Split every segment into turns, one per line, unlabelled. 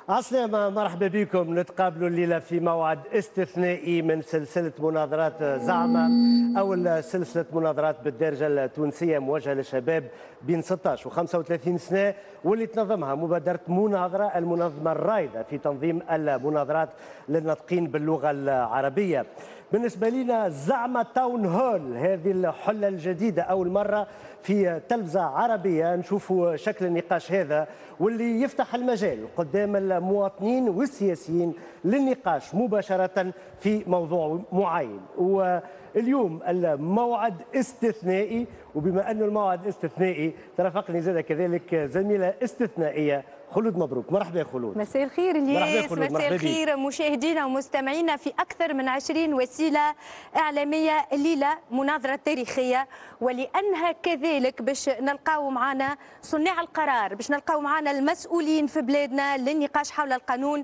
عسلامة، مرحبا بكم. نتقابلوا الليلة في موعد استثنائي من سلسلة مناظرات زعمة، أول سلسلة مناظرات بالدارجة التونسية موجهة للشباب بين 16 و 35 سنة، واللي تنظمها مبادرة مناظرة، المنظمة الرائدة في تنظيم المناظرات للناطقين باللغة العربية. بالنسبة لنا زعمة تاون هول، هذه الحلة الجديدة أول مرة في تلفزة عربية نشوفوا شكل النقاش هذا، واللي يفتح المجال قدام المواطنين والسياسيين للنقاش مباشرة في موضوع معين. واليوم الموعد استثنائي، وبما أن الموعد استثنائي ترافقني زاد كذلك زميلة استثنائية خلود مبروك. مرحبا يا خلود.
مساء الخير الياس، مساء الخير مشاهدينا ومستمعينا في أكثر من 20 وسيلة إعلامية. الليلة مناظرة تاريخية، ولأنها كذلك باش نلقاو معنا صناع القرار، باش نلقاو معنا المسؤولين في بلادنا للنقاش حول القانون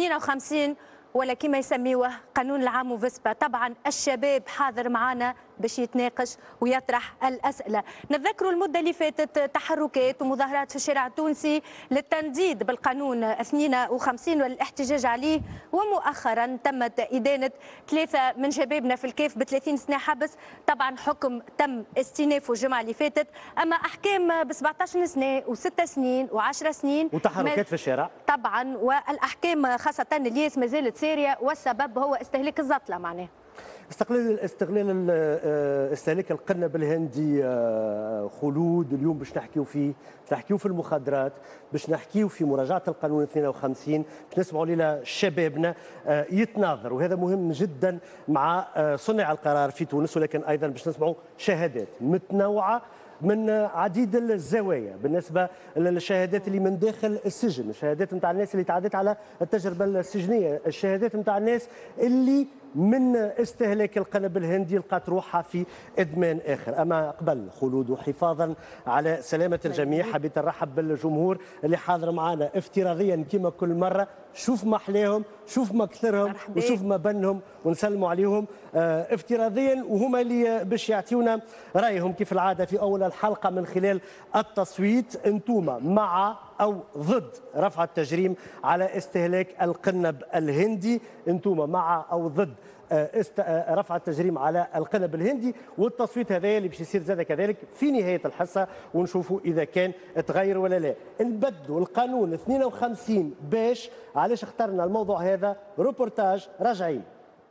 52 ولا كما يسميوه قانون العام وفيسبا. طبعا الشباب حاضر معنا باش يتناقش ويطرح الأسئلة. نتذكروا المدة اللي فاتت تحركات ومظاهرات في الشارع التونسي للتنديد بالقانون 52 والاحتجاج عليه، ومؤخرا تمت إدانة 3 من شبابنا في الكيف ب30 سنة حبس. طبعا حكم تم استئنافه الجمعة اللي فاتت، أما أحكام ب 17 سنة و6 سنين و10 سنين
وتحركات في الشارع
طبعا، والأحكام خاصة الياس ما زالت سارية، والسبب هو استهلاك الزطلة معناه.
استغلال استهلاك القنب الهندي. خلود اليوم باش نحكيو فيه، باش نحكيو في المخدرات، باش نحكيو في مراجعة القانون 52، باش نسمعوا ليلة شبابنا يتناظر، وهذا مهم جدا مع صنع القرار في تونس. ولكن أيضا باش نسمعوا شهادات متنوعة من عديد الزوايا بالنسبه للشهادات اللي من داخل السجن، الشهادات نتاع الناس اللي تعدت على التجربه السجنيه، الشهادات نتاع الناس اللي من استهلاك القنب الهندي لقات روحها في ادمان اخر. اما قبل خلود وحفاظا على سلامه الجميع حبيت نرحب بالجمهور اللي حاضر معنا افتراضيا كما كل مره. شوف ما احلاهم، شوف ما كثرهم، وشوف ما بنهم، ونسلموا عليهم افتراضيا، وهما اللي باش يعطيونا رايهم كيف العاده في اول الحلقه من خلال التصويت. انتم مع او ضد رفع التجريم على استهلاك القنب الهندي؟ انتم مع او ضد رفع التجريم على القنب الهندي؟ والتصويت هذا اللي باش يصير زاد كذلك في نهايه الحصه، ونشوفوا اذا كان تغير ولا لا. نبدلوا القانون 52 باش علاش اخترنا الموضوع هذا؟ روبورتاج راجعين.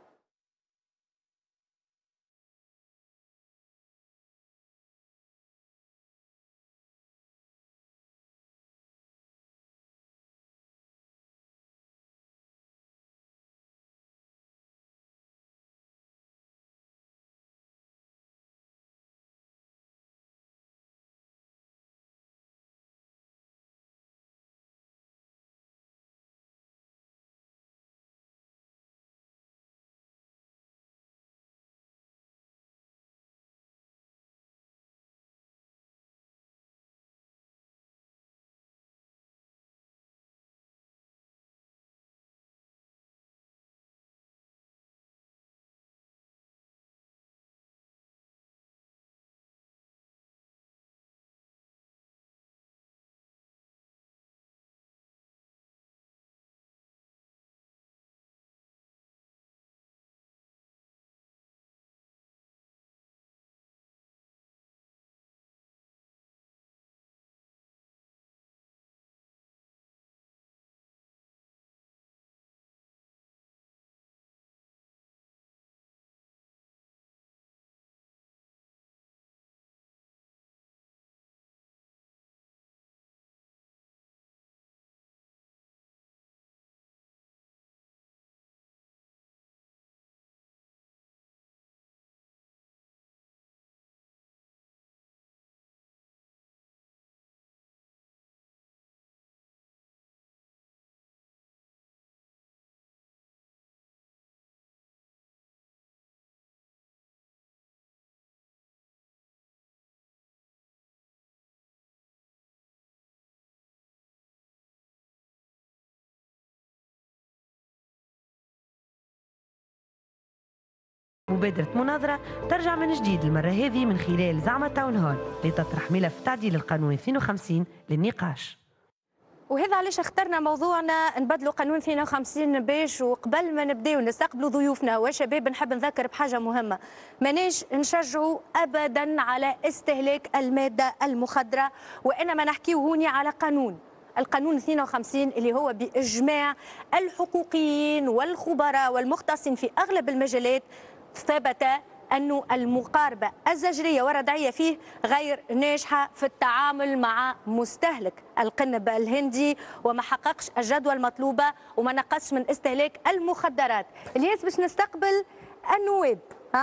مبادرة مناظرة ترجع من جديد المرة هذه من خلال زعمة تاون هول لتطرح ملف تعديل القانون 52 للنقاش.
وهذا علاش اخترنا موضوعنا نبدلوا قانون 52 باش وقبل ما نبداو نستقبلوا ضيوفنا وشباب نحب نذكر بحاجه مهمه. ماناش نشجعوا ابدا على استهلاك الماده المخدره، وانما نحكيو هوني على القانون 52 اللي هو باجماع الحقوقيين والخبراء والمختصين في اغلب المجالات ثبت أن المقاربة الزجرية والردعية فيه غير ناجحة في التعامل مع مستهلك القنب الهندي، وما حققش الجدوى المطلوبة وما نقصش من استهلاك المخدرات. الياس باش نستقبل النواب،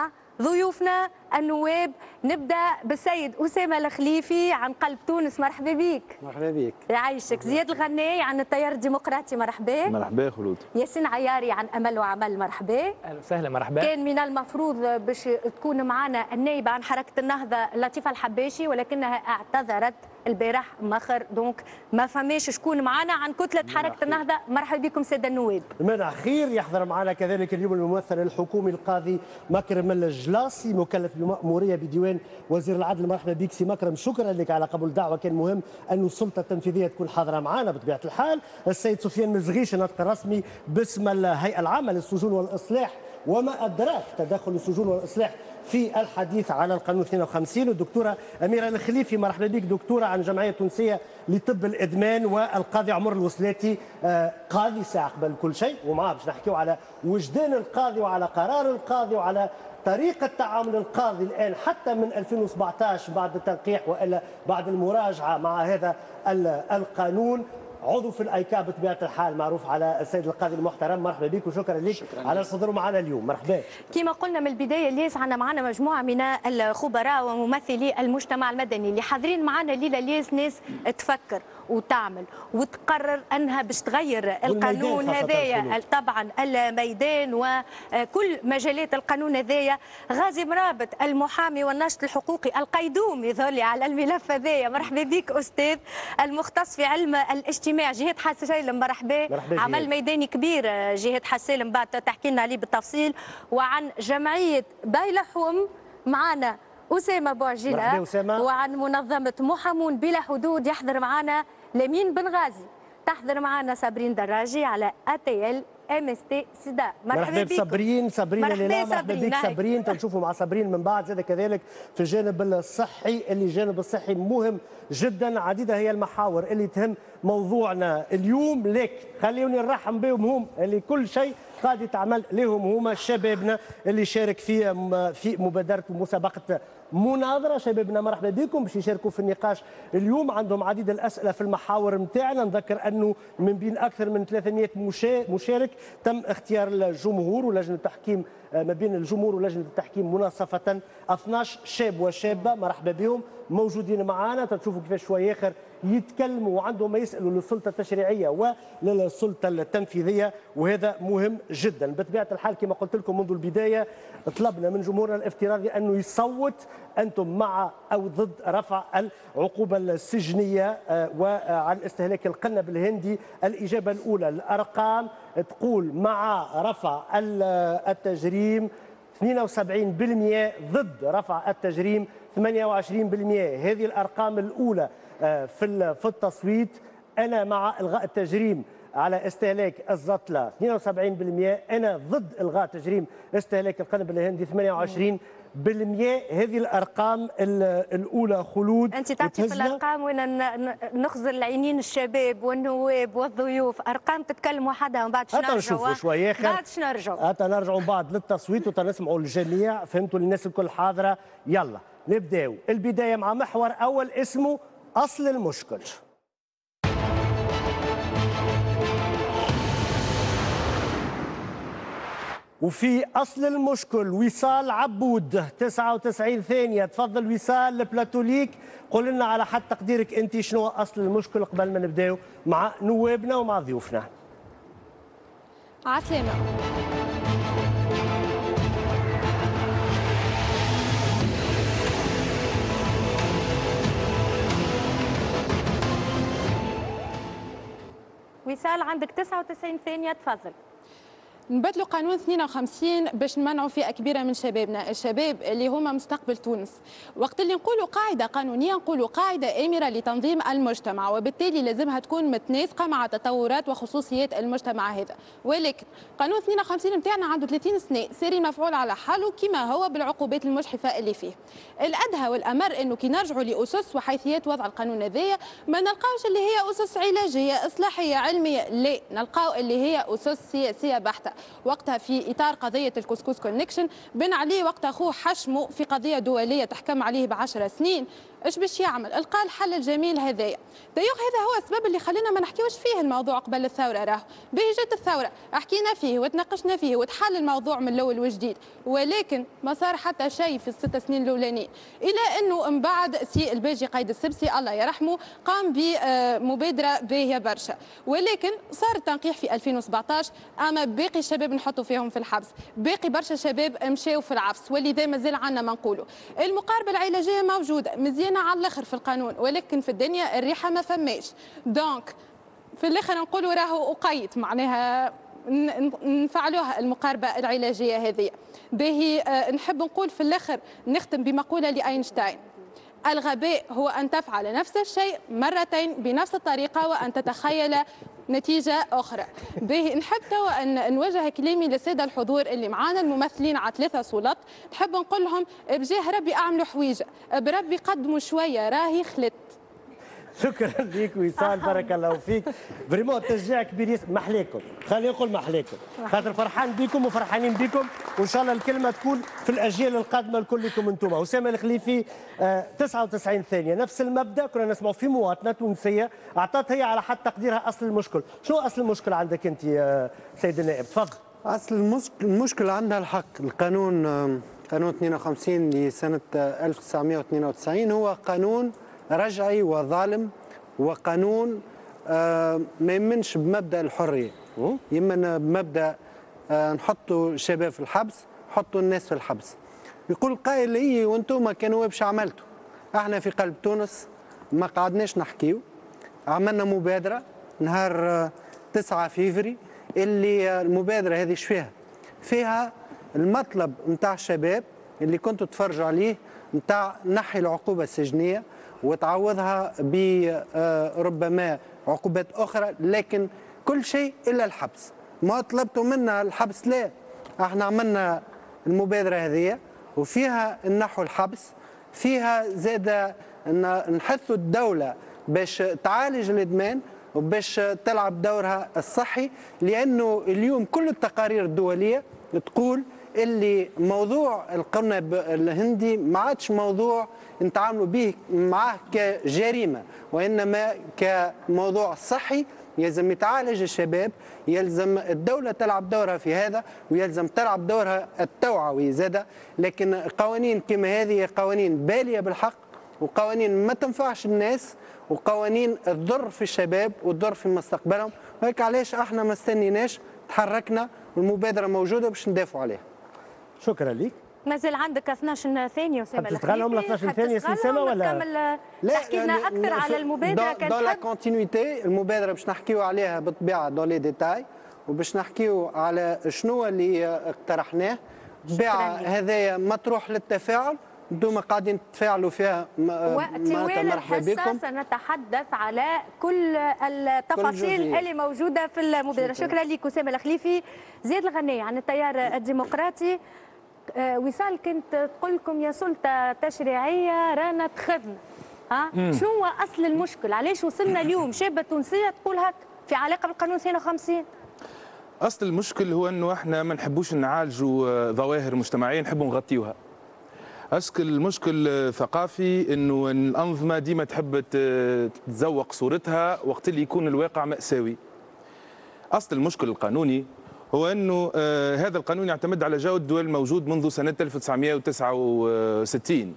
ضيوفنا النواب. نبدا بالسيد اسامه الخليفي عن قلب تونس، مرحبا بك.
مرحبا بك.
يعيشك. زياد الغناي عن التيار الديمقراطي، مرحبا.
مرحبا خلود.
ياسين عياري عن امل وعمل، مرحبا.
اهلا وسهلا، مرحبا.
كان من المفروض باش تكون معنا النائبه عن حركه النهضه لطيفه الحباشي، ولكنها اعتذرت البارح مخر، دونك ما فماش شكون معنا عن كتله حركه النهضه. مرحبا بكم ساده النواب.
منع خير. يحضر معنا كذلك اليوم الممثل الحكومي القاضي مكرم الجلاصي، مكلف بمأموريه بديوان وزير العدل. مرحبا بك سي مكرم، شكرا لك على قبول الدعوه. كان مهم أن السلطه التنفيذيه تكون حاضره معنا بطبيعه الحال. السيد سفيان مزغيش، الناطق الرسمي باسم الهيئه العامه للسجون والاصلاح، وما ادراك تدخل السجون والاصلاح في الحديث على القانون 52. والدكتوره اميره الخليفي، مرحبا بك دكتوره عن جمعيه تونسيه لطب الادمان. والقاضي عمر الوسلاتي، قاضي ساعه قبل كل شيء، ومعاه باش نحكيو على وجدان القاضي وعلى قرار القاضي وعلى طريقة تعامل القاضي الآن حتى من 2017 بعد التنقيح وإلا بعد المراجعة مع هذا القانون. عضو في الايكاب بطبيعه الحال، معروف على السيد القاضي المحترم. مرحبا بك وشكرا لك على الحضور معنا اليوم. مرحبا.
كما قلنا من البدايه الياس معنا مجموعه من الخبراء وممثلي المجتمع المدني اللي حاضرين معنا الليله. الياس ناس تفكر وتعمل وتقرر انها باش تغير القانون هذايا. طبعا الميدان وكل مجالات القانون هذايا. غازي مرابط المحامي والناشط الحقوقي القيدوم يظهر لي على الملف هذايا. مرحبا بك استاذ المختص في علم الاجتماع جهاد حسالم. مرحبا. عمل ميداني كبير جهاد حسالم، بعد تحكي لنا عليه بالتفصيل. وعن جمعيه بايلحوم معنا أسامة بوعجيلة، وعن منظمة محامون بلا حدود يحضر معنا لمين بن غازي، تحضر معنا صابرين دراجي على ATL MST سدا.
مرحبا بك صابرين. مرحبا بك صابرين. تنشوفوا مع صابرين من بعد زاد كذلك في الجانب الصحي، اللي الجانب الصحي مهم جدا. عديدة هي المحاور اللي تهم موضوعنا اليوم، لك خليوني نرحب بهم هم اللي كل شيء قاعد يتعمل لهم هما شبابنا اللي شارك في مبادرة ومسابقة مناظرة. شبابنا مرحبا بكم باش يشاركوا في النقاش اليوم. عندهم عديد الأسئلة في المحاور نتاعنا. نذكر أنه من بين أكثر من 300 مشارك تم اختيار الجمهور ولجنة التحكيم، ما بين الجمهور ولجنة التحكيم مناصفة 12 شاب وشابة. مرحبا بهم موجودين معنا. تشوفوا كيفاش شوي آخر يتكلموا وعندهم ما يسألوا للسلطة التشريعية وللسلطة التنفيذية، وهذا مهم جدا. بطبيعة الحال كما قلت لكم منذ البداية طلبنا من جمهورنا الافتراضي أنه يصوت أنتم مع أو ضد رفع العقوبة السجنية وعن استهلاك القنب الهندي. الإجابة الأولى الأرقام تقول مع رفع التجريم 72%، ضد رفع التجريم 28%. هذه الأرقام الأولى في التصويت. أنا مع إلغاء التجريم على استهلاك الزطلة 72%، أنا ضد إلغاء تجريم استهلاك القنب الهندي 28%. هذه الأرقام الأولى. خلود
أنت تعطي في الأرقام وأنا نخزر العينين الشباب والنواب والضيوف. أرقام تتكلم وحدها ومن بعد
نرجعوا نشوفوا شوية آخر.
بعد
نرجعوا بعد للتصويت وتنسمعوا الجميع. فهمتوا الناس الكل حاضرة. يلا نبداو. البداية مع محور أول اسمه أصل المشكل. وفي أصل المشكل وصال عبود 99 ثانية. تفضل وصال، البلاتو ليك. قول لنا على حد تقديرك أنت شنو أصل المشكل قبل ما نبداو مع نوابنا ومع ضيوفنا.
عسلامة. وصال عندك 99 ثانية، تفضل.
نبدلوا قانون 52 باش نمنعوا فئه كبيره من شبابنا، الشباب اللي هما مستقبل تونس. وقت اللي نقولوا قاعده قانونيه نقولوا قاعده امره لتنظيم المجتمع، وبالتالي لازمها تكون متناسقه مع تطورات وخصوصيات المجتمع هذا. ولكن قانون 52 نتاعنا عنده 30 سنه ساري مفعول على حاله كما هو بالعقوبات المجحفه اللي فيه. الادهى والامر انه كي نرجعوا لاسس وحيثيات وضع القانون هذايا ما نلقاوش اللي هي اسس علاجيه اصلاحيه علميه، لا، نلقاو اللي هي اسس سياسيه بحته. وقتها في اطار قضيه الكسكس كونكشن بن عليه وقت اخوه حشمه في قضيه دوليه تحكم عليه ب10 سنين، ايش باش يعمل؟ القى الحل الجميل هذايا. دايوغ هذا هو السبب اللي خلينا ما نحكيوش فيه الموضوع قبل الثوره، راهو باهي جت الثوره حكينا فيه وتناقشنا فيه وتحل الموضوع من الاول وجديد، ولكن ما صار حتى شيء في ال6 سنين الاولانيين، الى انه من بعد سي الباجي قايد السبسي الله يرحمه قام بمبادره باهيه برشا، ولكن صار التنقيح في 2017، اما باقي الشباب نحطوا فيهم في الحبس، باقي برشا شباب مشاو في العفس، ولذا مازال عندنا ما نقولوا. المقاربه العلاجيه موجوده مزيانه على الاخر في القانون، ولكن في الدنيا الريحه ما فماش. دونك في الاخر نقولوا راهو اقيت معناها نفعلوها المقاربه العلاجيه هذه. باهي نحب نقول في الاخر نختم بمقوله لاينشتاين: الغباء هو ان تفعل نفس الشيء مرتين بنفس الطريقه وان تتخيل نتيجة أخرى. باهي نحب توا أن نوجه كلامي للسادة الحضور اللي معانا الممثلين على 3 سلط، نحب نقول لهم بجاه ربي أعملوا حويجة، بربي قدموا شوية راهي خلت.
شكرا لك وصال، بارك الله فيك. فريمون تشجيع كبير، محليكم، خليني نقول محليكم، خاطر فرحان بكم وفرحانين بكم، وان شاء الله الكلمه تكون في الاجيال القادمه لكلكم انتم. اسامه الخليفي 99 ثانيه، نفس المبدا كنا نسمعوا في مواطنه تونسيه اعطت هي على حد تقديرها اصل المشكل. شنو اصل المشكل عندك انت يا سيد النائب؟ تفضل.
اصل المشكل عندها الحق. القانون قانون 52 لسنه 1992 هو قانون رجعي وظالم، وقانون ما يمنش بمبدا الحريه، يمن بمبدا نحطوا الشباب في الحبس، نحطوا الناس في الحبس. يقول قائل ايه وانتم كنواب شو عملتوا؟ احنا في قلب تونس ما قعدناش نحكيو، عملنا مبادره نهار 9 فيفري، اللي المبادره هذه فيها؟ فيها المطلب نتاع الشباب اللي كنتوا تفرجوا عليه نتاع نحي العقوبه السجنيه وتعوضها بربما عقوبات أخرى، لكن كل شيء إلا الحبس. ما طلبتوا منا الحبس، لا، احنا عملنا المبادرة هذه وفيها نحو الحبس، فيها زادة نحثوا الدولة باش تعالج الإدمان وباش تلعب دورها الصحي، لأنه اليوم كل التقارير الدولية تقول اللي موضوع القنب الهندي ما عادش موضوع نتعاملوا به معه كجريمه، وانما كموضوع صحي يلزم يتعالج الشباب، يلزم الدوله تلعب دورها في هذا، ويلزم تلعب دورها التوعوي زاده. لكن قوانين كما هذه قوانين باليه بالحق، وقوانين ما تنفعش الناس، وقوانين تضر في الشباب وتضر في مستقبلهم، وهيك علاش احنا ما استنيناش، تحركنا والمبادره موجوده باش ندافعوا عليها.
شكرا لك.
مازال عندك 12 ثانيه اسامه الخليفي،
تستغلهم 12 ثانيه اسامه ولا
تحكي لنا اكثر على المبادره؟
كانت دون لا كونتينيتي المبادره باش نحكيو عليها بالطبيعه دون لي ديتاي، وباش نحكيو على شنو اللي اقترحناه. بالطبيعه هذايا مطروح للتفاعل، انتم قاعدين تتفاعلوا فيها.
وطوال الحصه سنتحدث على كل التفاصيل اللي موجوده في المبادره. شكرا لك اسامه الخليفي. زياد الغني عن التيار الديمقراطي. وصال كنت تقول لكم يا سلطه تشريعيه رانا تخذنا، شنو هو اصل المشكل؟ علاش وصلنا اليوم شابه تونسيه تقول هك في علاقه بالقانون 52؟
اصل المشكل هو انه احنا ما نحبوش نعالجوا ظواهر مجتمعيه، نحبوا نغطيوها. اسك المشكل ثقافي انه الانظمه ديما تحب تتذوق صورتها وقت اللي يكون الواقع مأساوي. اصل المشكل القانوني هو انه هذا القانون يعتمد على جو الدول الموجود منذ سنه 1969.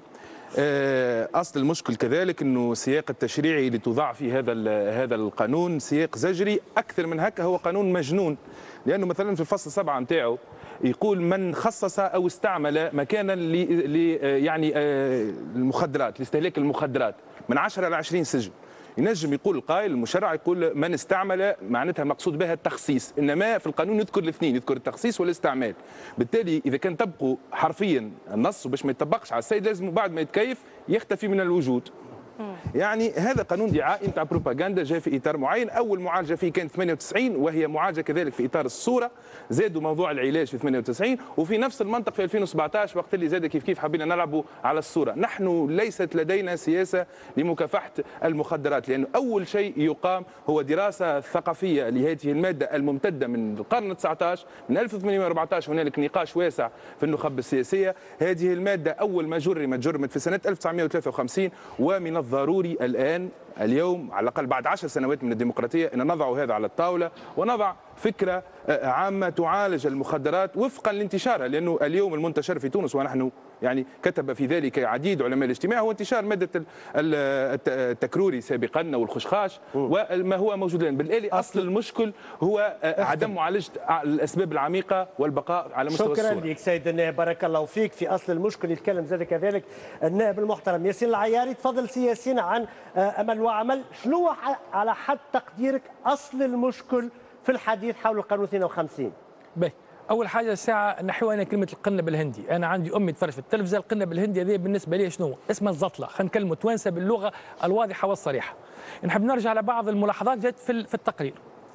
اصل المشكل كذلك انه السياق التشريعي اللي توضع فيه هذا القانون سياق زجري اكثر من هكا، هو قانون مجنون. لانه مثلا في الفصل 7 نتاعو يقول من خصص او استعمل مكانا يعني المخدرات لاستهلاك المخدرات من 10 إلى 20 سجن. ينجم يقول القائل المشرع يقول من استعمل معناتها المقصود بها التخصيص، انما في القانون يذكر الاثنين، يذكر التخصيص والاستعمال. بالتالي اذا كان طبقوا حرفيا النص وباش ما يطبقش على السيد لازم بعد ما يتكيف يختفي من الوجود. يعني هذا قانون دعائي نتاع بروباغندا جاء في اطار معين، اول معالجه فيه كانت 98 وهي معالجه كذلك في اطار الصوره، زادوا موضوع العلاج في 98 وفي نفس المنطق في 2017 وقت اللي زاد كيف حبينا نلعبوا على الصوره. نحن ليست لدينا سياسه لمكافحه المخدرات، لانه اول شيء يقام هو دراسه ثقافيه لهذه الماده الممتده من القرن 19 من 1814. هنالك نقاش واسع في النخب السياسيه. هذه الماده اول ما جرمت في سنه 1953 ومن الضروري الآن اليوم على الأقل بعد 10 سنوات من الديمقراطية أن نضع هذا على الطاولة ونضع فكرة عامة تعالج المخدرات وفقا لانتشارها، لأنه اليوم المنتشر في تونس ونحن يعني كتب في ذلك عديد علماء الاجتماع هو انتشار مادة التكروري سابقا والخشخاش وما هو موجود الآن. بالتالي أصل المشكل هو عدم معالجة الأسباب العميقة والبقاء على مستوى الصورة.
شكرا لك سيد النائب، بارك الله فيك. في أصل المشكل يتكلم زاد كذلك النائب المحترم ياسين العياري. تفضل سي ياسين عن أمل وعمل. شنو على حد تقديرك أصل المشكل في الحديث حول القانون 52؟
باهي، اول حاجه الساعه نحو انا كلمه القنب الهندي، انا عندي امي تفرج في التلفزه، القنب الهندي هذه بالنسبه لي شنو؟ اسمها الزطله، خلينا نكلموا توانسه باللغه الواضحه والصريحه. نحب نرجع لبعض الملاحظات جت في التقرير.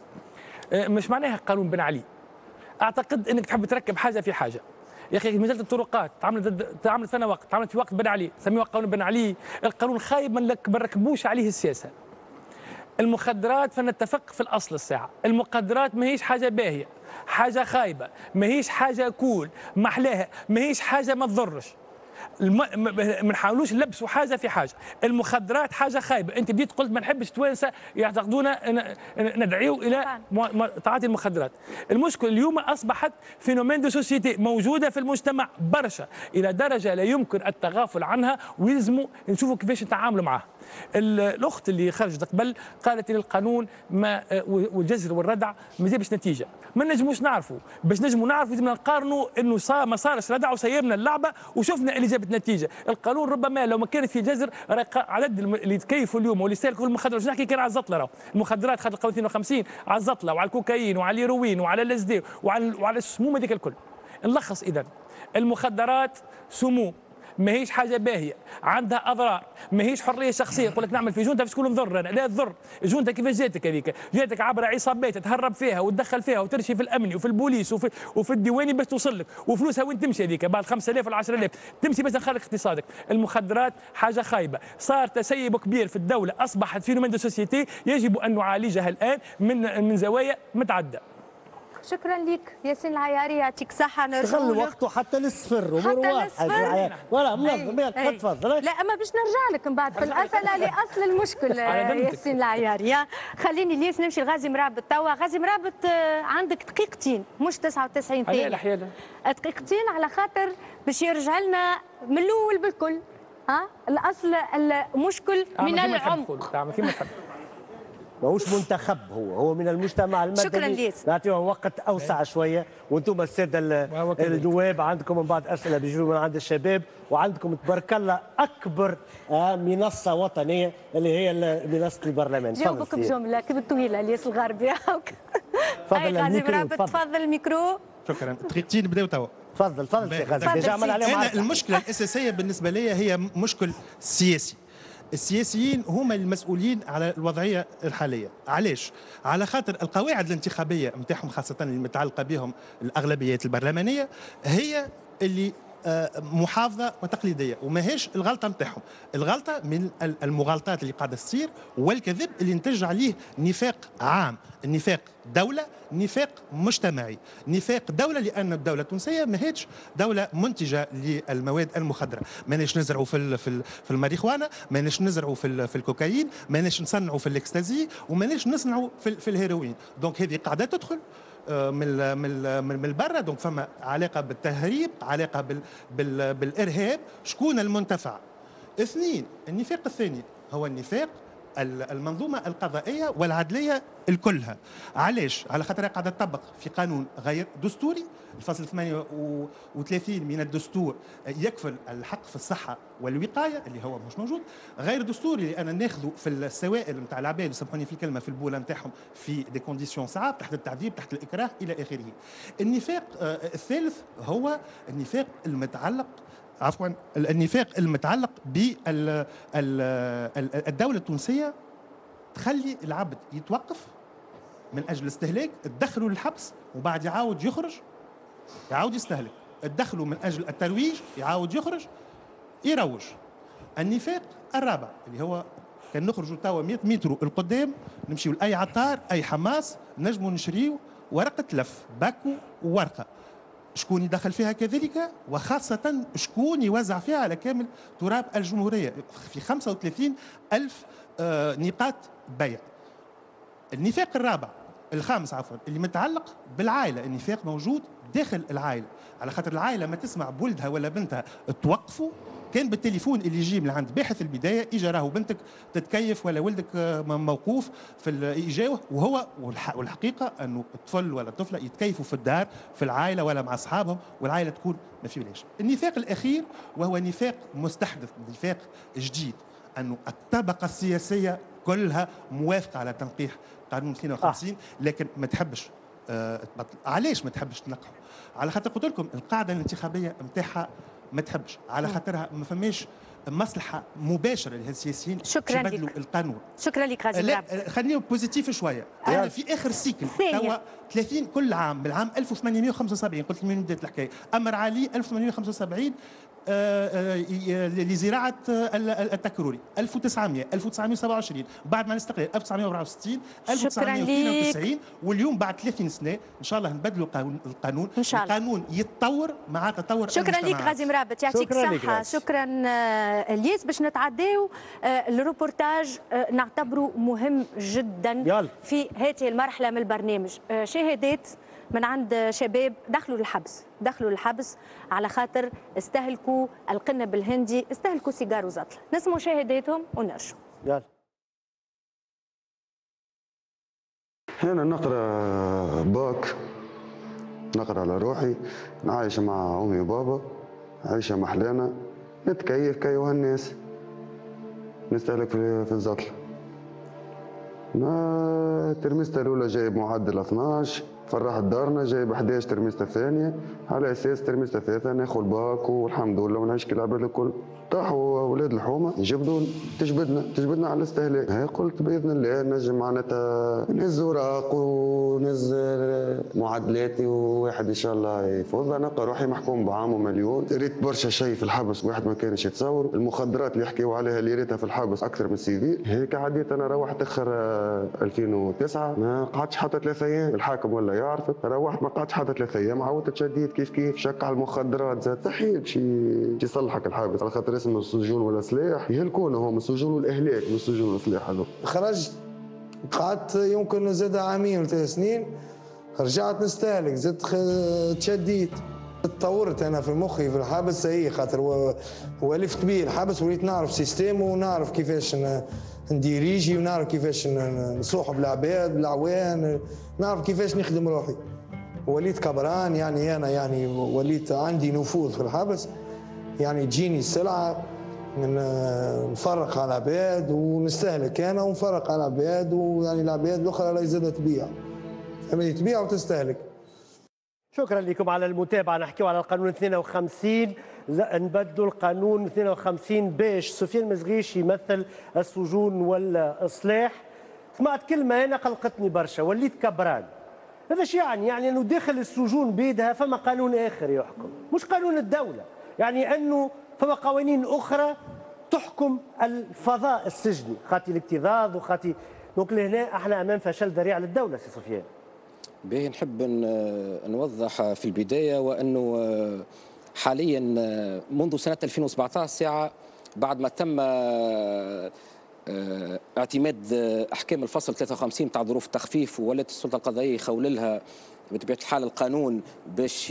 مش معناها قانون بن علي. اعتقد انك تحب تركب حاجه في حاجه. يا اخي مساله الطرقات تعملت سنه وقت، تعملت في وقت بن علي، سميوها قانون بن علي، القانون خايب ما نركبوش عليه السياسه. المخدرات فنتفق في الاصل الساعه، المخدرات ماهيش حاجه باهيه، حاجه خايبه، ماهيش حاجه كول، محلاها، ماهيش حاجه ما تضرش. ما نحاولوش نلبسوا حاجه في حاجه، المخدرات حاجه خايبه، انت بديت قلت ما نحبش توانسه يعتقدون ندعيو الى تعاطي المخدرات. المشكل اليوم اصبحت فينومين دو سوسيتي موجوده في المجتمع برشا الى درجه لا يمكن التغافل عنها ويلزموا نشوفوا كيفاش نتعاملوا معها. الاخت اللي خرجت قبل قالت لي القانون ما والجزر والردع ما جابش نتيجه، ما نجموش نعرفوا، باش نجموا نعرفوا لازم نقارنوا انه ما صارش ردع وسيرنا اللعبه وشفنا اللي جابت نتيجه. القانون ربما لو ما كانت في جزر عدد اللي تكيفوا اليوم واللي يستهلكوا المخدرات، نحكي كان على الزطله، راهو المخدرات خاطر القانون 52 على الزطله وعلى الكوكايين وعلى الهيروين وعلى اللزدي وعلى السموم هذيك الكل. نلخص اذا المخدرات سموم، ماهيش حاجه باهيه، عندها اضرار، ماهيش حريه شخصيه، يقول لك نعمل في جونتا باش تكون نضر انا، لا تضر، جونتا كيفاش جاتك هذيك؟ جاتك عبر عصابات تهرب فيها وتدخل فيها وترشي في الامني وفي البوليس وفي الديواني باش توصل لك، وفلوسها وين تمشي هذيك؟ بعد 5000 ولا 10000 تمشي باش تخرج اقتصادك. المخدرات حاجه خايبه، صار تسيب كبير في الدوله، اصبحت فينومين دو سوسيتي يجب ان نعالجها الان من زوايا متعدده.
شكرا لك ياسين العياري، يعطيك الصحة.
استغل وقته حتى للصفر ومروان ولا منظم. تفضل.
لا اما باش نرجع لك من بعد في الأسئلة لأصل المشكل ياسين العياري. خليني الياس نمشي لغازي مرابط توا. غازي مرابط عندك دقيقتين مش 99 ثانية، دقيقتين على خاطر باش يرجع لنا من الأول بالكل. الأصل المشكل من العمق.
ماهوش منتخب، هو من المجتمع المدني.
شكرا ليك.
نعطيهم وقت اوسع شويه، وانتم الساده النواب عندكم من بعد اسئله بيجوا من عند الشباب، وعندكم تبارك الله اكبر منصه وطنيه اللي هي منصه البرلمان.
جاوبك بجمله كيف الطويله الياس الغربي.
تفضل الميكرو.
تفضل الميكرو.
شكرا. دقيقتين بداو توا.
تفضل سي غازي.
انا المشكله الاساسيه بالنسبه لي هي مشكل سياسي. السياسيين هما المسؤولين على الوضعيه الحاليه، علاش؟ على خاطر القواعد الانتخابيه نتاعهم خاصه المتعلقه بهم الاغلبيات البرلمانيه هي اللي محافظه وتقليديه، وماهيش الغلطه نتاعهم، الغلطه من المغالطات اللي قاعده تصير والكذب اللي نتج عليه نفاق عام، النفاق دوله، نفاق مجتمعي، نفاق دوله لان الدوله التونسيه ماهيش دوله منتجه للمواد المخدره، ماناش نزرعوا في الماريجوانا، ماناش نزرعوا في الكوكايين، ماناش نصنعوا في الاكستازي، وماناش نصنعوا في الهيروين، دونك هذه قاعده تدخل من برا، دونك فما علاقه بالتهريب، علاقه بالارهاب. شكون المنتفع؟ اثنين، النفاق الثاني هو النفاق المنظومه القضائيه والعدليه الكلها. علاش؟ على خاطر قاعده تطبق في قانون غير دستوري. الفصل 38 من الدستور يكفل الحق في الصحه والوقايه اللي هو مش موجود. غير دستوري لان ناخذوا في السوائل نتاع العباد، سامحوني في الكلمه، في البوله نتاعهم في دي كونديسيون صعاب، تحت التعذيب، تحت الاكراه الى اخره. النفاق الثالث هو النفاق المتعلق النفاق المتعلق بالدولة التونسية تخلي العبد يتوقف من أجل الاستهلاك، تدخلوا للحبس وبعد يعاود يخرج يعاود يستهلك، تدخلوا من أجل الترويج يعاود يخرج يروج. النفاق الرابع اللي هو كان نخرجوا توا 100 متر القدام نمشيوا لأي عطار أي حماس نجموا نشريوا ورقة لف باكو وورقة. شكون يدخل فيها كذلك؟ وخاصة شكون يوزع فيها على كامل تراب الجمهورية في 35 ألف نقاط بيع. النفاق الخامس اللي متعلق بالعائلة. النفاق موجود داخل العائلة، على خاطر العائلة ما تسمع بولدها ولا بنتها توقفوا، كان بالتليفون اللي يجي من عند باحث البدايه اجى راهو بنتك تتكيف ولا ولدك موقوف في يجاوه، وهو والحقيقه انه الطفل ولا الطفله يتكيفوا في الدار في العائله ولا مع اصحابهم والعائله تكون ما في بلاش. النفاق الاخير وهو نفاق مستحدث، نفاق جديد، انه الطبقه السياسيه كلها موافقه على تنقيح قانون 52 لكن ما تحبش تبطل. علاش ما تحبش تنقحه؟ على خاطر قلت لكم القاعده الانتخابيه نتاعها ما تحبش، على خاطرها ما فماش مصلحه مباشره للسياسيين يبدلوا القانون.
شكرا لك غازي مرابط.
خلينا بوزيتيف شويه. انا في اخر سيكل توا 30 كل عام بالعام 1875 قلت من بدات الحكايه امر علي 1875 لزراعه التكروري 1900 1927 بعد ما نستقل 1964 1992 واليوم بعد 30 سنه ان شاء الله نبدلوا القانون إن شاء الله. القانون يتطور مع تطور
شكرا لك غازي مرابط، يعطيك الصحه. شكرا الياس. باش نتعداو الروبورتاج نعتبره مهم جدا في هذه المرحله من البرنامج. شهادات من عند شباب دخلوا للحبس على خاطر استهلكوا القنب الهندي، استهلكوا سيجار وزطله. نسمعوا شهاداتهم ونرجعوا.
يلا.
أنا نقرأ باك، نقرأ على روحي، نعايش مع أمي وبابا، عايشة محلانا، نتكيف كيوها الناس، نستهلك في الزطلة. ترميزتها الأولى جايب معدل 12، فرحت دارنا جايب 11 ترميزتها الثانية، على أساس ترميزتها الثالثة ناخذ الباك والحمد لله ونعيش كالعباد الكل. طاحوا أولاد الحومة يجبدوا تجبدنا على الاستهلاك. هي قلت بإذن الله نجم معناتها نهز أوراق ونهز معادلاتي وواحد إن شاء الله يفوز. نلقى روحي محكوم بعام ومليون. ريت برشا شيء في الحبس واحد ما كانش يتصور. المخدرات اللي يحكيوا عليها اللي ريتها في الحبس أكثر من السيفيل. هيك عديت أنا روحت آخر 2009 ما قعدتش حتى 3 أيام. الحاكم ولا يعرفك، روحت ما قعدتش حتى 3 أيام، عاودت تشديد كيف شك على المخدرات زاد تحيل باش يصلحك الحابس على خاطر اسمه السجون ولا سلاح يهلكونا هم السجون والاهلاك من السجون والسلاح هذو.
خرجت قعدت يمكن زاد 2 عام و 3 سنين، رجعت نستهلك زدت تشديت. تطورت انا في مخي في الحبس هي خاطر ولفت بيه الحبس وليت نعرف سيستم ونعرف كيفاش ندير ريجي ونعرف كيفاش نصوح بالعباد بالعوان، نعرف كيفاش نخدم روحي. وليت كبران يعني انا يعني وليت عندي نفوذ في الحبس، يعني تجيني السلعه نفرق على العباد ونستهلك انا ونفرق على العباد، ويعني العباد الاخرى لا يزيد تبيع، فهمتني، تبيع وتستهلك.
شكرا لكم على المتابعه. نحكيو على القانون 52، نبدلوا القانون 52 باش سفيان مزغيش يمثل السجون والاصلاح. سمعت كلمه هنا قلقتني برشا، وليت كبران. هذا شو يعني انه داخل السجون بيدها فما قانون اخر يحكم، مش قانون الدوله، يعني انه فما قوانين اخرى تحكم الفضاء السجني، خاطي الاكتظاظ وخاطي دونك لهنا احنا امام فشل ذريع للدوله. سي سفيان
باهي نحب نوضح في البدايه وانه حاليا منذ سنه 2017 ساعه بعد ما تم اعتماد احكام الفصل 53 تاع ظروف التخفيف وولات السلطه القضائيه يخول لها بطبيعه الحال القانون باش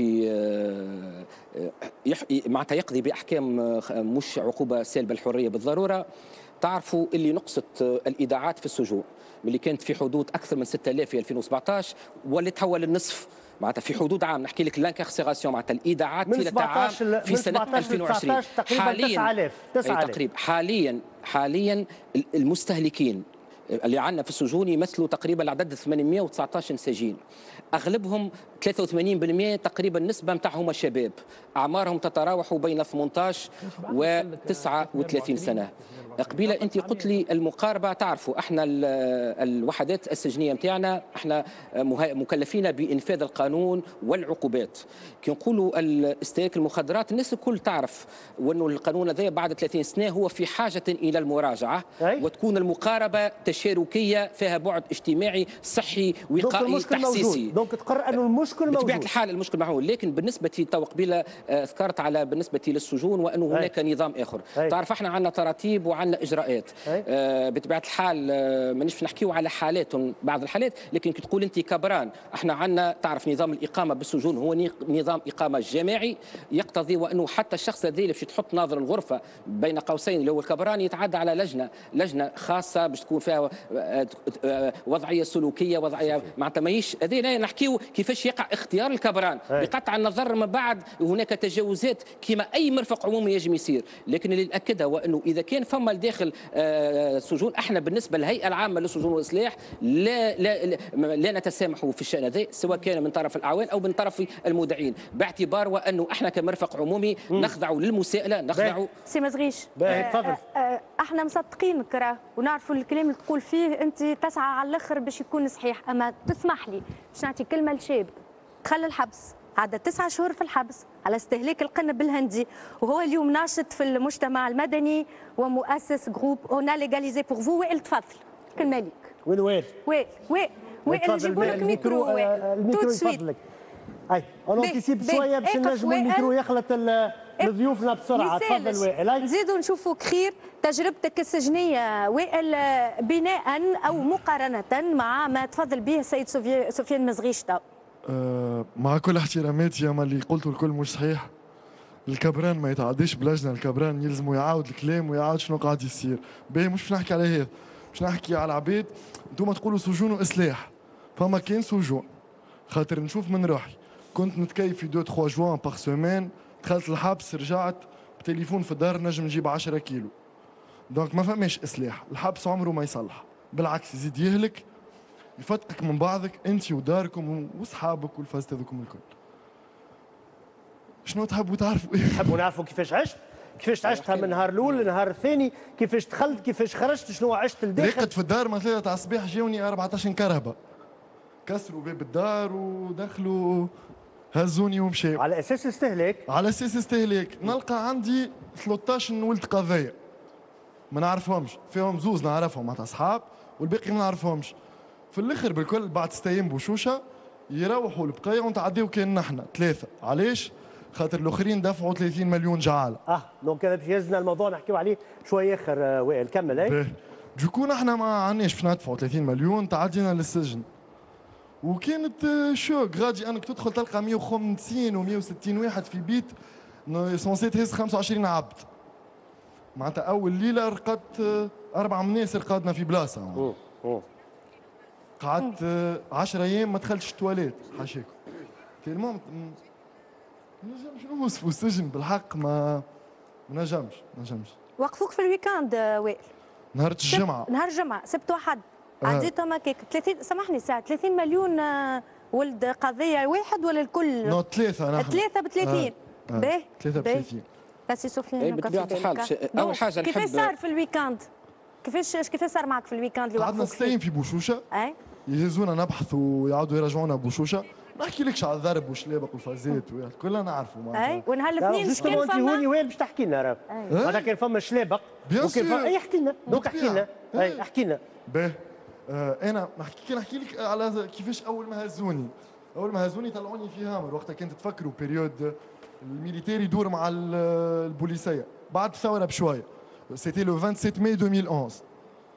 معناتها يقضي باحكام مش عقوبه سالبه الحريه بالضروره. تعرفوا اللي نقصت الايداعات في السجون اللي كانت في حدود اكثر من 6000 في 2017 واللي تحول للنصف معناتها في حدود عام. نحكي لك لانكارسيراسيون معناتها الايداعات طيله عام في سنه 2020
حاليا
تقريبا حاليا المستهلكين اللي عندنا في السجون يمثلوا تقريبا عدد 819 سجين، اغلبهم 83% تقريبا نسبه نتاعهم الشباب، اعمارهم تتراوح بين 18 و 39 سنه. قبيله انت قلت لي المقاربه، تعرفوا احنا الوحدات السجنيه نتاعنا احنا مكلفين بانفاذ القانون والعقوبات. كي نقولوا استهلاك المخدرات الناس الكل تعرف وانه القانون هذا بعد 30 سنه هو في حاجه الى المراجعه وتكون المقاربه تشاركيه فيها بعد اجتماعي صحي وقائي تحسيسي.
دونك تقرر انه المشكل موجود
بطبيعه الحال المشكل موجود، لكن بالنسبه تو قبيله ذكرت على بالنسبه للسجون وانه هناك نظام اخر. تعرف احنا عندنا تراتيب وعندنا اجراءات بطبيعه الحال مانيش نحكيو على حالات بعض الحالات، لكن كي تقول انت كبران احنا عندنا تعرف نظام الاقامه بالسجون هو نظام اقامه جماعي يقتضي وانه حتى الشخص الذي باش تحط ناظر الغرفه بين قوسين اللي هو الكبران يتعدى على لجنه خاصه باش تكون فيها وضعيه سلوكيه وضعيه معناتها ماهيش هذه نحكيو كيفاش يقع اختيار الكبران بقطع النظر من بعد هناك تجاوزات كما اي مرفق عمومي يجب يصير. لكن اللي ناكدها هو انه اذا كان فما داخل سجون احنا بالنسبه للهيئه العامه للسجون والاصلاح لا نتسامح في الشان هذا سواء كان من طرف الاعوان او من طرف المودعين، باعتبار وانه احنا كمرفق عمومي نخضع للمساءله نخضع.
سي مزغيش
تفضل.
احنا مصدقينك راه ونعرفوا الكلام اللي تقول فيه انت تسعى على الاخر باش يكون صحيح، اما تسمح لي باش نعطي كلمه لشاب دخل الحبس عدى 9 شهور في الحبس على استهلاك القنب الهندي وهو اليوم ناشط في المجتمع المدني ومؤسس جروب اون ليغاليزي بور فو. وائل تفضل كلمه ليك.
وين
وائل نجيبوا لك ميكرو.
الميكرو يفضلك. اي اون انتيسيب شويه باش نجموا الميكرو يخلط لضيوفنا بسرعه. تفضل وائل.
نزيدوا نشوفوك خير تجربتك السجنيه وائل بناء او مقارنه مع ما تفضل به السيد سفيان مزغيشتا.
مع كل احتراماتي اما اللي قلته الكل مش صحيح. الكبران ما يتعديش بلجنه، الكبران يلزموا يعاود الكلام ويعاود شنو قاعد يصير. باهي مش نحكي على هذا، مش نحكي على عباد. انتم تقولوا سجون واصلاح، فما كان سجون خاطر نشوف من روحي كنت نتكيف في 2-3 جوان باغ سومان، دخلت الحبس رجعت بتليفون في الدار نجم نجيب 10 كيلو. دونك ما فماش اصلاح، الحبس عمره ما يصلح، بالعكس يزيد يهلك يفتقك من بعضك انت وداركم واصحابك والفاست هذوكم الكل. شنو تحبوا تعرفوا؟
تحبوا نعرفوا كيفاش عشت؟ كيفاش عشتها من النهار الاول للنهار الثاني؟ كيفاش دخلت؟ كيفاش خرجت؟ شنو عشت لداخل؟
رقدت في الدار من 3 تاع الصباح جاوني 14 كرهبه، كسروا باب الدار ودخلوا هزوني ومشاو.
على اساس استهلاك؟
على اساس استهلاك. نلقى عندي 13 ولد قضيه ما نعرفهمش، فيهم زوز نعرفهم معناتها اصحاب والباقي ما نعرفهمش. في الاخر بالكل بعد 6 ايام بوشوشه يروحوا البقايه ونتعديو كان نحن 3. علاش؟ خاطر الاخرين دفعوا 30 مليون جعاله.
دونك هذا باش يهزنا الموضوع نحكيو عليه شويه اخر. وائل كمل. اي
دوكو نحن ما عندناش باش ندفعوا 30 مليون، تعدينا للسجن وكانت شوك غادي انك تدخل تلقى 150 و160 واحد في بيت سونسي تهز 25 عبد. معناتها اول ليله رقدت 4 ناس رقدنا في بلاصه. قعدت 10 ايام ما دخلتش التواليت حاشاكم. تيلمون نجمش نوصفوا السجن بالحق، ما نجمش.
وقفوك في الويكاند وائل؟
نهار الجمعه.
نهار الجمعه سبت وحد عديتهم هكاك 30 سامحني ساعه 30 مليون ولد قضيه واحد ولا الكل؟
نو 3 نحن
3 ب 30. باهي
3 ب 30.
بس سفيان
بطبيعه الحال اول حاجه
كيفاش صار في الويكاند؟ كيفاش صار معك في الويكاند اللي
قعدنا 6 ايام في بوشوشه. يهزونا نبحث ويعاودوا يرجعونا بوشوشه. ما نحكي لكش على الضرب والشلابق والفازات كلنا نعرفوا معناتها.
ونهار الاثنين كان فما
انت وين باش تحكي لنا راه؟ معناتها كان فما شلابق وكان فما احكي لنا. دوك احكي لنا. احكي لنا.
باهي انا نحكي لك على كيفاش اول ما هزوني طلعوني في هامر. وقتها كنت تفكروا بيريود الميليتيري يدور مع البوليسيه بعد الثوره بشويه. سيتي لو 27 ماي 2011.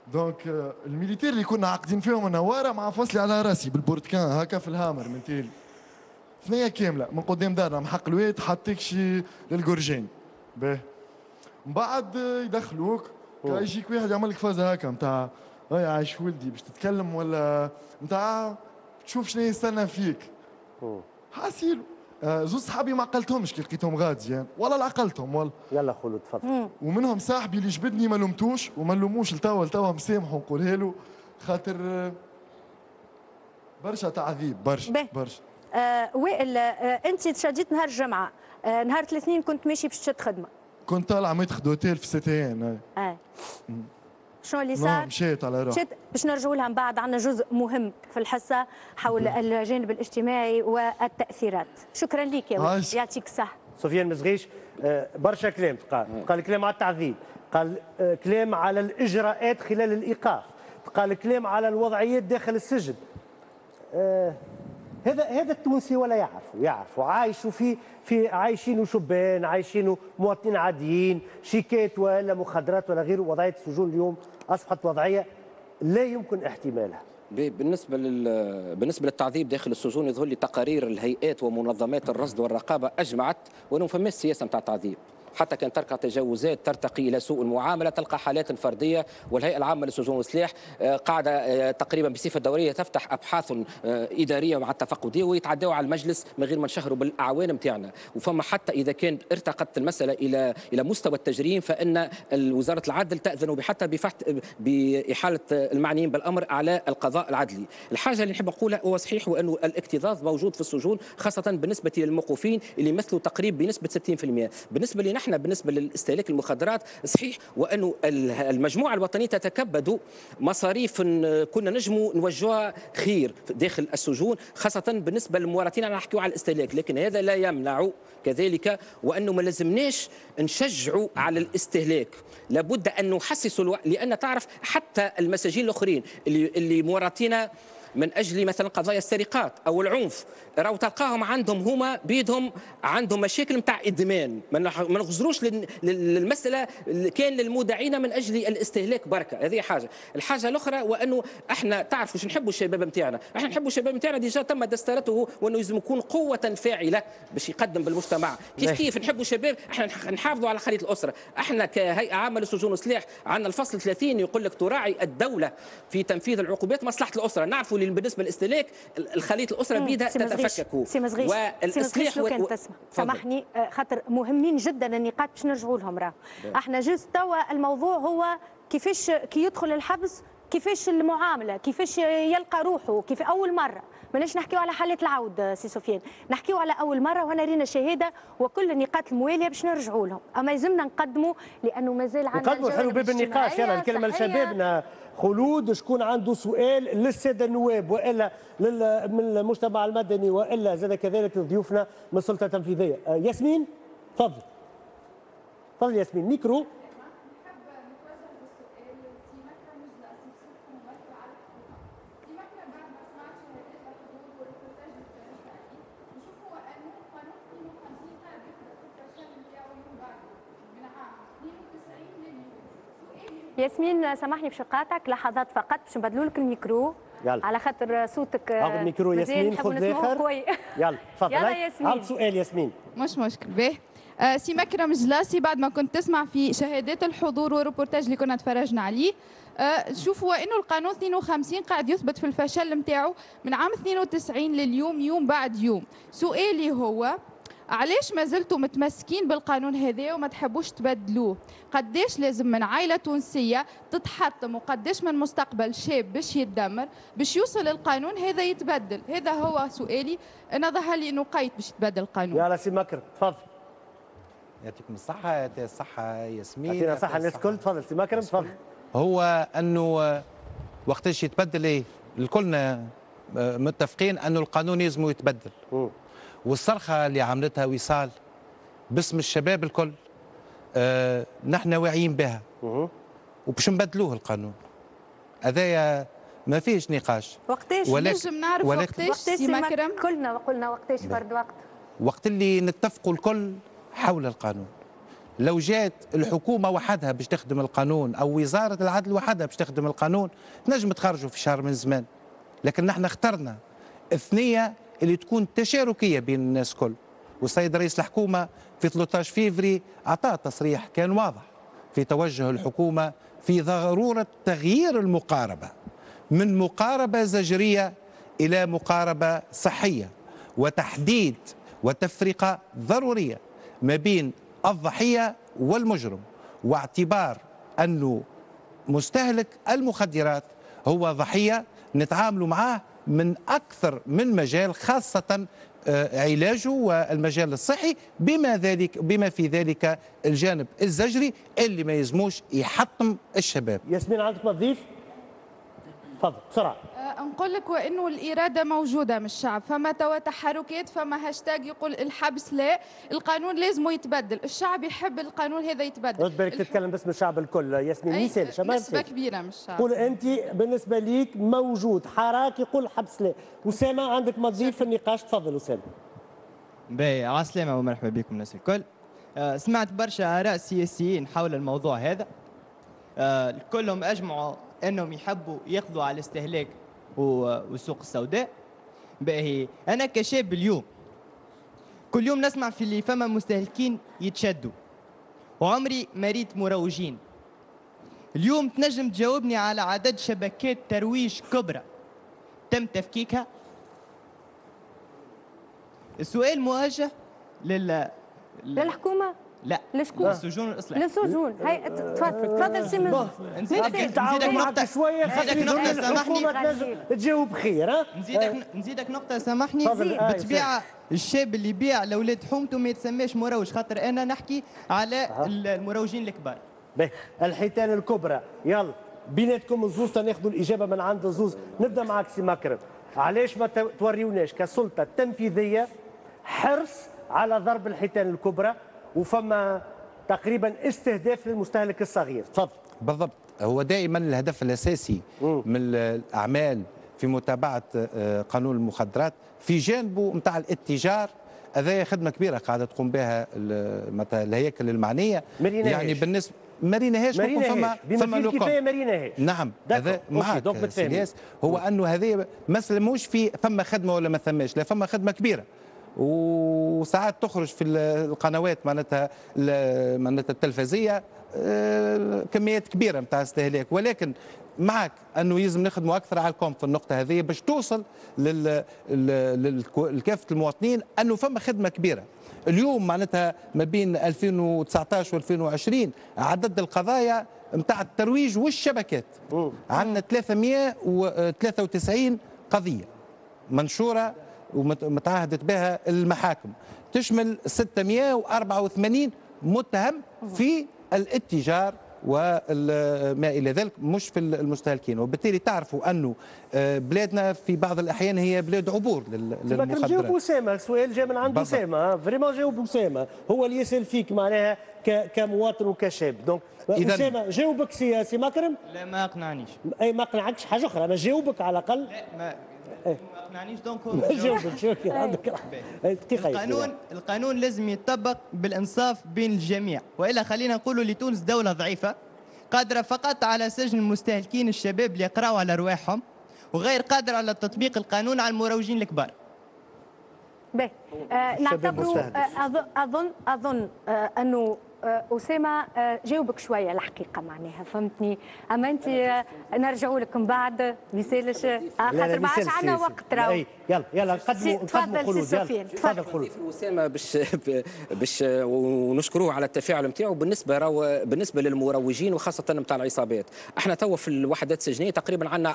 دونك الميليتير اللي كنا عاقدين فيهم النواره مع فصلي على راسي بالبرتكان هكا في الهامر من تالي. ثنيه كامله من قدام دارنا محق الواد حطيك شي للجورجين. باهي. من بعد يدخلوك يجيك واحد يعمل لك فازه هكا نتاع يا عايش ولدي باش تتكلم ولا نتاع تشوف شنو يستنى فيك. حاسيلو. زوز صحابي ما عقلتهمش كي لقيتهم غادي والله لا عقلتهم والله.
يلا خلود تفضل.
ومنهم صاحبي اللي جبدني ما لومتوش وما نلوموش لتوا مسامحه ونقولها له خاطر برشا تعذيب برشا.
وائل انت تشديت نهار الجمعه، نهار الاثنين كنت ماشي باش تشد خدمه.
كنت طالع ميتخ دوتيل في سيتيان.
شنو اللي صار؟
مشيت على روحي.
باش نرجعوا لها من بعد، عندنا جزء مهم في الحصه حول الجانب الاجتماعي والتاثيرات. شكرا لك يا وائل، يعطيك الصحه.
سفيان مزغيش، برشا كلام قال كلام على التعذيب، قال كلام على الاجراءات خلال الايقاف، قال كلام على الوضعيات داخل السجن. هذا التونسي ولا يعرفوا عايشوا في عايشين شبان، عايشين مواطنين عاديين، شيكات ولا مخدرات ولا غيره. وضعيه السجون اليوم اصبحت وضعيه لا يمكن احتمالها.
بالنسبه للتعذيب داخل السجون، يظهر لي تقارير الهيئات ومنظمات الرصد والرقابه اجمعت وانه فماش سياسه نتاع التعذيب. حتى كان ترقى تجاوزات ترتقي الى سوء المعامله، تلقى حالات فرديه. والهيئه العامه للسجون والسلاح قاعده تقريبا بصفه دوريه تفتح ابحاث اداريه مع التفقديه ويتعداوا على المجلس من غير ما نشهروا بالاعوان نتاعنا. وفما حتى اذا كانت ارتقت المساله الى مستوى التجريم، فان وزاره العدل تاذن حتى باحاله المعنيين بالامر على القضاء العدلي. الحاجه اللي نحب نقولها هو صحيح وانه الاكتظاظ موجود في السجون، خاصه بالنسبه للموقوفين اللي يمثلوا تقريبا بنسبه 60%. بالنسبه لنا احنا بالنسبه للاستهلاك المخدرات صحيح وانه المجموعه الوطنيه تتكبد مصاريف كنا نجموا نوجهوها خير داخل السجون، خاصه بالنسبه للمورطين. انا نحكيو على الاستهلاك، لكن هذا لا يمنع كذلك وانه ما لازمناش نشجعوا على الاستهلاك. لابد ان نحسسوا لان تعرف حتى المساجين الاخرين اللي مورطين من اجل مثلا قضايا السرقات او العنف، راهو تلقاهم عندهم هما بيدهم عندهم مشاكل نتاع ادمان. ما نغزروش للمساله كان للمودعين من اجل الاستهلاك بركه. هذه حاجه. الحاجه الاخرى وانه احنا تعرفوا واش نحبوا الشباب نتاعنا، احنا نحبوا الشباب نتاعنا ديجا تم دسترته وانه لازم يكون قوه فاعله باش يقدم بالمجتمع. كيف نحبوا الشباب، احنا نحافظوا على خليط الاسره. احنا كهيئه عامه للسجون والسلاح عندنا الفصل 30 يقول لك تراعي الدوله في تنفيذ العقوبات مصلحه الاسره. نعرفوا بالنسبه للاستهلاك الخليط الاسره بيدها تتفكك.
سي مزغيش لو كان تسمع سامحني، خاطر مهمين جدا النقاط باش نرجعوا لهم. راه احنا جوست توا الموضوع هو كيفاش كي يدخل الحبس، كيفاش المعامله، كيفاش يلقى روحه، كيف اول مره. ماناش نحكيو على حالات العود سي سفيان، نحكيو على اول مره وهنا رينا شهاده وكل النقاط المواليه باش نرجعوا لهم. اما يلزمنا نقدموا لانه مازال عندنا
نقدموا حلو باب النقاش. يلا الكلمه لشبابنا. خلود، شكون عنده سؤال للساده النواب والا من المجتمع المدني والا زاد كذلك ضيوفنا من السلطه التنفيذيه؟ ياسمين تفضل. تفضل ياسمين، ميكرو.
ياسمين سامحني باش نقاطعك لحظات فقط باش نبدلوا لك الميكرو.
يلا.
على خاطر صوتك
اخذ الميكرو ياسمين، خذ الاخر. يلا تفضل.
يلا ياسمين.
عندك سؤال ياسمين؟
مش مشكل. باهي سي مكرم جلاسي، بعد ما كنت تسمع في شهادات الحضور والروبورتاج اللي كنا تفرجنا عليه، شوفوا انه القانون 52 قاعد يثبت في الفشل نتاعو من عام 92 لليوم يوم بعد يوم. سؤالي هو علاش ما زلتوا متمسكين بالقانون هذا وما تحبوش تبدلوه؟ قداش لازم من عائله تونسيه تتحطم وقداش من مستقبل شاب باش يتدمر باش يوصل القانون هذا يتبدل؟ هذا هو سؤالي. انا ظهر لي انه قيد باش يتبدل القانون.
يلا سي مكرم تفضل.
يعطيكم الصحه. يعطيها الصحه ياسمين.
يعطينا الصحه الناس الكل. تفضل سي مكرم تفضل.
هو انه وقتاش يتبدل ايه؟ الكلنا متفقين انه القانون لازم يتبدل. والصرخه اللي عملتها وصال باسم الشباب الكل نحن واعيين بها وباش نبدلوه القانون هذايا ما فيهش نقاش.
وقتاش
نجم نعرف وقتاش سي مكرم؟
كلنا قلنا وقتاش فرد وقت
اللي نتفقوا الكل حول القانون. لو جات الحكومه وحدها باش تخدم القانون او وزاره العدل وحدها باش تخدم القانون تنجم تخرجوا في شهر من زمان، لكن نحن اخترنا الثنيه اللي تكون تشاركيه بين الناس الكل. والسيد رئيس الحكومه في 13 فيفري اعطى تصريح كان واضح في توجه الحكومه في ضروره تغيير المقاربه من مقاربه زجريه الى مقاربه صحيه، وتحديد وتفرقه ضروريه ما بين الضحيه والمجرم، واعتبار انه مستهلك المخدرات هو ضحيه نتعامل معاه من اكثر من مجال، خاصه علاجه والمجال الصحي، بما في ذلك الجانب الزجري اللي ما يلزموش يحطم الشباب.
ياسمين عندك ما تضيف؟ تفضل بسرعه.
نقول لك وانه الاراده موجوده من الشعب، فما توا تحركات، فما هاشتاج يقول الحبس لا، القانون لازم يتبدل، الشعب يحب القانون هذا يتبدل.
رد بالك تتكلم باسم الشعب الكل ياسمين، مثال شباب
نسبه كبيره من الشعب.
قول انت بالنسبه ليك موجود حراك يقول حبس لا. اسامه عندك ما تضيف في النقاش؟ تفضل اسامه.
باهي، على السلامه ومرحبا بكم الناس الكل. سمعت برشا اراء سياسيين حول الموضوع هذا، كلهم اجمعوا انهم يحبوا يقضوا على الاستهلاك والسوق السوداء. باهي، انا كشاب اليوم كل يوم نسمع في اللي فما مستهلكين يتشدوا، وعمري ما ريت مروجين. اليوم تنجم تجاوبني على عدد شبكات ترويج كبرى تم تفكيكها؟ السؤال موجه
للحكومه؟
لا،
لشكون؟
للسجون والإصلاح.
للسجون. هاي تفضل سي
نزيدك نقطة
شوية،
نزيدك نقطة
سامحني تجاوب خير. ها
نزيدك نقطة سامحني. بالطبيعة الشاب اللي يبيع لأولاد حومته ما يتسماش مروج، خاطر أنا نحكي على المروجين الكبار.
الحيتان الكبرى، يلا بيناتكم الزوز تناخذوا الإجابة من عند الزوز. نبدأ معك سي مكرم، علاش ما توريوناش كسلطة تنفيذية حرص على ضرب الحيتان الكبرى وفما تقريبا استهداف للمستهلك الصغير؟ تفضل.
بالضبط، هو دائما الهدف الاساسي من الاعمال في متابعه قانون المخدرات في جانبه نتاع الاتجار. هذا خدمه كبيره قاعده تقوم بها الهياكل المعنيه. يعني بالنسبه ما ريناهاش
فما الكفايه ما ريناهاش.
نعم، هذا معك سياس، هو انه هذه مثلا مش في فما خدمه ولا ما ثماش، لا فما خدمه كبيره وساعات تخرج في القنوات معناتها التلفزيه كميات كبيره نتاع استهلاك، ولكن معك انه يلزم نخدموا اكثر على الكم في النقطه هذه باش توصل لكافه المواطنين انه فما خدمه كبيره. اليوم معناتها ما بين 2019 و2020 عدد القضايا نتاع الترويج والشبكات عندنا 393 قضيه منشوره ومتعهدت بها المحاكم، تشمل 684 متهم في الاتجار وما الى ذلك، مش في المستهلكين. وبالتالي تعرفوا انه بلادنا في بعض الاحيان هي بلاد عبور للمخدرات.
جاوب اسامه، السؤال جاء من عند اسامه، فريمون جاوب اسامه، هو اللي يسال فيك معناها كمواطن وكشاب. دونك اسامه جاوبك سي مكرم.
لا ما اقنعنيش.
اي ما اقنعكش حاجه اخرى، انا جاوبك على الاقل.
لا ما اقنعنيش. دونك
جاوبك شو عندك
القانون لازم يتطبق بالانصاف بين الجميع، والا خلينا نقولوا لتونس دوله ضعيفه قادره فقط على سجن المستهلكين الشباب اللي يقراوا على رواحهم، وغير قادره على تطبيق القانون على المروجين الكبار.
باهي، نعتبروا اظن انه أسامة جاوبك شوية الحقيقة معناها، فهمتني؟ أما أنت نرجعوا لك من بعد ما يسالش، خاطر ما عادش عندنا وقت راهو.
يلا نقدموا خلود.
تفضل
خلود. أسامة باش ونشكروه على التفاعل نتاعو. بالنسبة للمروجين وخاصة نتاع العصابات، احنا توا في الوحدات السجنية تقريبا عندنا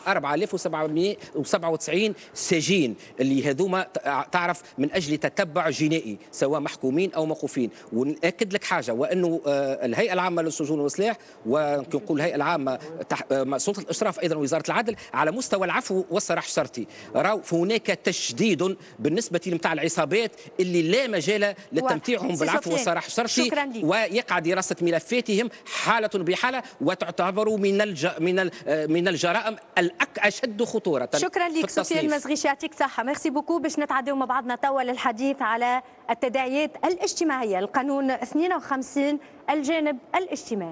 4797 سجين اللي هذوما تعرف من أجل تتبع جنائي سواء محكومين أو موقوفين. ونأكد لك حاجة، وأنه الهيئة العامة للسجون والإصلاح ونقول الهيئة العامة سلطة الإشراف أيضا وزارة العدل على مستوى العفو والصراح الشرطي، راهو هناك تشديد بالنسبة لمتاع العصابات اللي لا مجال لتمتيعهم بالعفو والصراح الشرطي، ويقع دراسة ملفاتهم حالة بحالة وتعتبر من الجرائم الأشد خطورة.
شكرا لك سفيان المزغيشي، يعطيك صحة. ميرسي بوكو. باش نتعداو مع بعضنا توا للحديث على التداعيات الاجتماعية. القانون 52 52 الجانب الاجتماعي.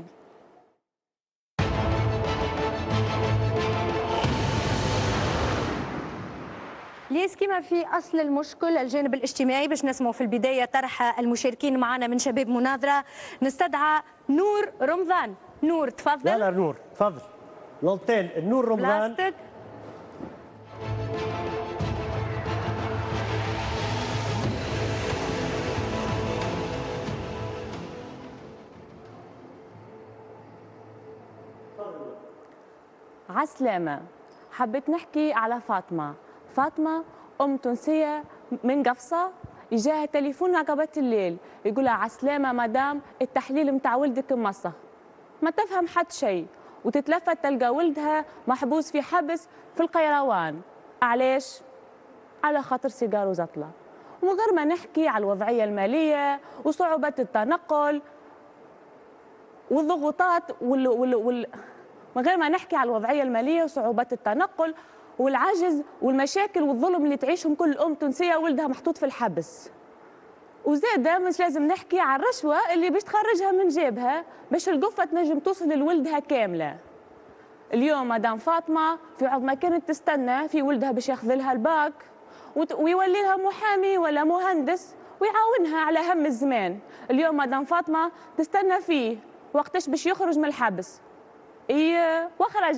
ليس كما في أصل المشكل الجانب الاجتماعي باش نسمعوا في البداية طرح المشاركين معنا من شباب مناظرة. نستدعى نور رمضان. نور تفضل.
لا نور تفضل. لولتين النور رمضان.
بلاستيك.
عسلامة. حبيت نحكي على فاطمة أم تونسية من قفصة. يجاها تليفون عقبات الليل يقولها عسلامة مدام التحليل متاع ولدك مصة. ما تفهم حد شيء وتتلفت تلقى ولدها محبوس في حبس في القيروان. علاش؟ على خاطر سيجار وزطلة. ومن غير ما نحكي على الوضعية المالية وصعوبات التنقل والضغوطات من غير ما نحكي على الوضعية المالية وصعوبات التنقل والعجز والمشاكل والظلم اللي تعيشهم كل أم تونسية ولدها محطوط في الحبس. وزادة مش لازم نحكي على الرشوة اللي باش تخرجها من جيبها باش القفة تنجم توصل لولدها كاملة. اليوم مدام فاطمة في عوض ما كانت تستنى في ولدها باش ياخذ لها الباك ويولي لها محامي ولا مهندس ويعاونها على هم الزمان، اليوم مدام فاطمة تستنى فيه وقتاش باش يخرج من الحبس. وخرج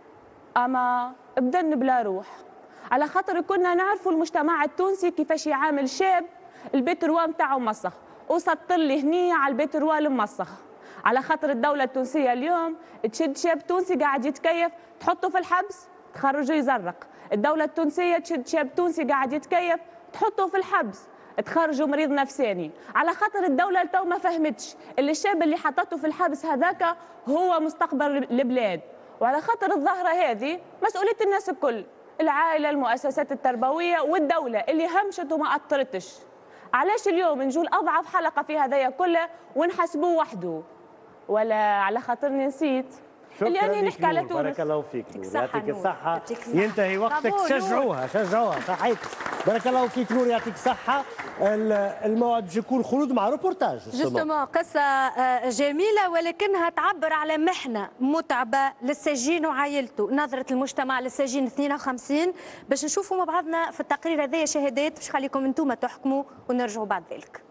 اما بدن بلا روح. على خاطر كنا نعرفوا المجتمع التونسي كيفاش يعامل شاب البيت روا نتاعو مسخ وسطر لي هنيه على البيت روا المسخ. على خاطر الدوله التونسيه اليوم تشد شاب تونسي قاعد يتكيف تحطه في الحبس تخرجه يزرق. الدوله التونسيه تشد شاب تونسي قاعد يتكيف تحطه في الحبس تخرجوا مريض نفساني. على خاطر الدولة تو ما فهمتش اللي الشاب اللي حطته في الحبس هذاك هو مستقبل البلاد. وعلى خاطر الظاهرة هذه مسؤولية الناس الكل، العائلة، المؤسسات التربوية والدولة اللي همشت وما أثرتش. علاش اليوم نجول أضعف حلقة في هذايا كله ونحسبوه وحده؟ ولا على خاطرني نسيت اللي أنا نحكي على تونس.
بارك الله فيك نور، يعطيك الصحة. ينتهي وقتك. شجعوها صحيت. بارك الله فيك نور، يعطيك الصحة. الموعد باش يكون خلود مع روبورتاج.
جوستومون قصة جميلة ولكنها تعبر على محنة متعبة للسجين وعائلته. نظرة المجتمع للسجين 52 باش نشوفوا مع بعضنا في التقرير هذايا شهادات باش خليكم انتم تحكموا ونرجعوا بعد ذلك.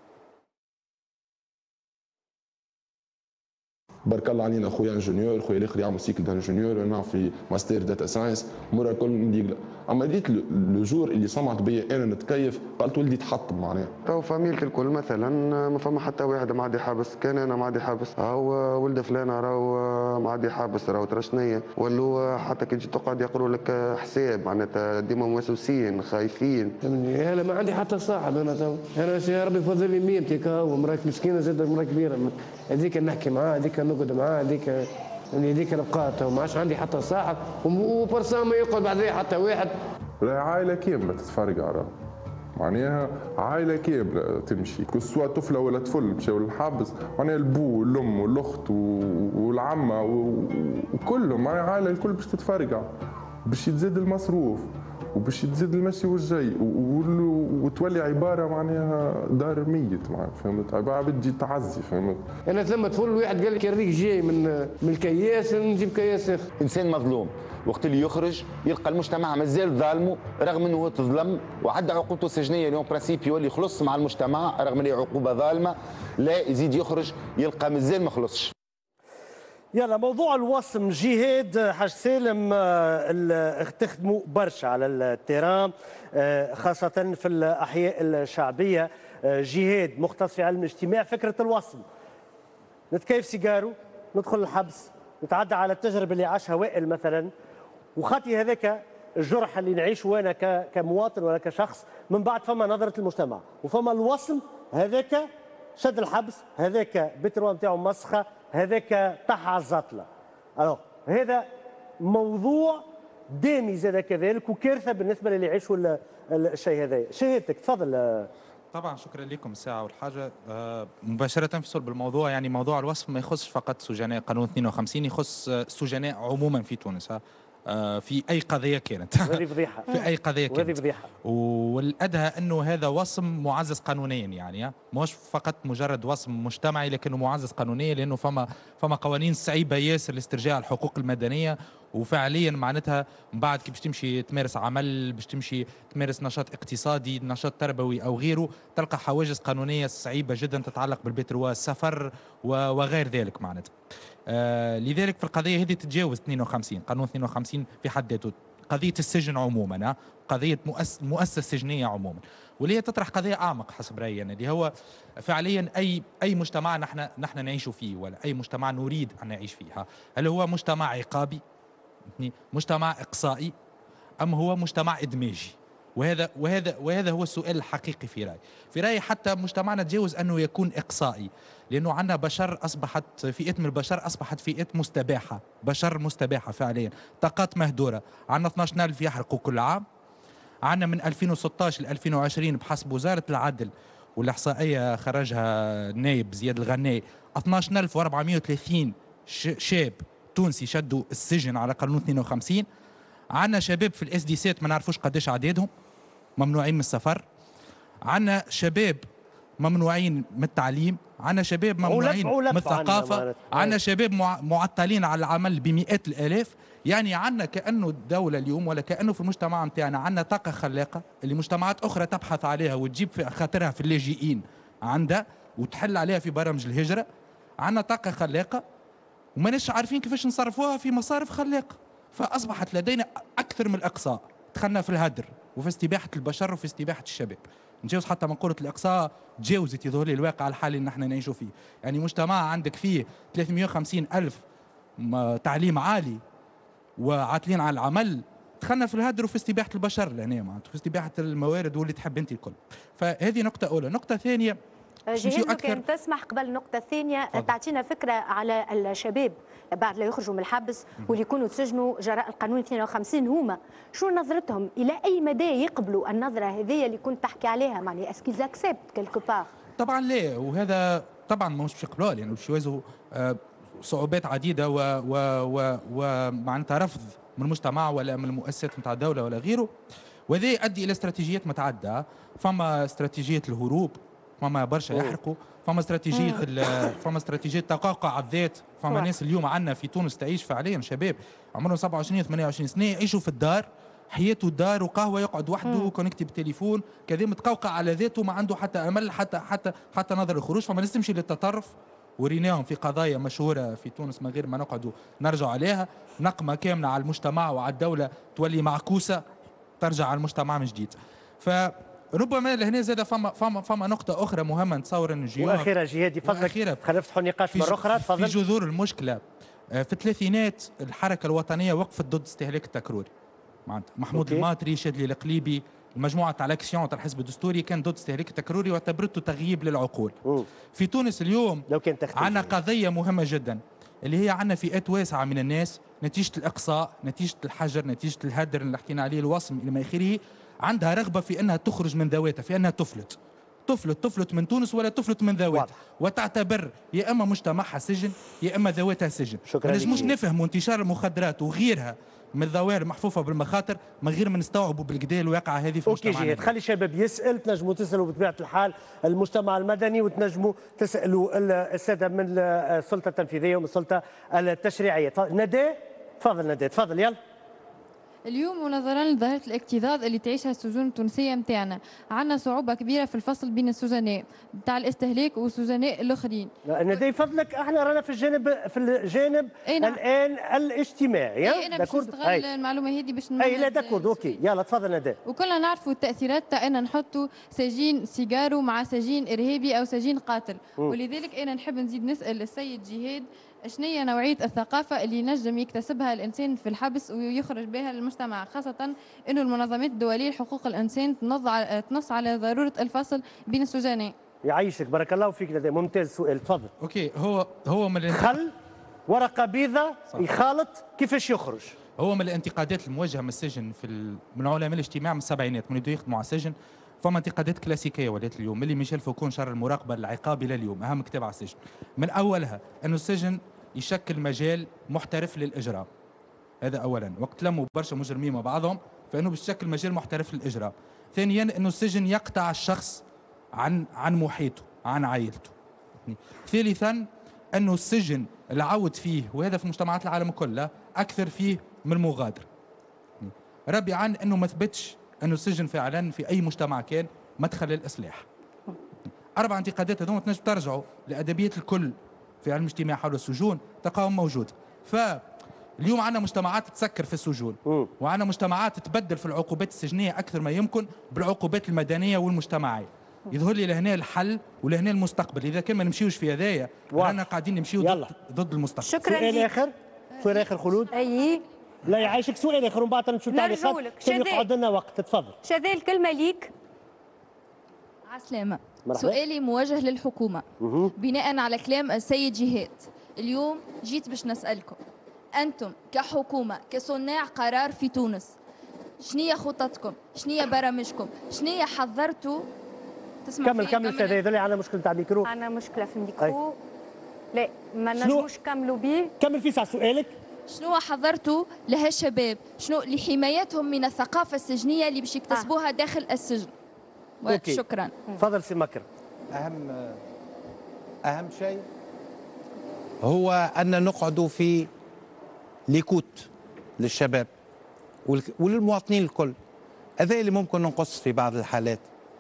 بارك الله علينا خويا انجونيور، خويا الاخر يعمل سيكل دانجونيور، انا في ماستر داتا ساينس، مرة الكل نديقله. اما جيت لو جور اللي سمعت بيا انا نتكيف قالت ولدي تحطم معناها.
تو فاميلتي الكل مثلا ما فما حتى واحد معدي حابس، كان انا معدي حابس او ولد فلان راهو معدي حابس راهو ترشنيه، ولو حتى كي تجي تقعد يقولوا لك حساب معناتها ديما موسوسين خايفين.
انا ما عندي حتى صاحب انا تو، انا يا ربي فضل لي ميمتي كاو مراه مسكينه زاد مراه كبيره، هذيك نحكي معاه، هذيك نقعد معاه، هذيك نبقى ما عادش عندي حتى صاحب وبرسام ما يقعد بعدها حتى واحد.
عائله كامله تتفرقع راه معناها عائله كامله تمشي، سواء طفله ولا طفل مشاو للحبس، معناها البو والام والاخت والعمه وكلهم، معناها عائله الكل باش تتفرقع، باش يتزاد المصروف وباش يتزاد المشي والجاي وتولي عباره معناها دار ميت، معناها فهمت؟ عباره بتجي تعزي، فهمت؟
انا ثم طفل واحد قال لك الريق جاي من الكياس نجيب كياس اخر.
انسان مظلوم وقت اللي يخرج يلقى المجتمع مازال ظالمه رغم انه هو تظلم وعدى عقوبته السجنيه اليوم برانسيب يولي يخلص مع المجتمع رغم اللي عقوبه ظالمه، لا يزيد يخرج يلقى مازال ما خلصش.
يلا موضوع الوصم جهاد حاج سالم تخدموا برشا على التيران خاصة في الأحياء الشعبية. جهاد مختص في علم الاجتماع، فكرة الوصم نتكيف سيجارو ندخل الحبس نتعدى على التجربة اللي عاشها وائل مثلا، وخاطي هذاك الجرح اللي نعيشه أنا كمواطن ولا كشخص، من بعد فما نظرة المجتمع وفما الوصم هذاك شد الحبس، هذاك بتروا نتاعو مسخة، هذاك طاح على الزطله. الوغ هذا موضوع دامي زاد كذلك وكارثه بالنسبه للي يعيشوا الشيء هذا. شهادتك تفضل.
طبعا شكرا لكم الساعه والحاجه. مباشره في صلب الموضوع، يعني موضوع الوصف ما يخصش فقط سجناء قانون 52، يخص السجناء عموما في تونس. في اي قضيه كانت.
هذه فضيحه.
في اي قضيه كانت.
هذه فضيحه.
والادهى انه هذا وصم معزز قانونيا، يعني مش فقط مجرد وصم مجتمعي لكنه معزز قانونيا، لانه فما قوانين صعيبه ياسر لاسترجاع الحقوق المدنيه، وفعليا معناتها من بعد كي باش تمشي تمارس عمل، باش تمشي تمارس نشاط اقتصادي، نشاط تربوي او غيره، تلقى حواجز قانونيه صعيبه جدا تتعلق بالبتروا، السفر وغير ذلك معناتها. لذلك في القضيه هذه تتجاوز 52 قانون 52 في حد ذاته، قضيه السجن عموما، قضيه مؤسسه سجنيه عموما، واللي هي تطرح قضيه اعمق حسب رايي أنا، اللي هو فعليا اي مجتمع نحن نعيش فيه، ولا اي مجتمع نريد ان نعيش فيه، هل هو مجتمع عقابي، مجتمع اقصائي، ام هو مجتمع ادماجي؟ وهذا هو السؤال الحقيقي في رايي حتى مجتمعنا تجاوز انه يكون اقصائي، لانه عندنا بشر اصبحت فئه من البشر اصبحت فئه مستباحه، بشر مستباحه فعليا، طاقات مهدوره، عندنا 12000 يحرقوا كل عام، عندنا من 2016 ل 2020 بحسب وزاره العدل والاحصائيه خرجها النائب زياد الغناي 12430 شاب تونسي شدوا السجن على قانون 52. عندنا شباب في الاس دي سات ما نعرفوش قداش عددهم، ممنوعين من السفر، عندنا شباب ممنوعين من التعليم، عندنا شباب ممنوعين من الثقافه، عندنا شباب معطلين على العمل بمئات الالاف. يعني عندنا كانه الدوله اليوم ولا كانه في المجتمع نتاعنا عندنا طاقه خلاقه اللي مجتمعات اخرى تبحث عليها وتجيب في خاطرها في اللاجئين عندها وتحل عليها في برامج الهجره. عندنا طاقه خلاقه وماناش عارفين كيفاش نصرفوها في مصارف خلاقه، فاصبحت لدينا اكثر من الاقصاء، دخلنا في الهدر وفي استباحه البشر وفي استباحه الشباب. نتجاوز حتى منقولة الإقصاء تجاوزت يظهر لي الواقع الحالي اللي نحن نعيشوا فيه. يعني مجتمع عندك فيه 350 ألف تعليم عالي وعاطلين على العمل، دخلنا في الهدر وفي استباحة البشر لهنا معناتها، في استباحة الموارد واللي تحب أنت الكل. فهذه نقطة أولى. نقطة ثانية
جهاد، كان تسمح قبل النقطة الثانية تعطينا فكرة على الشباب بعد لا يخرجوا من الحبس واللي يكونوا تسجنوا جراء القانون 52، هما شو نظرتهم؟ إلى أي مدى يقبلوا النظرة هذه اللي كنت تحكي عليها؟ معني اسكيز اكسبت كيلكو بار؟
طبعا لا، وهذا طبعا مش باش يقبلوها، لأنه باش يواجهوا صعوبات عديدة ومعناتها رفض من المجتمع ولا من المؤسسات نتاع الدولة ولا غيره، وهذا يؤدي إلى استراتيجيات متعددة. فما استراتيجية الهروب، فما برشا يحرقوا، فما استراتيجيه تقاقع الذات. فما ناس اليوم عندنا في تونس تعيش فعليا شباب عمرهم 27 28 سنه يعيشوا في الدار، حياته الدار وقهوه، يقعد وحده كونكتي بالتليفون كذا، متقوقع على ذاته، ما عنده حتى امل حتى نظر الخروج. فما ناس تمشي للتطرف، وريناهم في قضايا مشهوره في تونس من غير ما نقعدوا نرجع عليها، نقمه كامله على المجتمع وعلى الدوله تولي معكوسه ترجع على المجتمع من جديد. ربما لهنا زاد فما نقطة أخرى مهمة نتصور أن
وأخيرا جهادي فضلك خلينا نفتحوا النقاش مرة أخرى.
في جذور المشكلة في الثلاثينات الحركة الوطنية وقفت ضد استهلاك التكروري. معناتها محمود الماطري، شادلي القليبي، المجموعة تاع لاكسيون تاع الحزب الدستوري كان ضد استهلاك التكروري واعتبرته تغييب للعقول. في تونس اليوم عندنا قضية مهمة جدا اللي هي عندنا فئات واسعة من الناس نتيجة الإقصاء، نتيجة الحجر، نتيجة الهدر اللي حكينا عليه، الوصم إلى ما آخره، عندها رغبة في أنها تخرج من ذواتها، في أنها تفلت من تونس ولا تفلت من ذواتها، وتعتبر يا إما مجتمعها سجن يا إما ذواتها سجن. ما نجموش نفهموا انتشار المخدرات وغيرها من الظواهر المحفوفة بالمخاطر من غير ما نستوعبوا بالكدا الواقعة هذه في مجتمعنا.
أوكي جهاد، خلي الشباب يسأل، تنجموا تسألوا بطبيعة الحال المجتمع المدني، وتنجموا تسألوا السادة من السلطة التنفيذية ومن السلطة التشريعية. ندى، تفضل ندى، تفضل يلا.
اليوم ونظرا لظاهرة الاكتظاظ اللي تعيشها السجون التونسية متاعنا، عندنا صعوبة كبيرة في الفصل بين السجناء نتاع الاستهلاك والسجناء الآخرين.
ندى فضلك، احنا رانا في الجانب الآن الاجتماعي.
أنا باش نستغل المعلومة هذه باش نمد.
لا داكورد، أوكي يلا تفضل ندى.
وكلنا نعرفوا التأثيرات تاع أن نحطوا سجين سيجارو مع سجين إرهابي أو سجين قاتل، ولذلك أنا نحب نزيد نسأل السيد جهاد شنية نوعية الثقافة اللي ينجم يكتسبها الإنسان في الحبس ويخرج بها للمجتمع، خاصة أنه المنظمات الدولية لحقوق الإنسان تنص على ضرورة الفصل بين السجناء.
يعيشك، بارك الله فيك ندى، ممتاز السؤال، تفضل.
أوكي، هو من
خل ورقة بيضاء يخالط كيفاش يخرج.
هو من الانتقادات الموجهة من السجن من علماء الاجتماع من السبعينات من يبدأوا يخدموا على السجن. فما انتقادات كلاسيكيه ولات اليوم ملي ميشيل فوكون شر المراقبه العقاب الى اليوم، اهم كتاب على السجن، من اولها انه السجن يشكل مجال محترف للاجرام. هذا اولا. وقت لموا برشا مجرمين مع بعضهم فانه بالشكل مجال محترف للاجراء. ثانيا انه السجن يقطع الشخص عن محيطه، عن عائلته. ثالثا انه السجن العود فيه، وهذا في مجتمعات العالم كلها، اكثر فيه من المغادره. رابعا انه ما ثبتش انه السجن فعلا في اي مجتمع كان مدخل للاصلاح. 4 انتقادات هذوما تنجم ترجعوا لادبيه الكل في علم الاجتماع حول السجون تلقاهم موجوده. فاليوم عندنا مجتمعات تسكر في السجون، وعندنا مجتمعات تبدل في العقوبات السجنيه اكثر ما يمكن بالعقوبات المدنيه والمجتمعيه. يظهر لي لهنا الحل ولهنا المستقبل. اذا كان ما نمشيوش في هذايا رانا قاعدين نمشيو ضد المستقبل.
شكرا.
سؤال اخر، سؤال اخر خلود.
اي
لا يعيشك سؤال اخر ومن بعد نمشيو تعليقات يقعد لنا وقت. تفضل
شذا الكلمه ليك.
عسلامة. سؤالي موجه للحكومة بناء على كلام السيد جهاد. اليوم جيت باش نسألكم أنتم كحكومة كصناع قرار في تونس، شنية خططكم؟ شنية برامجكم؟ شنية حضرتوا؟
كمل استاذ. هذا اللي عندنا مشكله تاع الميكرو.
عندنا مشكله في الميكرو. لا ما نجموش نكملوا به.
كمل في ساعه سؤالك.
شنو حضرتوا لهالشباب؟ شنو لحمايتهم من الثقافة السجنية اللي باش يكتسبوها داخل السجن؟ شكرا.
تفضل سي مكر.
أهم شيء هو أن نقعدوا في ليكوت للشباب وللمواطنين الكل. هذا اللي ممكن ننقص في بعض الحالات.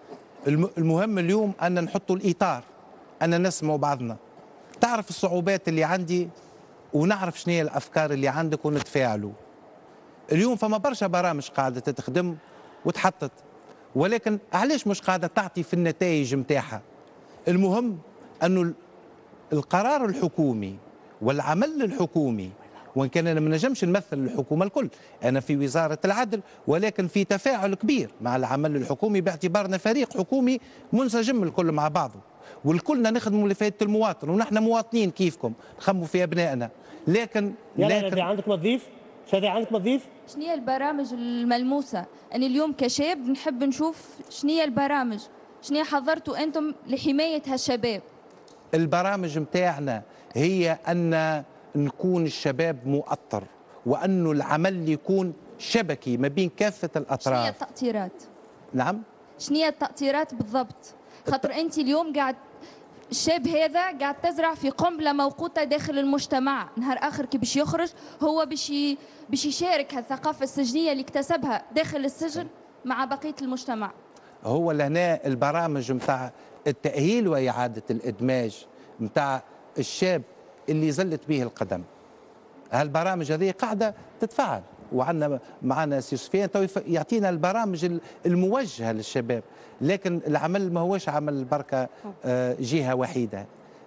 المهم اليوم أن نحطوا الإطار، أن نسمع بعضنا. تعرف الصعوبات اللي عندي ونعرف شنو هي الأفكار اللي عندك ونتفاعلوا. اليوم فما برشا برامج قاعدة تخدم وتحطت، ولكن علاش مش قاعدة تعطي في النتائج متاعها؟ المهم أنه القرار الحكومي والعمل الحكومي، وإن كان أنا ما نجمش نمثل الحكومة الكل، أنا في وزارة العدل، ولكن في تفاعل كبير مع العمل الحكومي باعتبارنا فريق حكومي منسجم الكل مع بعضه، والكلنا نخدموا لفائدة المواطن، ونحن مواطنين كيفكم نخموا في أبنائنا. لكن
عندك مضيف؟ شادي عندك مضيف؟
شنو هي البرامج الملموسة؟ أنا اليوم كشاب نحب نشوف شنو هي البرامج، شنو حضرتوا أنتم لحماية هالشباب؟
البرامج متاعنا هي أن نكون الشباب مؤطر، وأنه العمل يكون شبكي ما بين كافة الأطراف.
شنو هي التأطيرات؟
نعم؟
شنو هي التأطيرات بالضبط؟ خاطر أنت اليوم قاعد الشاب هذا قاعد تزرع في قنبلة موقوتة داخل المجتمع، نهار آخر كي باش يخرج هو باش يشارك هالثقافة السجنية اللي اكتسبها داخل السجن مع بقية المجتمع.
هو لهنا البرامج متاع التأهيل وإعادة الإدماج متاع الشاب اللي زلت به القدم، هالبرامج هذه قاعدة تتفعل، وعندنا معنا سي سفيان تو يعطينا البرامج الموجهة للشباب. لكن العمل ما هوش عمل بركة جهة وحيدة.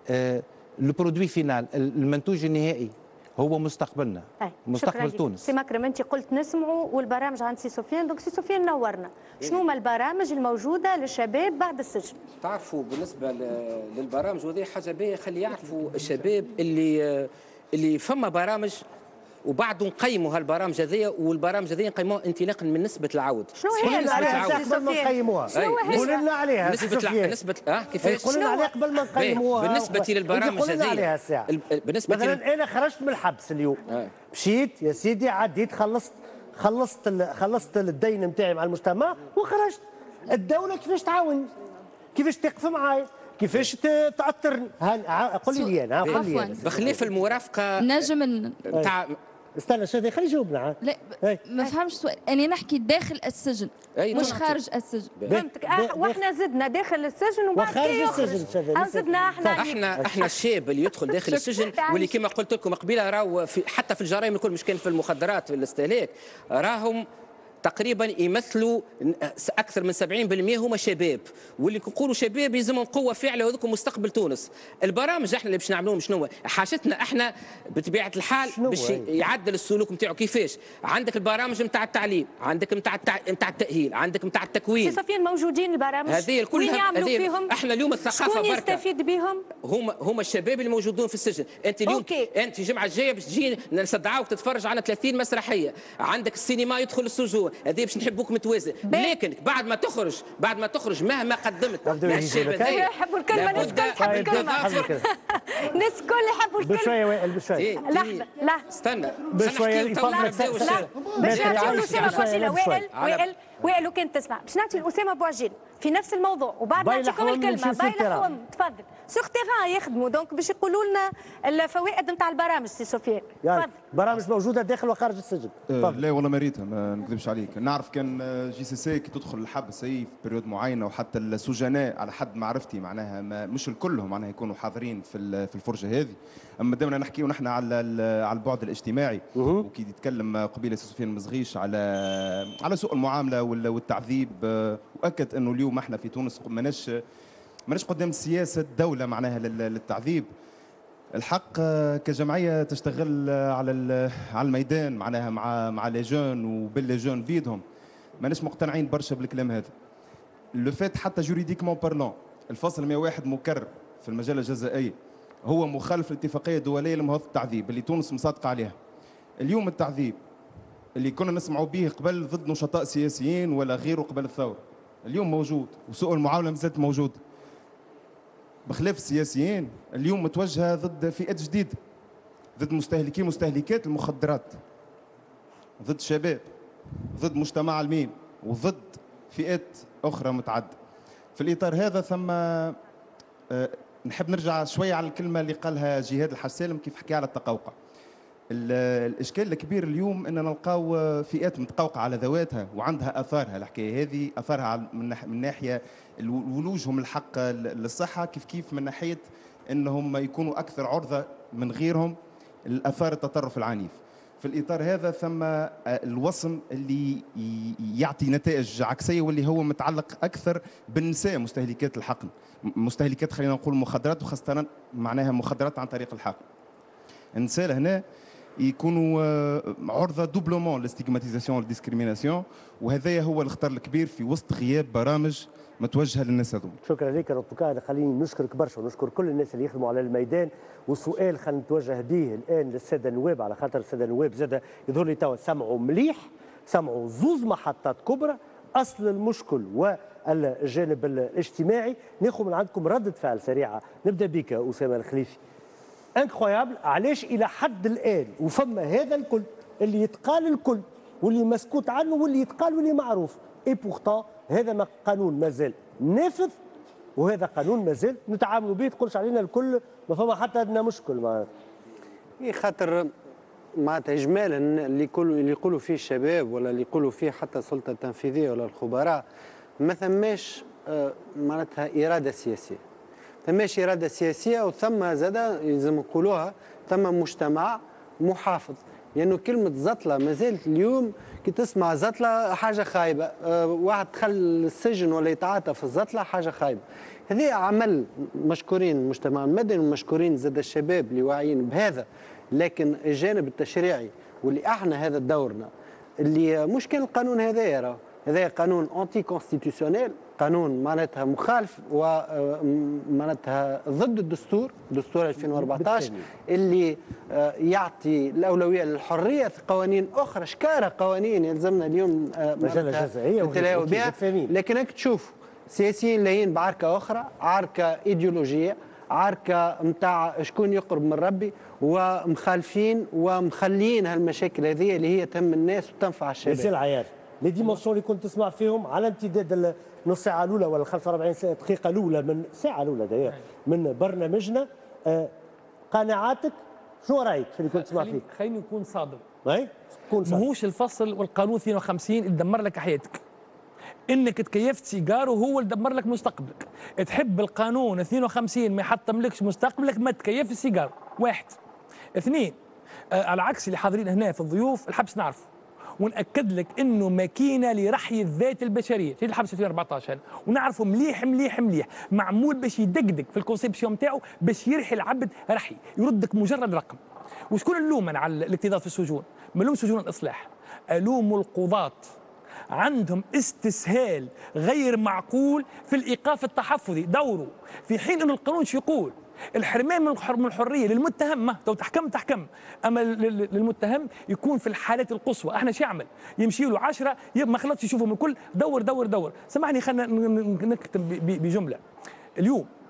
البرودوي فينال، المنتوج النهائي هو مستقبلنا، مستقبل تونس.
سي مكرم انت قلت نسمعوا والبرامج عند سي سفيان، دونك سي سفيان نورنا شنو هما البرامج الموجوده للشباب بعد السجن؟
تعرفوا بالنسبه للبرامج وهذه حاجه باهيه، خلي يعرفوا الشباب اللي فما برامج وبعد نقيموا هالبرامج هذيا، والبرامج هذيا نقيموها انطلاقا من نسبه العود.
شنو هي نسبه العود؟
قبل ما نقيموها قول لنا عليها.
نسبه
كيفاش؟ قول لنا عليها قبل ما نقيموها.
بالنسبه للبرامج هذيا
بالنسبه مثلا انا خرجت من الحبس اليوم، مشيت يا سيدي عديت خلصت الدين نتاعي مع المجتمع وخرجت. الدوله كيفاش تعاوني؟ كيفاش تقف معاي؟ كيفاش تأثرني؟ قول لي انا
بخلاف المرافقه
نجم
تاع
استنى شادي خلي يجاوبنا.
لا ما فهمش السؤال. انا نحكي داخل السجن مش خارج السجن.
فهمتك. واحنا زدنا داخل السجن وبعد
خارج السجن
زدنا
احنا الشاب اللي يدخل داخل السجن واللي كما قلت لكم قبيله راهو حتى في الجرائم الكل مش كان في المخدرات في الاستهلاك راهم تقريبا يمثلوا اكثر من 70% هما شباب، واللي نقولوا شباب يلزمهم قوه فعله وهذوك مستقبل تونس. البرامج احنا اللي باش نعملوهم شنو؟ حاجتنا احنا بطبيعه الحال باش يعدل السلوك نتاعو. كيفاش؟ عندك البرامج نتاع التعليم، عندك نتاع التاهيل، عندك نتاع التكوين.
سي سفيان موجودين البرامج
هذه الكل.
وين يعملوا فيهم؟
احنا اليوم الثقافه
شكون يستفيد بهم؟
هما الشباب اللي موجودين في السجن. انت اليوم انت الجمعه الجايه باش تجي نستدعاوك تتفرج على 30 مسرحيه، عندك السينما يدخل السجون، هذه باش نحبوك متوازن. لكن بعد ما تخرج مهما قدمت للشباب
يحبوا الكلمه. الناس الكل يحبوا الكلمه.
بشويه وائل بشويه.
لحظه لا
استنى
بشويه
باش نعطي لأسامة بوعجيل. وائل وكان تسمع باش نعطي لأسامة بوعجيل في نفس الموضوع وبعد نعطيكم الكلمه. بايلة تفضل. سوغ تيران يخدموا دونك باش يقولوا لنا الفوائد نتاع البرامج. سي سفيان تفضل.
برامج موجوده داخل وخارج السجن.
لا والله ما ريتها، ما نكذبش عليك. نعرف كان جي سي سي كي تدخل الحبس اي في بريود معينه، وحتى السجناء على حد معرفتي معناها مش الكلهم معناها يكونوا حاضرين في الفرجه هذه. اما دائما نحكيو نحن على البعد الاجتماعي، وكي يتكلم قبيله سفيان المزغيش على سوء المعامله والتعذيب، واكد انه اليوم احنا في تونس ماناش قدام سياسه دوله معناها للتعذيب. الحق كجمعيه تشتغل على الميدان معناها مع لي جون وباللي جون بيدهم، ماناش مقتنعين برشا بالكلام هذا. لو فات حتى جوريديكمون بارلون الفصل 101 مكرر في المجله الجزائيه هو مخالف للاتفاقيه الدوليه لمهارة التعذيب اللي تونس مصادقه عليها. اليوم التعذيب اللي كنا نسمعوا به قبل ضد نشطاء سياسيين ولا غيره قبل الثوره اليوم موجود، وسوء المعامله مازالت موجود. بخلاف السياسيين اليوم متوجهه ضد فئات جديده، ضد مستهلكات المخدرات، ضد شباب، ضد مجتمع الميم، وضد فئات اخرى متعدده. في الاطار هذا ثم نحب نرجع شويه على الكلمه اللي قالها جهاد الحاج سالم كيف حكى على التقوقع. الاشكال الكبير اليوم ان نلقاو فئات متقوقعه على ذواتها وعندها اثارها. الحكايه هذه اثارها من ناحيه ولوجهم الحق للصحه، كيف من ناحيه انهم يكونوا اكثر عرضه من غيرهم لاثار التطرف العنيف. في الاطار هذا ثم الوصم اللي يعطي نتائج عكسيه واللي هو متعلق اكثر بالنساء مستهلكات الحقن، مستهلكات خلينا نقول مخدرات، وخاصه معناها مخدرات عن طريق الحقن. النساء هنا يكونوا عرضه دوبلومون للاستيغماتيزاسيون والديسكريميناسيون، وهذا هو الخطر الكبير في وسط غياب برامج متوجهه للناس هذوما.
شكرا لك ربك. خليني نشكرك برشا ونشكر كل الناس اللي يخدموا على الميدان. وسؤال خلينا نتوجه به الان للساده النواب، على خاطر الساده النواب زاد يظهر لي توا سمعوا مليح، سمعوا زوز محطات كبرى، اصل المشكل والجانب الاجتماعي. ناخذ من عندكم ردة فعل سريعه. نبدا بك اسامه الخليفي. انكرويابل علاش الى حد الان وفما هذا الكل اللي يتقال الكل واللي مسكوت عنه واللي يتقال واللي معروف، اي بورتون هذا قانون مازال نافذ، وهذا قانون مازال نتعاملوا به. تقولش علينا الكل ما فما حتى ادنى مشكل معاه.
خاطر معناتها اجمالا اللي يقولوا فيه الشباب ولا اللي يقولوا فيه حتى السلطه التنفيذيه ولا الخبراء ما ثماش معناتها اراده سياسيه. ثماش اراده سياسيه، وثم زاد لازم نقولوها ثم مجتمع محافظ. لانه يعني كلمه زطله ما زالت اليوم كي تسمع زطله حاجه خايبه، واحد دخل السجن ولا يتعاطى في الزطله حاجه خايبه. هذه عمل مشكورين المجتمع المدني ومشكورين زاد الشباب اللي واعيين بهذا، لكن الجانب التشريعي واللي احنا هذا دورنا اللي مشكل القانون هذا هذا قانون انتي كونستيتيسيونيل، قانون معناتها مخالف ومعناتها ضد الدستور، دستور 2014 اللي يعطي الاولويه للحريه في قوانين اخرى، شكاره قوانين يلزمنا اليوم
مجله جزائيه
نتلاعبوا بها. لكن هيك تشوف سياسيين لاهين بعركه اخرى، عركه ايديولوجيه، عركه نتاع شكون يقرب من ربي، ومخالفين ومخلين هالمشاكل هذه اللي هي تهم الناس وتنفع الشباب.
ياسر العيار لي ديمونسيون اللي كنت تسمع فيهم على امتداد النص ساعه الاولى ولا 45 دقيقه الاولى من الساعه الاولى داير من برنامجنا، قناعاتك شو رايك في اللي كنت تسمع فيه؟
خليني نكون صادق.
كون صادق.
ماهوش الفصل والقانون 52 اللي دمر لك حياتك. انك تكيفت سيجار وهو اللي دمر لك مستقبلك. تحب القانون 52 ما يحطملكش مستقبلك، ما تكيف السيجار. واحد. اثنين، على عكس اللي حاضرين هنا في الضيوف، الحبس نعرفه ونأكد لك انه ماكينه لرحي الذات البشريه، في الحبس 2014 ونعرفه مليح مليح مليح، معمول باش يدقدق في الكونسيبسيون نتاعو باش يرحي العبد رحي، يردك مجرد رقم. وشكون نلوم على الاكتظاظ في السجون؟ ما نلوم سجون الاصلاح، الوم القضاة عندهم استسهال غير معقول في الايقاف التحفظي دوره، في حين انه القانون شو يقول؟ الحرمان من الحريه للمتهم، ما لو تحكم، اما للمتهم يكون في الحالات القصوى. احنا شو يعمل؟ يمشي له 10 ما خلطش يشوفهم الكل، دور. سامحني خلينا نكتب بجمله. اليوم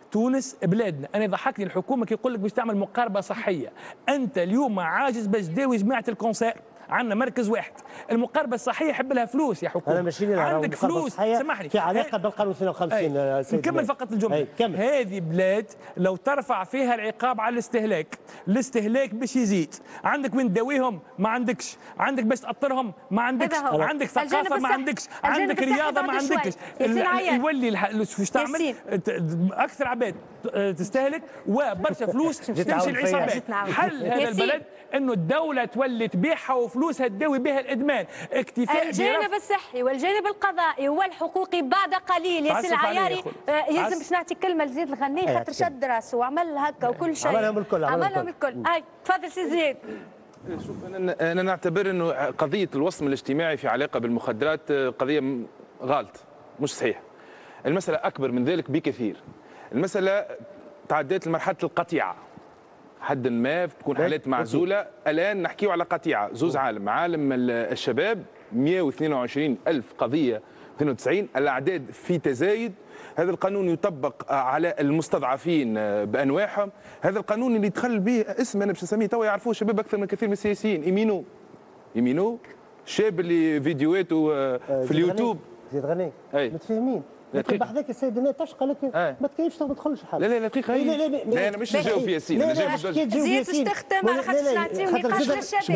تونس بلادنا. انا ضحكني الحكومه كي يقول لك باش تعمل مقاربه صحيه. انت اليوم عاجز باش تداوي جماعه الكونسير، عندنا مركز واحد. المقاربه الصحيه يحب لها فلوس يا حكومه.
انا ماشي
عندك فلوس،
سامحني في علاقه بالقانون 52 سيد.
نكمل فقط الجمله. هذه بلاد لو ترفع فيها العقاب على الاستهلاك باش يزيد. عندك وين تداويهم ما عندكش، عندك باش تأطرهم ما عندكش، عندك ثقافه ما عندكش، عندك رياضه ما عندكش. يولي واش تعمل اكثر عباد تستهلك وبرشا فلوس تمشي العصابات. حل هذا البلد انه الدوله تولي تبيعها وفلوسها تداوي بها الادمان. اكتفاء
الجانب الصحي والجانب القضائي والحقوقي بعد قليل يا سي العياري. يلزم باش نعطي كلمه لزيد الغني خاطر شد راسه وعمل هكا وكل شيء.
عملهم الكل.
تفضل سي زياد.
شوف انا نعتبر انه قضيه الوصم الاجتماعي في علاقه بالمخدرات قضيه غلط مش صحيح. المساله اكبر من ذلك بكثير. المساله تعديت لمرحله القطيعه. حد ما تكون حالات معزوله. الان نحكيو على قطيعه زوز عالم الشباب 122 ألف قضيه 92. الاعداد في تزايد. هذا القانون يطبق على المستضعفين بانواعهم. هذا القانون اللي دخل به اسم انا باش نسميه توا يعرفوه الشباب اكثر من كثير من السياسيين. يمينو شاب اللي فيديوهاته في اليوتيوب.
زيد غني متفاهمين. لكن بحذاك السيد هنا تشقى لكن ما تكيفش ما تدخلش حاجه.
لا دقيقه. لا انا مش نجاوب في ياسين.
انا جاوب زياد باش تختم على خاطر نعطيو نقاش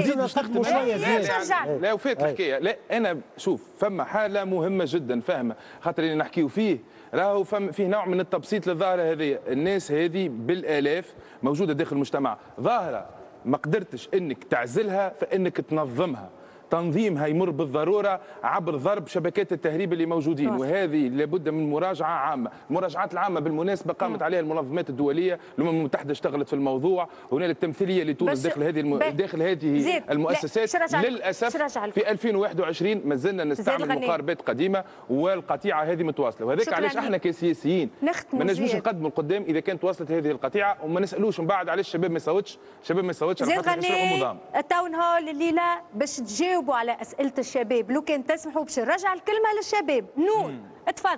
للشباب.
لا وفات الحكايه. لا انا شوف فما حاله مهمه جدا فاهمه خاطر اللي نحكيو فيه راهو فيه نوع من التبسيط للظاهره هذه. الناس هذه بالالاف موجوده داخل المجتمع. ظاهره ما قدرتش انك تعزلها فانك تنظمها. تنظيمها يمر بالضروره عبر ضرب شبكات التهريب اللي موجودين. وهذه لابد من مراجعه عامه. المراجعات العامه بالمناسبه قامت عليها المنظمات الدوليه. الامم المتحده اشتغلت في الموضوع. هنالك تمثيليه لتونس داخل هذه المؤسسات. للاسف في 2021 ما زلنا نستعمل مقاربات قديمه والقطيعه هذه متواصله. وهذاك علاش احنا كسياسيين ما نجموش نقدموا القدام اذا كانت واصلت هذه القطيعه وما نسالوش من بعد علاش الشباب ما يصوتش. الشباب ما يصوتش على خاطر يشرحوا نظام.
التاون هول الليله باش تجاوب على أسئلة الشباب. لو كان تسمحوا باش نرجع الكلمة للشباب. نور اتفضل.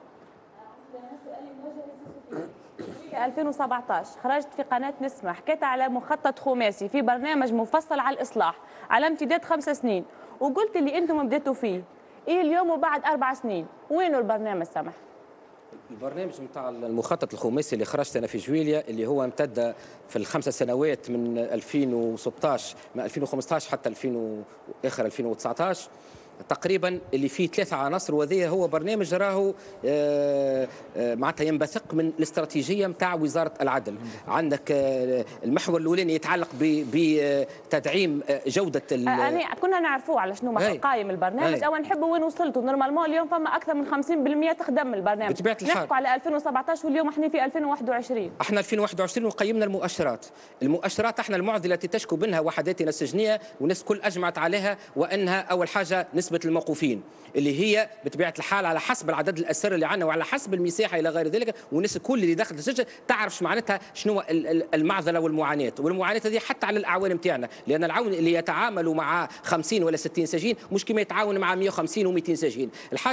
في 2017 خرجت في قناة نسمة حكيت على مخطط خماسي في برنامج مفصل على الإصلاح على امتداد 5 سنين وقلت اللي أنتم بديتوا فيه. إيه اليوم وبعد 4 سنين وينه البرنامج سمح؟
البرنامج نتاع المخطط الخماسي اللي خرجت انا في جويليا اللي هو امتد في ال5 سنوات من 2016 من 2015 حتى اخر 2019 تقريبا اللي فيه 3 عناصر. وذي هو برنامج راهو معناتها ينبثق من الاستراتيجيه نتاع وزاره العدل. عندك المحور الاولاني يتعلق بتدعيم جوده
كنا نعرفوه على شنو قايم البرنامج او نحبوا وين وصلتوا. نورمالمون اليوم فما اكثر من 50% تخدم البرنامج.
بطبيعه الحال
نحكوا على 2017 واليوم احنا في 2021.
احنا 2021 وقيمنا المؤشرات احنا المعضله التي تشكو منها وحداتنا السجنيه والناس كل اجمعت عليها وانها اول حاجه نسبة الموقوفين اللي هي بطبيعة الحال على حسب العدد الأسر اللي عندنا وعلى حسب المساحة إلى غير ذلك. والناس الكل اللي داخل السجن تعرف معناتها شنو المعضلة والمعاناة هذه حتى على الأعوان نتاعنا. لأن العون اللي يتعاملوا مع 50 ولا 60 سجين مش كما يتعاون مع 150 و200 سجين.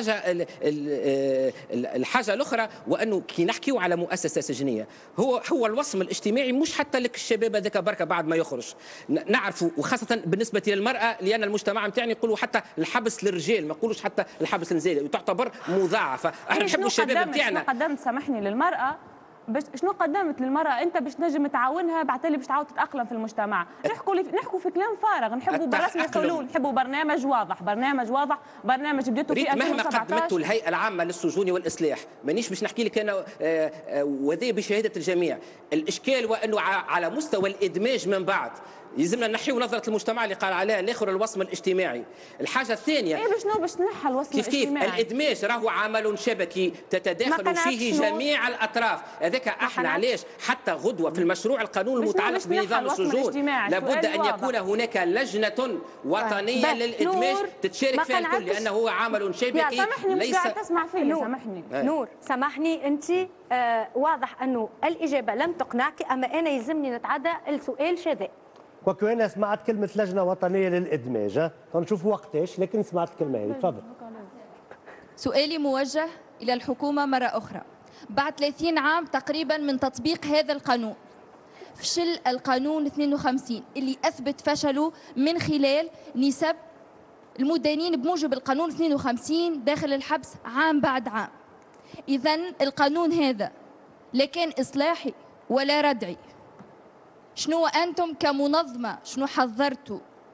الحاجة الأخرى وأنه كي نحكيو على مؤسسة سجنية هو الوصم الاجتماعي مش حتى لك الشباب هذاك بركة بعد ما يخرج نعرفوا. وخاصة بالنسبة للمرأة لأن المجتمع نتاعنا يقولوا حتى الحبس للرجال ما يقولوش حتى الحبس للنساء وتعتبر مضاعفه. احنا نحبوا الشباب نتاعنا.
شنو قدمت سامحني للمراه شنو قدمت للمراه انت باش تنجم تعاونها بعتلي باش تعاود تتاقلم في المجتمع. نحكوا في كلام فارغ. نحبوا برسمي حلول. نحبوا برنامج واضح برنامج بديتوا في 2017.
مهما قدمته الهيئه العامه للسجون والاصلاح مانيش باش نحكي لك انا وذي بشهاده الجميع. الاشكال وانه على مستوى الادماج من بعد يلزمنا نحيو نظرة المجتمع اللي قال عليها الاخر الوصم الاجتماعي. الحاجة الثانية
باش نحى الوصم الاجتماعي
كيف الادماج راهو عمل شبكي تتداخل فيه جميع الاطراف. هذاك احنا علاش حتى غدوة في المشروع القانون المتعلق بنظام السجون لابد ان يكون هناك لجنة وطنية للادماج تتشارك فيها الكل لانه هو عمل شبكي.
سامحني مش قاعد تسمع فيه. سامحني
نور سامحني انت واضح انه الاجابة لم تقنعك اما انا يلزمني نتعدى السؤال شذا.
وكو انا سمعت كلمه لجنه وطنيه للادماج نشوف وقتاش لكن سمعت الكلمه هذه. تفضل.
سؤالي موجه الى الحكومه مره اخرى.
بعد 30 عام تقريبا من تطبيق هذا القانون. فشل القانون 52 اللي أثبت فشله من خلال نسب المدانين بموجب القانون 52 داخل الحبس عام بعد عام. إذن القانون هذا لا كان إصلاحي ولا ردعي. شنو أنتم كمنظمة شنو حضرتوا؟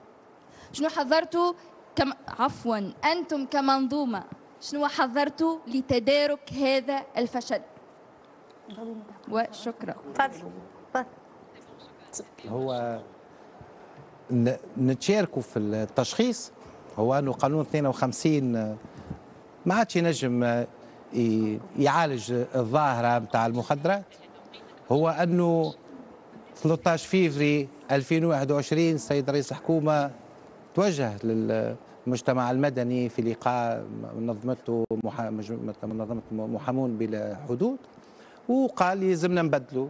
عفوا أنتم كمنظومة شنو حضرتوا لتدارك هذا الفشل؟ وشكرا.
هو نتشاركوا في التشخيص. هو أنه قانون 52 ما عادش ينجم يعالج الظاهرة متاع المخدرات. هو أنه 13 فيفري 2021 السيد رئيس الحكومة توجه للمجتمع المدني في لقاء منظمة محامون بلا حدود، وقال يلزمنا نبدلوا.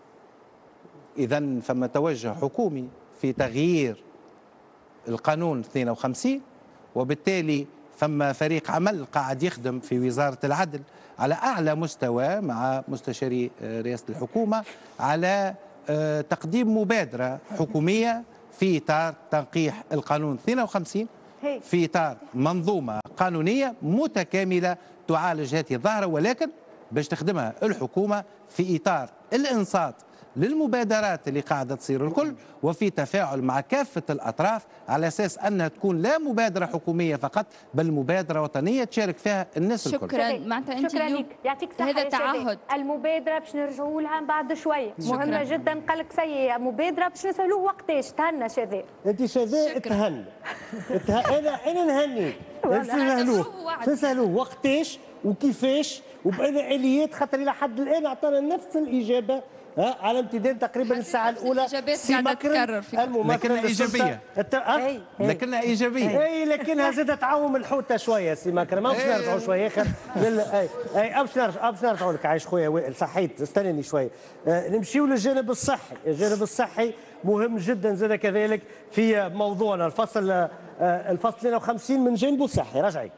إذن فما توجه حكومي في تغيير القانون 52، وبالتالي فما فريق عمل قاعد يخدم في وزارة العدل على أعلى مستوى مع مستشاري رئاسة الحكومة على تقديم مبادرة حكومية في إطار تنقيح القانون 52 في إطار منظومة قانونية متكاملة تعالج هذه الظاهرة، ولكن باش تخدمها الحكومة في إطار الإنصات للمبادرات اللي قاعدة تصير الكل، وفي تفاعل مع كافة الأطراف على أساس أنها تكون لا مبادرة حكومية فقط بل مبادرة وطنية تشارك فيها الناس الكل.
شكرا. معناتها أنت
شكرا لك، يعطيك الصحة.
هذا تعهد.
المبادرة باش نرجعوا لها بعد شوية، مهمة جدا. قال لك سي مبادرة باش نسألوه وقتاش تهنى شذا.
أنت شذا تهنى. أنا نهنيك. نسألوه وقتاش وكيفاش وبأي آليات، خاطر إلى حد الآن أعطانا نفس الإجابة على امتداد تقريبا الساعة الأولى.
سي مكرم
لكنها إيجابية. لكنها إيجابية.
أي لكنها زادت تعوم الحوتة شوية سي مكرم. باش نرجعوا شوية آخر. أي باش نرجعوا لك عايش خويا وائل. صحيت استناني شوية. نمشيو للجانب الصحي. الجانب الصحي مهم جدا زاد كذلك في موضوعنا. الفصل 52 من جانبه الصحي. رجعي.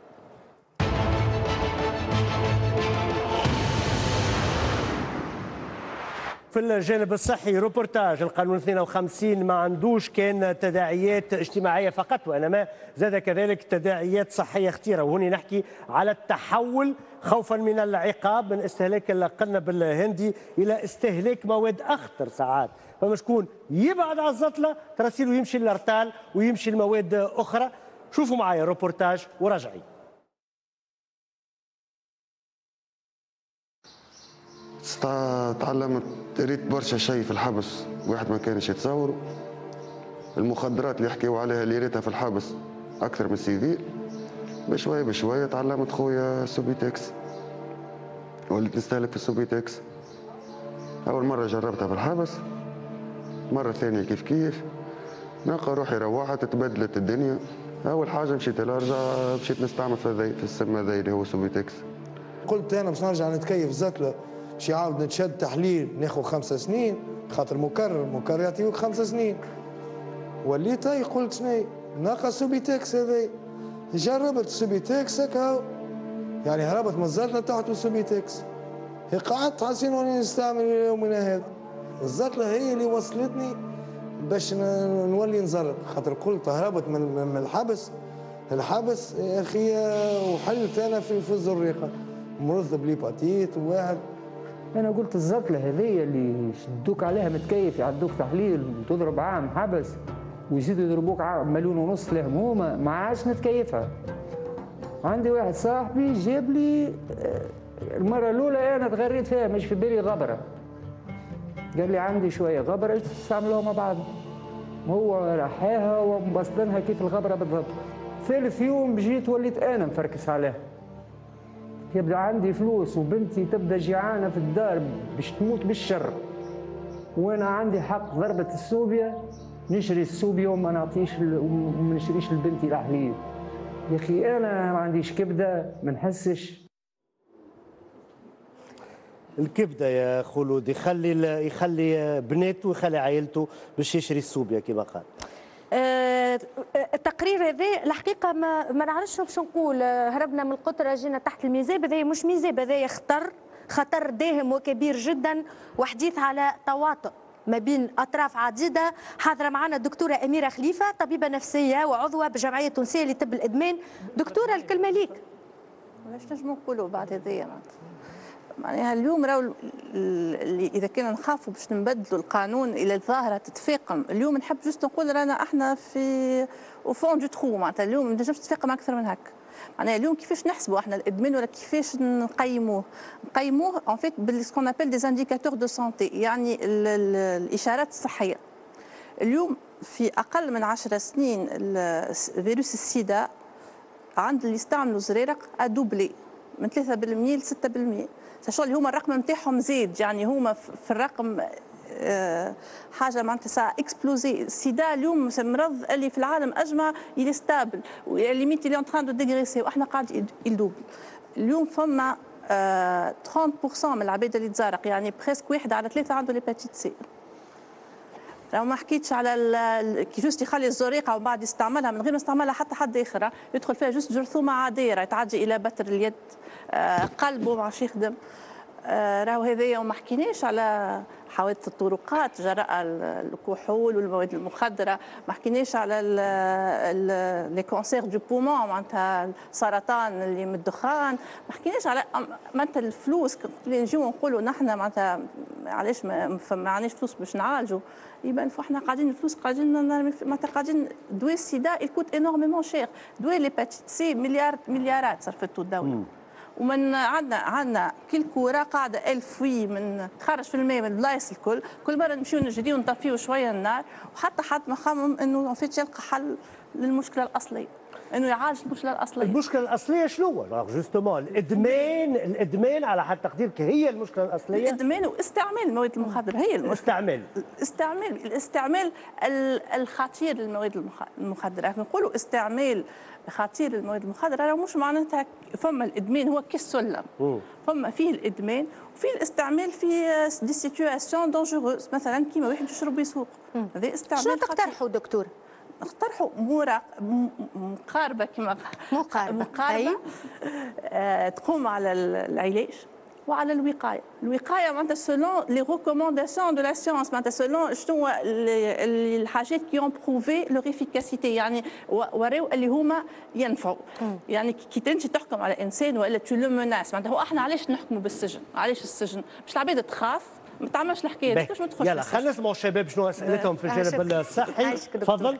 في الجانب الصحي روبورتاج القانون 52 ما عندوش كان تداعيات اجتماعية فقط، وإنما زاد كذلك تداعيات صحية خطيرة، وهنا نحكي على التحول خوفا من العقاب من استهلاك القنب الهندي إلى استهلاك مواد أخطر ساعات. فما شكون يبعد على الزطلة ترسيله يمشي للارتال ويمشي لمواد أخرى. شوفوا معايا روبورتاج ورجعي.
تعلمت ريت برشا شيء في الحبس واحد ما كانش يتصوره. المخدرات اللي يحكيوا عليها اللي ريتها في الحبس اكثر من السيفيل. بشويه بشويه تعلمت خويا سوبيتكس، وليت نستهلك في السوبيتكس. اول مره جربتها في الحبس، مره ثانيه كيف كيف، نلقى روحي روحت تبدلت الدنيا. اول حاجه مشيت لارجع مشيت نستعمل في السم هذا اللي هو سوبيتكس.
قلت انا باش نرجع نتكيف زتله باش يعاود نتشد تحليل ناخذ 5 سنين خاطر مكرر يعطيوك 5 سنين. وليت هاي قلت شنو نلقى سوبيتكس هذا. جربت سوبيتكس هكا يعني هربت من الزتله تحت السوبيتكس. هي قعدت حسين وانا نستعمل الى يومنا هذا. الزتله هي اللي وصلتني باش نولي نزرق، خاطر قلت هربت من الحبس يا اخي وحلت انا في الزريقه مرض بليباتيت وواحد.
انا قلت الزتله هذه اللي يشدوك عليها متكيف يعدوك تحليل وتضرب عام حبس ويزيدوا يضربوك عام 1.5 مليون لهمومه ما عادش نتكيفها. عندي واحد صاحبي جاب لي المره الاولى انا تغريت فيها مش في بالي غبره. قال لي عندي شويه غبره تستعملوها مع بعض. هو راحاها ومبسطنها كيف الغبره بالضبط. ثالث يوم جيت وليت انا مفركس عليها. يبدا عندي فلوس وبنتي تبدا جيعانه في الدار باش تموت بالشر، وانا عندي حق ضربه السوبيا نشري السوبيا وما نشريش لبنتي الحليب. يا اخي انا ما عنديش كبده ما نحسش.
الكبده يا خلود يخلي بناته ويخلي عائلته باش يشري السوبيا كما قال.
التقرير هذا الحقيقه ما نعرفش باش نقول. هربنا من القطره جينا تحت الميزاب. هذا مش ميزاب، هذا خطر خطر داهم وكبير جدا وحديث على تواطؤ ما بين أطراف عديدة. حاضرة معنا الدكتورة أميرة خليفة طبيبة نفسية وعضوة بجمعية تونسية لطب الإدمان. دكتورة الكلمة ليك.
واش نجموا نقولوا بعد هذايا معناها اليوم راهو اذا كنا نخافوا باش نبدلوا القانون الى الظاهره تتفاقم، اليوم نحب جست نقول رانا احنا في وفون دو ترو، معناتها اليوم ما نجمش تتفاقم اكثر من هكا. معناها اليوم كيفاش نحسبوا احنا الادمان ولا كيفاش نقيموه ان فيت بالسكون ابل دي انديكاتور دو سانتي، يعني الاشارات الصحيه. اليوم في اقل من 10 سنين فيروس السيدا عند اللي يستعملوا زريرق ادوبلي من 3% ل 6%. ساشون اللي هما الرقم نتاعهم زيد، يعني هما في الرقم حاجه معناتها سا اكسبلوزي. السيدا اليوم مرض اللي في العالم اجمع يلي ستابل ليميت اللي اون دو ديغريسي، واحنا قاعد يدوبل. اليوم فما 30% من العباد اللي تزارق، يعني بريسك 1 على 3 عنده ليباتيت سي. لو ما حكيتش على كي جوست يخلي الزريقه وبعد يستعملها من غير ما يستعملها حتى حد اخر، يدخل فيها جوست جرثومه عاديه راهي تعدي الى بتر اليد، قلبه ما عادش يخدم. راهو هذايا وما حكيناش على حوادث الطرقات جراء الكحول والمواد المخدره، ما حكيناش على لي كونسير دو بومون معناتها السرطان اللي من الدخان، ما حكيناش على معناتها الفلوس اللي نجيو نقولوا نحن معناتها علاش ما معناش فلوس باش نعالجوا. يبان احنا قاعدين الفلوس قاعدين معناتها قاعدين دواء السيدا يكوت انورميمون شير، دواء ليباتيت سي مليارات صرفته الدوله. ومن عندنا كل كوره قاعده 1000 وي من خرج في الماء من البلايص الكل، كل مره نمشيو نجريو ونطفيو شويه النار، وحتى حد ما خمم انه فيت يلقى حل للمشكله الاصليه، انه يعالج المشكله الاصليه.
المشكله الاصليه شنو هو؟ جوستومون الادمان على حد تقديرك هي المشكله الاصليه؟
الادمان واستعمال المواد المخدره هي المشكله. الاستعمال الخطير للمواد المخدره، نقولوا استعمال خطير للمواد المخدره راه مش معناتها فما الادمان هو كالسلم، فما فيه الادمان وفيه الاستعمال في دي سيتواسيون دونجوروز، مثلا كيما واحد يشرب ويسوق، هذا استعمال.
شنو تقترحوا دكتور؟
نقترحوا مقاربه كما مقاربه تقوم على العلاج وعلى الوقايه. الوقايه معناتها سولون لي ريكومونداسيون دو لا سيونس، معناتها سولون شنو الحاجات كي اون بروفي لور افيكاسيتي، يعني وراو اللي هما ينفعوا. يعني كي تنجي تحكم على انسان والا تو لو مناس، معناتها هو احنا علاش نحكموا بالسجن؟ علاش السجن؟ باش العباد تخاف ما تعملش الحكايه هذيك، باش ما تدخلش.
يلا خلينا نسمعوا الشباب شنو اسئلتهم في الجانب الصحي. تفضل.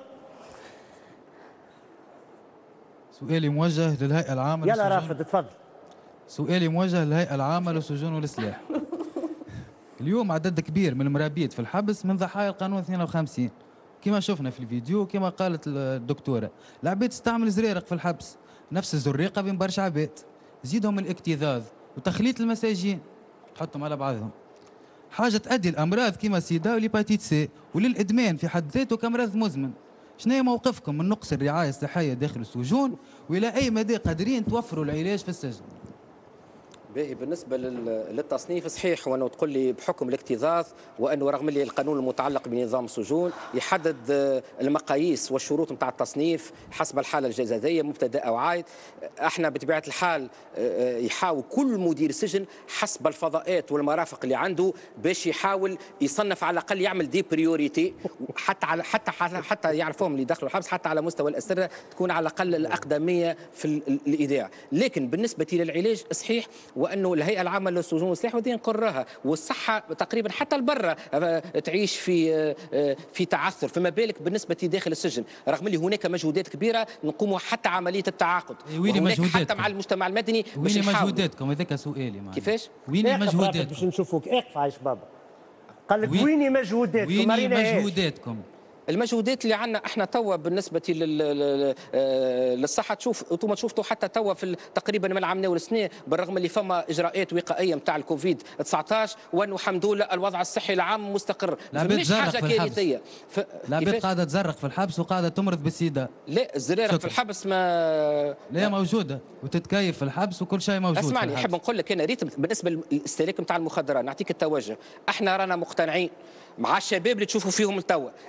سؤالي موجه للهيئة العامة.
يلا رافد تفضل.
سؤالي موجه للهيئة العامة للسجون والسلاح. اليوم عدد كبير من المرابيط في الحبس من ضحايا القانون 52 كما شفنا في الفيديو، كما قالت الدكتورة، العباد تستعمل زريرق في الحبس، نفس الزريقة بين برشا عباد، زيدهم الاكتظاظ وتخليط المساجين تحطهم على بعضهم، حاجة تؤدي الأمراض كما السيدا والهيباتيت سي وللإدمان في حد ذاته كمرض مزمن. شنو هي موقفكم من نقص الرعاية الصحية داخل السجون، وإلى أي مدى قادرين توفروا العلاج في السجن؟
باهي بالنسبه للتصنيف صحيح، وانه تقول لي بحكم الاكتظاظ، وانه رغم اللي القانون المتعلق بنظام السجون يحدد المقاييس والشروط نتاع التصنيف حسب الحاله الجزائيه مبتدا او عائد. احنا بطبيعه الحال يحاول كل مدير سجن حسب الفضاءات والمرافق اللي عنده باش يحاول يصنف على الاقل، يعمل دي بريوريتي حتى يعرفوهم اللي دخلوا الحبس، حتى على مستوى الاسره تكون على الاقل الاقدميه في الايداع. لكن بالنسبه للعلاج صحيح، وانه الهيئه العامه للسجون والسلاح ودي نقرها، والصحه تقريبا حتى البرة تعيش في تعثر، فما بالك بالنسبه داخل السجن، رغم اللي هناك مجهودات كبيره نقوموا حتى عمليه التعاقد.
وين مجهوداتكم
حتى مع المجتمع المدني؟
وين مجهوداتكم؟ هذاك سؤالي معنا.
كيفاش؟
وين مجهوداتكم؟
باش نشوفوك اقف عايش بابا. قال لك وين مجهوداتكم؟
وين مجهوداتكم؟
المجهودات اللي عندنا احنا توا بالنسبه للصحه، انتم شفتوا حتى توا في تقريبا من العام والسنه، بالرغم اللي فما اجراءات وقائيه نتاع الكوفيد 19، وانه الحمد لله الوضع الصحي العام مستقر، مش حاجه كارثيه.
العباد قاعده تزرق في الحبس وقاعده تمرض بالسيدا.
لا الزريرق في الحبس ما
لا موجوده، وتتكيف في الحبس وكل شيء موجود.
اسمعني، نحب نقول لك انا ريت بالنسبه للاستهلاك نتاع المخدرات، نعطيك التوجه. احنا رانا مقتنعين مع الشباب اللي تشوفوا فيهم توا، التكلفه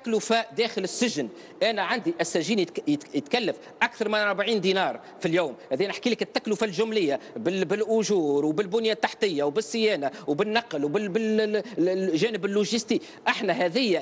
التكلفه داخل السجن. انا عندي السجين يتكلف اكثر من 40 دينار في اليوم. هذه نحكي لك التكلفه الجمليه بالاجور وبالبنيه التحتيه وبالصيانه وبالنقل وبالجانب اللوجستي. احنا هذه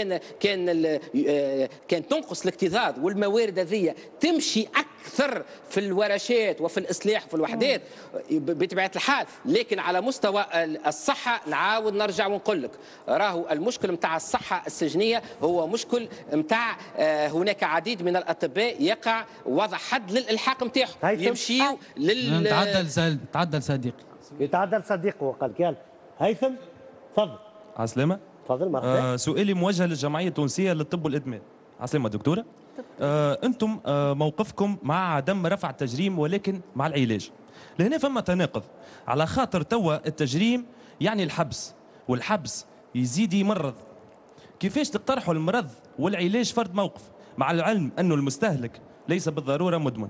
كان تنقص الاكتظاظ، والموارد هذه تمشي اكثر في الورشات وفي الاصلاح وفي الوحدات بطبيعه الحال. لكن على مستوى الصحه نعاود نرجع ونقول لك راهو المشكل نتاع الصحه السجنيه هو مشكل نتاع هناك عديد من الاطباء يقع وضع حد للالحاق نتاعهم، يمشيوا
تعدل صديقي
يتعدل صديقه وقال يلا هيثم تفضل.
عسلامة.
تفضل مرحبا.
سؤالي موجه للجمعيه التونسيه للطب والادمان. عسلامة دكتوره. انتم موقفكم مع عدم رفع التجريم ولكن مع العلاج. لهنا فما تناقض، على خاطر توا التجريم يعني الحبس، والحبس يزيد يمرض. كيفاش تقترحوا المرض والعلاج فرد موقف مع العلم انه المستهلك ليس بالضروره مدمن؟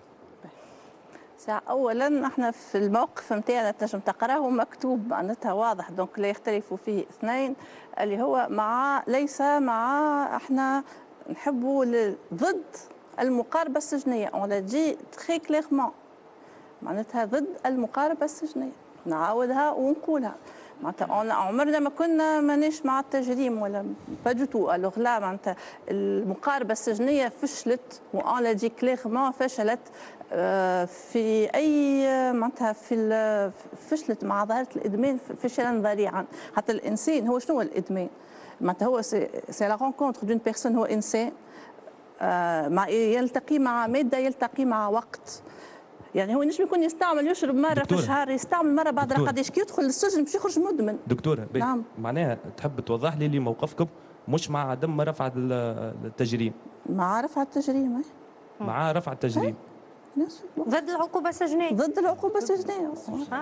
اولا احنا في الموقف نتاعنا تنجم تقراه مكتوب معناتها واضح، دونك لا يختلف فيه اثنين، اللي هو مع ليس مع احنا نحبوا ضد المقاربه السجنيه. اون لا دي تري كليرمون، معناتها ضد المقاربه السجنيه، نعاودها ونقولها. معناتها عمرنا ما كنا مانيش مع التجريم ولا با دو تو. الوغ لا معناتها المقاربه السجنيه فشلت، وان لا دي كليرمون فشلت في اي معناتها فشلت مع ظاهره الادمان فشلا ذريعا. حتى الانسان هو شنو هو الادمان؟ معناتها هو سي لا رونكونتر دون بيرسون، هو انسان يلتقي مع ماده، يلتقي مع وقت. يعني هو نجم يكون يستعمل يشرب مره في الشهر، يستعمل مره بعد قداش، كي يدخل السجن باش يخرج مدمن.
دكتوره
نعم.
معناها تحب توضح لي موقفكم مش مع عدم رفع التجريم؟
مع رفع التجريم.
مع رفع التجريم.
ضد العقوبة السجنية.
ضد العقوبة السجنية.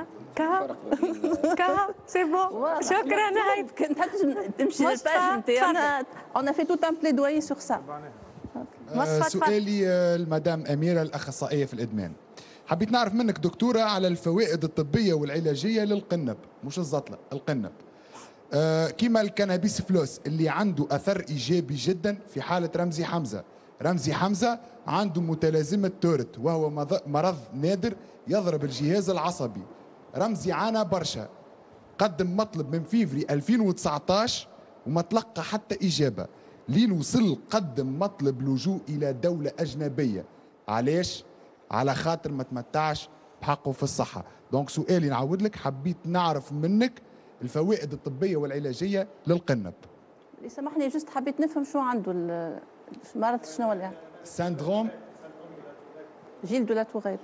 كها سي بون. شكرا هاي.
كنت تمشي للباج نتاعنا. اون في توت ان بليدوي سور سا.
سؤالي المدام أميرة الأخصائية في الإدمان. حبيت نعرف منك دكتورة على الفوائد الطبية والعلاجية للقنب، مش الزطلة، القنب. كيما الكنابيس فلوس اللي عنده أثر إيجابي جدا في حالة رمزي حمزة. رمزي حمزة عنده متلازمة تورت، وهو مرض نادر يضرب الجهاز العصبي. رمزي عانى برشا، قدم مطلب من فيفري 2019 وما تلقى حتى إجابة، لين وصل قدم مطلب لجوء إلى دولة أجنبية. علاش؟ على خاطر ما تمتعش بحقه في الصحة. دونك سؤالي نعود لك، حبيت نعرف منك الفوائد الطبية والعلاجية للقنب.
سامحني جست حبيت نفهم شو عنده مرض شنو ولا
سندروم
جيل دو لا توريت.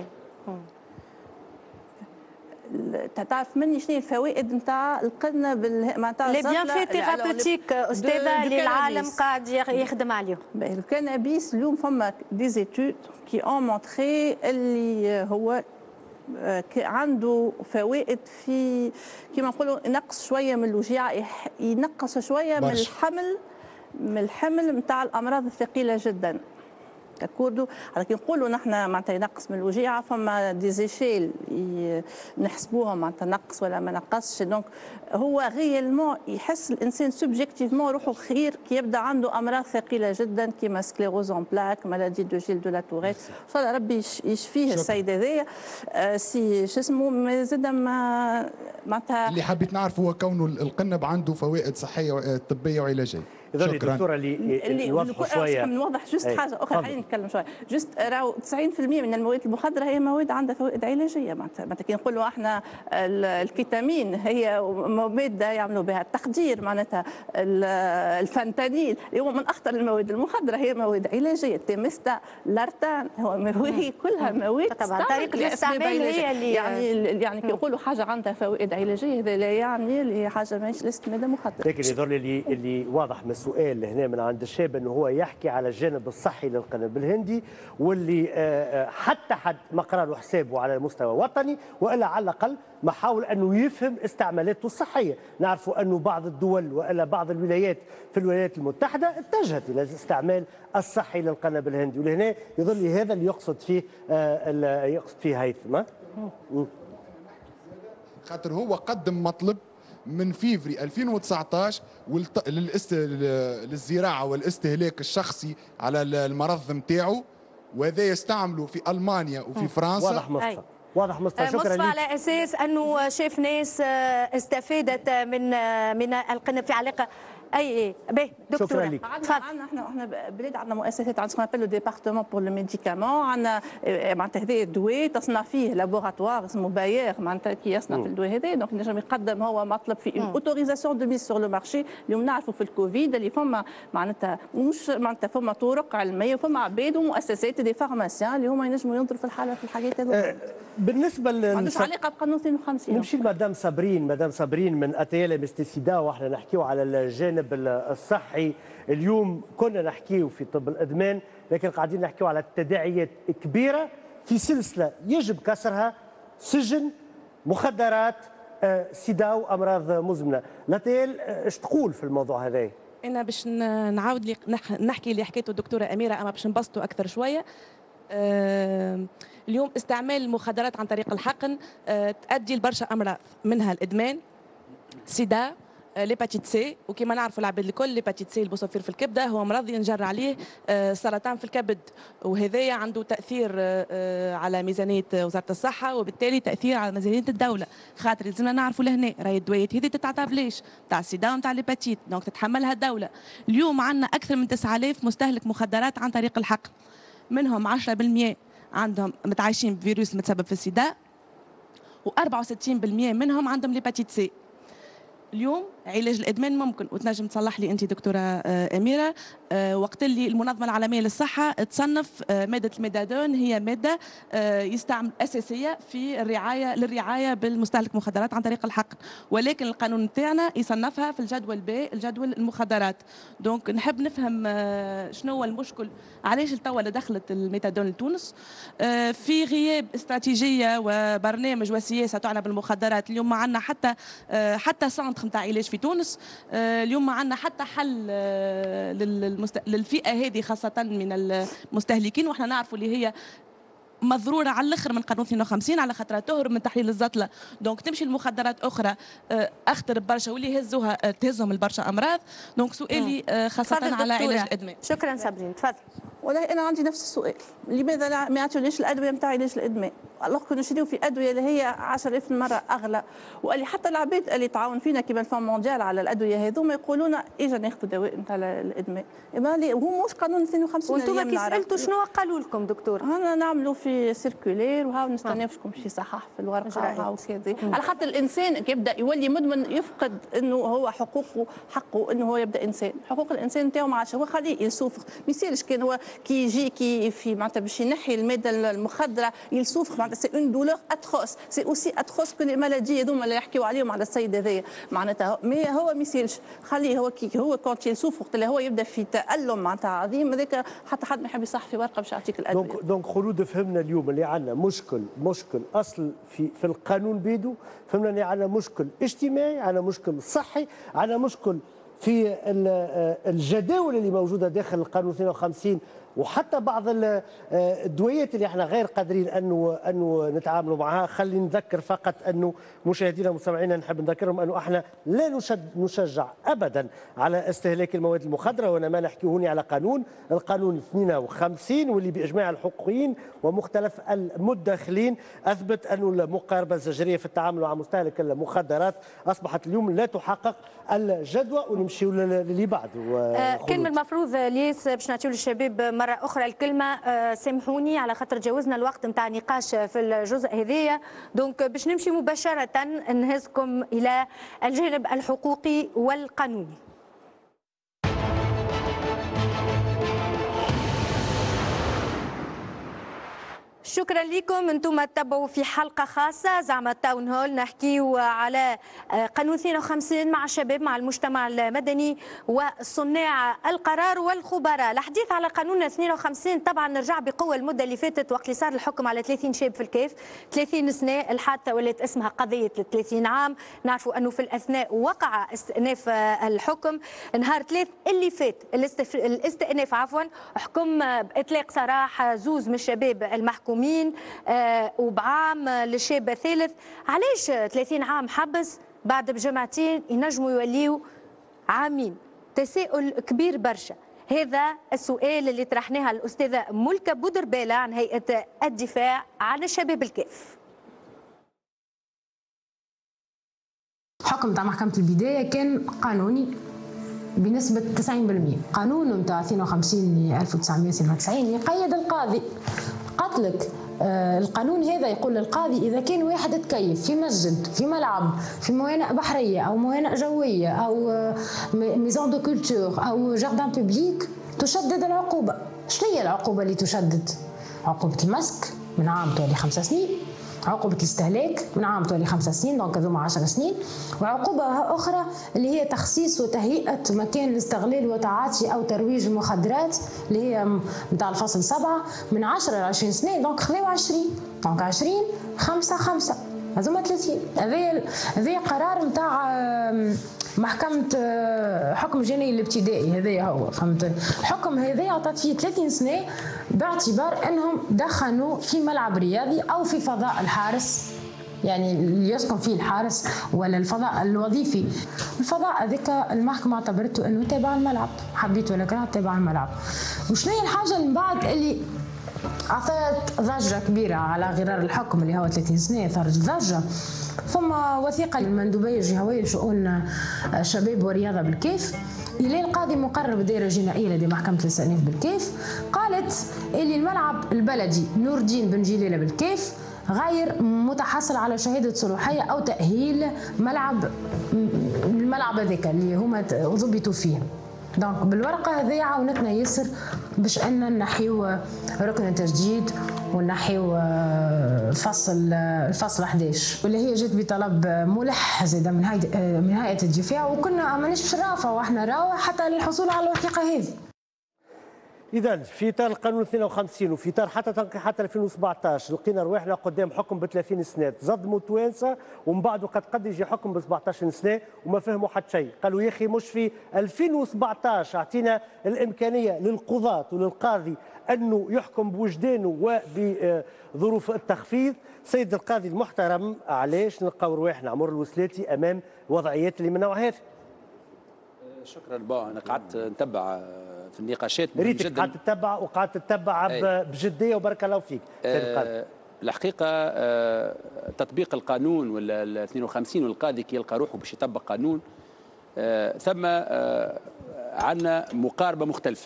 تعرف مني شنو الفوائد نتاع القنب معناتها
لي بيان في ثيرابوتيك استاذه اللي العالم قاعد يخدم عليهم.
الكنابيس اليوم فما دي زيتود كي اون مونتري اللي هو عنده فوائد في كيما نقولوا ينقص شويه من الوجيعه، ينقص شويه من الحمل نتاع الامراض الثقيله جدا. كوردو على كي نقولوا نحن معناتها ينقص من الوجيعه، فما ديزيشيل نحسبوها معناتها نقص ولا ما نقصش. دونك هو غيالمون يحس الانسان سوبجيكتيفمون روحه خير كي يبدا عنده امراض ثقيله جدا كيما سكليروز اون بلاك، مالادي دو جيل دو لا توريت. ان شاء الله ربي يشفيه السيد هذايا. سي شو اسمه زاد معناتها
اللي حبيت نعرف هو كونه القنب عنده فوائد صحيه طبيه وعلاجيه.
يظل الدكتوره اللي يوضحوا شويه.
نوضح جست حاجه اخرى، خلينا نتكلم شويه. جست راهو 90% من المواد المخدره هي مواد عندها فوائد علاجيه. معناتها كي نقولوا احنا الكيتامين هي ماده يعملوا بها التخدير، معناتها الفنتانيل اللي هو من اخطر المواد المخدره هي مواد علاجيه. التيمستا، الارتان، هي كلها مواد
طبعا طريقه الاستعمال هي اللي
يعني كي يقولوا حاجه عندها فوائد علاجيه هذا لا يعني اللي حاجه ماهيش ليست ماده مخدره.
لكن يظل اللي واضح من السؤال هنا من عند الشاب انه هو يحكي على الجانب الصحي للقنب الهندي، واللي حتى حد ما قرا له حسابه على المستوى الوطني، والا على الاقل ما حاول انه يفهم استعمالاته الصحيه. نعرفوا انه بعض الدول والا بعض الولايات في الولايات المتحده اتجهت الى الاستعمال الصحي للقنب الهندي، ولهنا يظل هذا اللي يقصد فيه هيثم.
خاطر هو قدم مطلب من فيفري 2019 للزراعه والاستهلاك الشخصي على المرض نتاعو، وهذا يستعملوا في المانيا وفي فرنسا.
واضح مصطفى، واضح مصطفى، شكرا لك.
على اساس انه شاف ناس استفادت من القنب في علاقه اي باهي دكتوره.
شكرا لك.
احنا بلاد عندنا مؤسسات، عندنا سكون ابل ديبارتمون بور لو ميديكامون، عندنا معناتها هذا الدواء تصنع فيه لابوغاتوار اسمه باير معناتها كي يصنع في الدواء هذا، دونك نجم يقدم هو مطلب في اون اوتوريزاسيون دو ميز سور لو مارشي. اليوم نعرفوا في الكوفيد اللي فما معناتها مش معناتها فما طرق علميه وفما عباد ومؤسسات دي فارماسيان اللي هما ينجموا ينظروا في الحاله في الحاجات هذو.
بالنسبه
ما عندوش علاقه بقانون 52.
نمشي لمدام صابرين من اتيلا مستسيدا، واحنا نحكيو على الجانب الصحي. اليوم كنا نحكيو في طب الادمان، لكن قاعدين نحكيو على تداعيات كبيره في سلسله يجب كسرها: سجن، مخدرات، سيدا وامراض مزمنه. نتيل ايش تقول في الموضوع هذا؟
انا باش نعاود نحكي اللي حكيته الدكتوره اميره، اما باش نبسطه اكثر شويه. اليوم استعمال المخدرات عن طريق الحقن تؤدي لبرشا امراض، منها الادمان، سيدا، ليباتيت سي، وكما نعرفوا العباد الكل ليباتيت سي البوصفير في الكبده هو مرض ينجر عليه سرطان في الكبد، وهذايا عنده تاثير على ميزانيه وزاره الصحه، وبالتالي تاثير على ميزانيه الدوله. خاطر لازمنا نعرفوا لهنا راهي الدويات هذه تتعطى بلاش، تاع السيدا ونتاع ليباتيت، دونك تتحملها الدوله. اليوم عندنا اكثر من 9000 مستهلك مخدرات عن طريق الحقن، منهم 10% عندهم متعايشين بفيروس متسبب في السيدا، و64% منهم عندهم ليباتيت سي. اليوم علاج الادمان ممكن، وتنجم تصلح لي انت دكتوره اميره، وقت اللي المنظمه العالميه للصحه تصنف ماده الميدادون هي ماده يستعمل اساسيه في الرعايه للرعايه بالمستهلك مخدرات عن طريق الحقن، ولكن القانون تاعنا يصنفها في الجدول ب الجدول المخدرات. دونك نحب نفهم شنو هو المشكل، علاش توا دخلت الميدادون لتونس في غياب استراتيجيه وبرنامج وسياسه تعنى بالمخدرات. اليوم ما عندنا حتى سنتر نتاع علاج في تونس، اليوم ما عندنا حتى حل للفئه هذه خاصه من المستهلكين، واحنا نعرفوا اللي هي مضروره على الاخر من قانون 52 على خاطر تهرب من تحليل الزطله. دونك تمشي المخدرات اخرى اخطر برشا واللي يهزوها تهزهم البرشا امراض. دونك سؤالي خاصه على علاج الادمان.
شكرا صابرين، تفضل.
والله انا عندي نفس السؤال، لماذا ما يعطيونيش الادويه نتاع علاج الادمان؟ الله كنا نشريو في ادويه اللي هي 10,000 مره اغلى، واللي حتى العباد اللي تعاون فينا كيما الفون مونديال على الادويه هذوما يقولوا لنا اجا ناخذوا دواء نتاع الادمان. هو مش قانون 52.
وانتم كي سالتوا شنو قالوا لكم دكتور؟
انا نعملوا في سيركولير وهاو نستناو شكون باش يصحح في الورقه هاو كذا، على خاطر الانسان كي يبدا يولي مدمن يفقد انه هو حقه انه هو يبدا انسان، حقوق الانسان نتاعو ما عادش، هو خليه يسوفر، ما يصيرش كان هو كي يجي كي في معناتها باش ينحي الماده المخدره يسوفر، معناتها سي اون دولور اتروس، سي اوسي اتروس كو لي مالادي هذوما اللي يحكيو عليهم على السيد هذايا، معناتها هو ما يصيرش، خليه هو كي هو كونت يسوفر وقت اللي هو يبدا في تالم معناتها عظيم، هذاك حتى حد ما يحب يصح في ورقه باش يعطيك الادويه.
دونك خلود فهمنا اليوم اللي عندنا مشكل اصل في القانون بيدو، فهمنا اللي عندنا مشكل اجتماعي، عندنا مشكل صحي، عندنا مشكل في الجداول اللي موجوده داخل القانون 52، وحتى بعض الدويات اللي احنا غير قادرين انه نتعاملوا معها. خلينا نذكر فقط انه مشاهدينا ومستمعينا نحب نذكرهم انه احنا لا نشجع ابدا على استهلاك المواد المخدره، وانا ما نحكي هوني على القانون 52 واللي باجماع الحقوقيين ومختلف المداخلين اثبت انه المقاربه الزجريه في التعامل مع مستهلك المخدرات اصبحت اليوم لا تحقق الجدوى. ونمشيو للي بعد.
كان من المفروض ليس باش نعطيو للشباب مرة أخرى الكلمة، سامحوني على خاطر جاوزنا الوقت نتاع النقاش في الجزء هذايا، دونك باش نمشي مباشرة نهزكم إلى الجانب الحقوقي والقانوني. شكرا لكم. انتم تتبعوا في حلقه خاصه زعما تاون هول نحكيو على قانون 52 مع الشباب، مع المجتمع المدني وصناع القرار والخبراء. الحديث على قانون 52 طبعا نرجع بقوه المده اللي فاتت وقت اللي صار الحكم على 30 شاب في الكيف، 30 سنه، الحادثه ولات اسمها قضيه 30 عام. نعرفوا انه في الاثناء وقع استئناف الحكم نهار 3 اللي فات، الاستئناف عفوا، حكم باطلاق سراح زوز من الشباب المحكومين وبعام للشاب الثالث. علاش 30 عام حبس بعد بجمعتين ينجموا يوليوا عامين. تساؤل كبير برشا. هذا السؤال اللي طرحناها الأستاذة ملكة بودربالة عن هيئة الدفاع عن الشباب الكاف.
حكم تاع محكمة البداية كان قانوني بنسبة 90%. قانون نتاع 52 1992 يقيد القاضي. قتلك القانون هذا يقول للقاضي إذا كان واحد تكيف في مسجد، في ملعب، في موانئ بحرية أو موانئ جوية أو ميزون دو كولتور أو جاردان بوبليك تشدد العقوبة. شنو هي العقوبة اللي تشدد؟ عقوبة المسك من عام تولي 5 سنين، عقوبة الاستهلاك من عام تولي 5 سنين، دونك هذوما 10 سنين، وعقوبة أخرى اللي هي تخصيص وتهيئة مكان لاستغلال وتعاطي أو ترويج المخدرات اللي هي نتاع الفصل 7 من 10 ل 20 سنة، دونك خذاو 20، دونك 20 5 5 هذوما 30. هذا قرار نتاع محكمة حكم جنائي الابتدائي، هذايا هو فهمت. الحكم هذايا عطات فيه 30 سنة باعتبار انهم دخنوا في ملعب رياضي او في فضاء الحارس، يعني اللي يسكن فيه الحارس ولا الفضاء الوظيفي. الفضاء هذاك المحكمة اعتبرته انه تابع الملعب، حبيت ولا كرهت تابع الملعب. وشنو هي الحاجة اللي من بعد اللي أعطت ضجة كبيرة على غرار الحكم اللي هو 30 سنة ثارت ضجة؟ ثم وثيقة للمندوبية الجهوية لشؤون الشباب والرياضة بالكيف إلى القاضي مقرر بالدائرة الجنائية لدى محكمة الاستئناف بالكيف، قالت اللي الملعب البلدي نور الدين بن جليلة بالكيف غير متحصل على شهادة صلاحية أو تأهيل الملعب هذاك اللي هما ضبطوا فيه. دونك بالورقة هذه عاونتنا ياسر باش ان نحيو ركن تجديد ونحيو الفصل 11 واللي هي جات بطلب ملح زاد من هيئة الدفاع، وكنا مانيش باش نرافعوا واحنا راوا حتى للحصول على الوثيقة هذه.
إذا في إطار القانون 52 وفي إطار حتى 2017 لقينا رواحنا قدام حكم ب 30 سنة، تصدموا التوانسة ومن بعد قد يجي حكم ب 17 سنة وما فهموا حتى شيء، قالوا يا أخي مش في 2017 أعطينا الإمكانية للقضاة وللقاضي أنه يحكم بوجدانه وبظروف التخفيض. سيد القاضي المحترم علاش نلقاو رواحنا عمر الوسلاتي أمام وضعيات اللي من نوع هذا؟
شكرا أنا قعدت نتبع في النقاشات
ريتك قاعد تتبع وقاعد تتبع بجديه وبارك الله فيك سيد القاضي.
الحقيقه تطبيق القانون ولا 52 والقاضي كي يلقى روحه باش يطبق قانون ثم عندنا مقاربه مختلفه.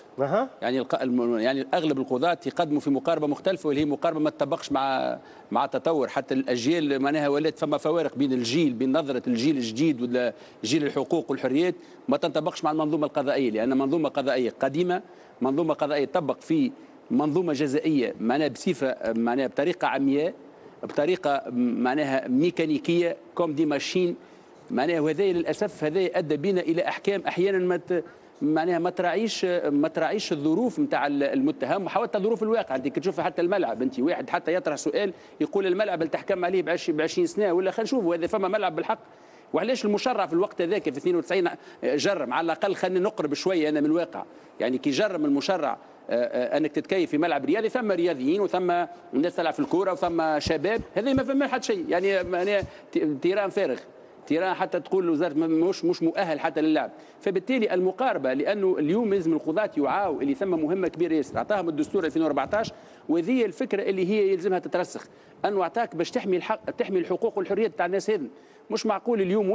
يعني اغلب القضاة يقدموا في مقاربه مختلفه واللي هي مقاربه ما تطبقش مع التطور، حتى الاجيال معناها ولات فما فوارق بين الجيل، بين نظره الجيل الجديد ولا جيل الحقوق والحريات ما تنطبقش مع المنظومه القضائيه، لان منظومه قضائيه قديمه، منظومه قضائيه تطبق في منظومه جزائيه معناها بصفه معناها بطريقه عمياء، بطريقه معناها ميكانيكيه كوم دي ماشين معناها، وهذا للاسف هذا ادى بنا الى احكام احيانا معناها ما تراعيش الظروف نتاع المتهم وحتى ظروف الواقع. انت تشوف حتى الملعب، انت واحد حتى يطرح سؤال يقول الملعب اللي تحكم عليه ب 20 سنه ولا خلينا نشوفوا هذا فما ملعب بالحق. وعلاش المشرع في الوقت هذاك في 92 جرم على الاقل، خلينا نقرب شويه انا من الواقع، يعني كي جرم المشرع انك تتكيف في ملعب رياضي، ثم رياضيين وثم ناس تلعب في الكوره وثم شباب، هذا ما فما حتى شيء، يعني تيران فارغ، تيران حتى تقول وزاره مش مؤهل حتى للعب. فبالتالي المقاربه، لانه اليوم لازم القضاة يوعوا اللي ثم مهمه كبيره ياسر عطاهم الدستور 2014، وهذه الفكره اللي هي يلزمها تترسخ، انه اعطاك باش تحمي الحقوق والحريات تاع الناس هذن. مش معقول اليوم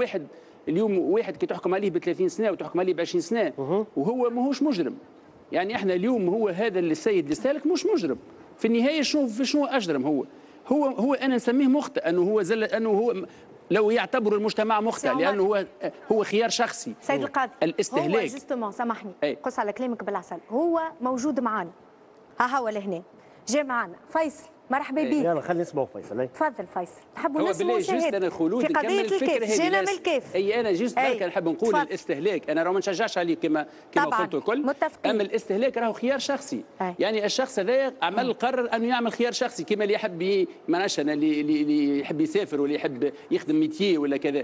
واحد كي تحكم عليه ب 30 سنه وتحكم عليه ب 20 سنه وهو ماهوش مجرم. يعني احنا اليوم هو هذا السيد اللي استهلك مش مجرم، في النهايه شنو اجرم؟ هو انا نسميه مخطئ، انه هو انه هو لو يعتبر المجتمع مخطئ لانه هو خيار شخصي.
سيد القاضي
الاستهلاك
هو جوستومون سامحني قص على كلامك بالعسل، هو موجود معنا، ها هو لهنا جاء معنا فيصل، مرحبا بك.
يلا خلينا نسمعوا فيصل.
تفضل فيصل. نحبوا نسمعوا
شاهد انا خلود
في قضيه الكيف، جينا من الكيف.
اي انا جيست برك نحب نقول الاستهلاك، انا راه ما نشجعش عليه كما قلت الكل،
متفقين.
اما الاستهلاك راهو خيار شخصي. يعني الشخص هذا عمل قرر انه يعمل خيار شخصي، كما اللي يحب معناش انا اللي يحب يسافر ولا يحب يخدم ميتيه ولا كذا،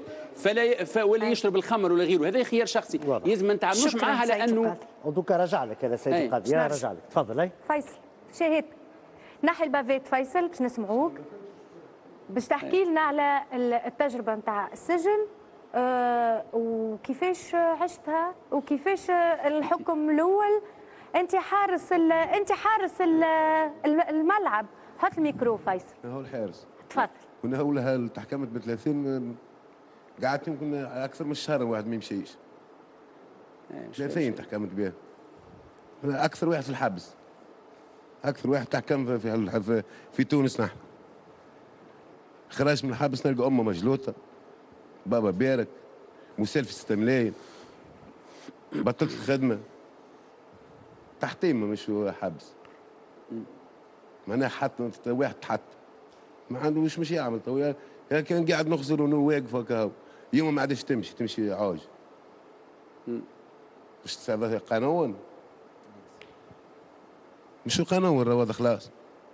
ولا يشرب الخمر ولا غيره، هذا خيار شخصي لازم ما نتعاملوش معاه على انه
دوكا راجع لك انا سيد القاضي، راجع لك تفضل.
فيصل شاهد نحي البافيت فيصل باش نسمعوك، باش تحكي لنا على التجربه نتاع السجن وكيفاش عشتها وكيفاش الحكم الاول. انت حارس الملعب. حط الميكرو فيصل.
هو الحارس.
تفضل.
هنا هو تحكمت ب 30 قعدت يمكن اكثر من شهر واحد ما يمشيش. 30 تحكمت بها. اكثر واحد في الحبس. اكثر واحد تحكم في تونس نحن. خرجت من الحبس نلقى امه مجلوطه. بابا بارك. مسال في 6 ملايين. بطلت الخدمه. تحطيم مش حبس. معناها حط واحد تحط. ما عندوش مش يعمل طويل. كان قاعد نخزر واقف هكا يوم ما عادش تمشي عاج. مش هذا قانون. مش قانون هذا خلاص.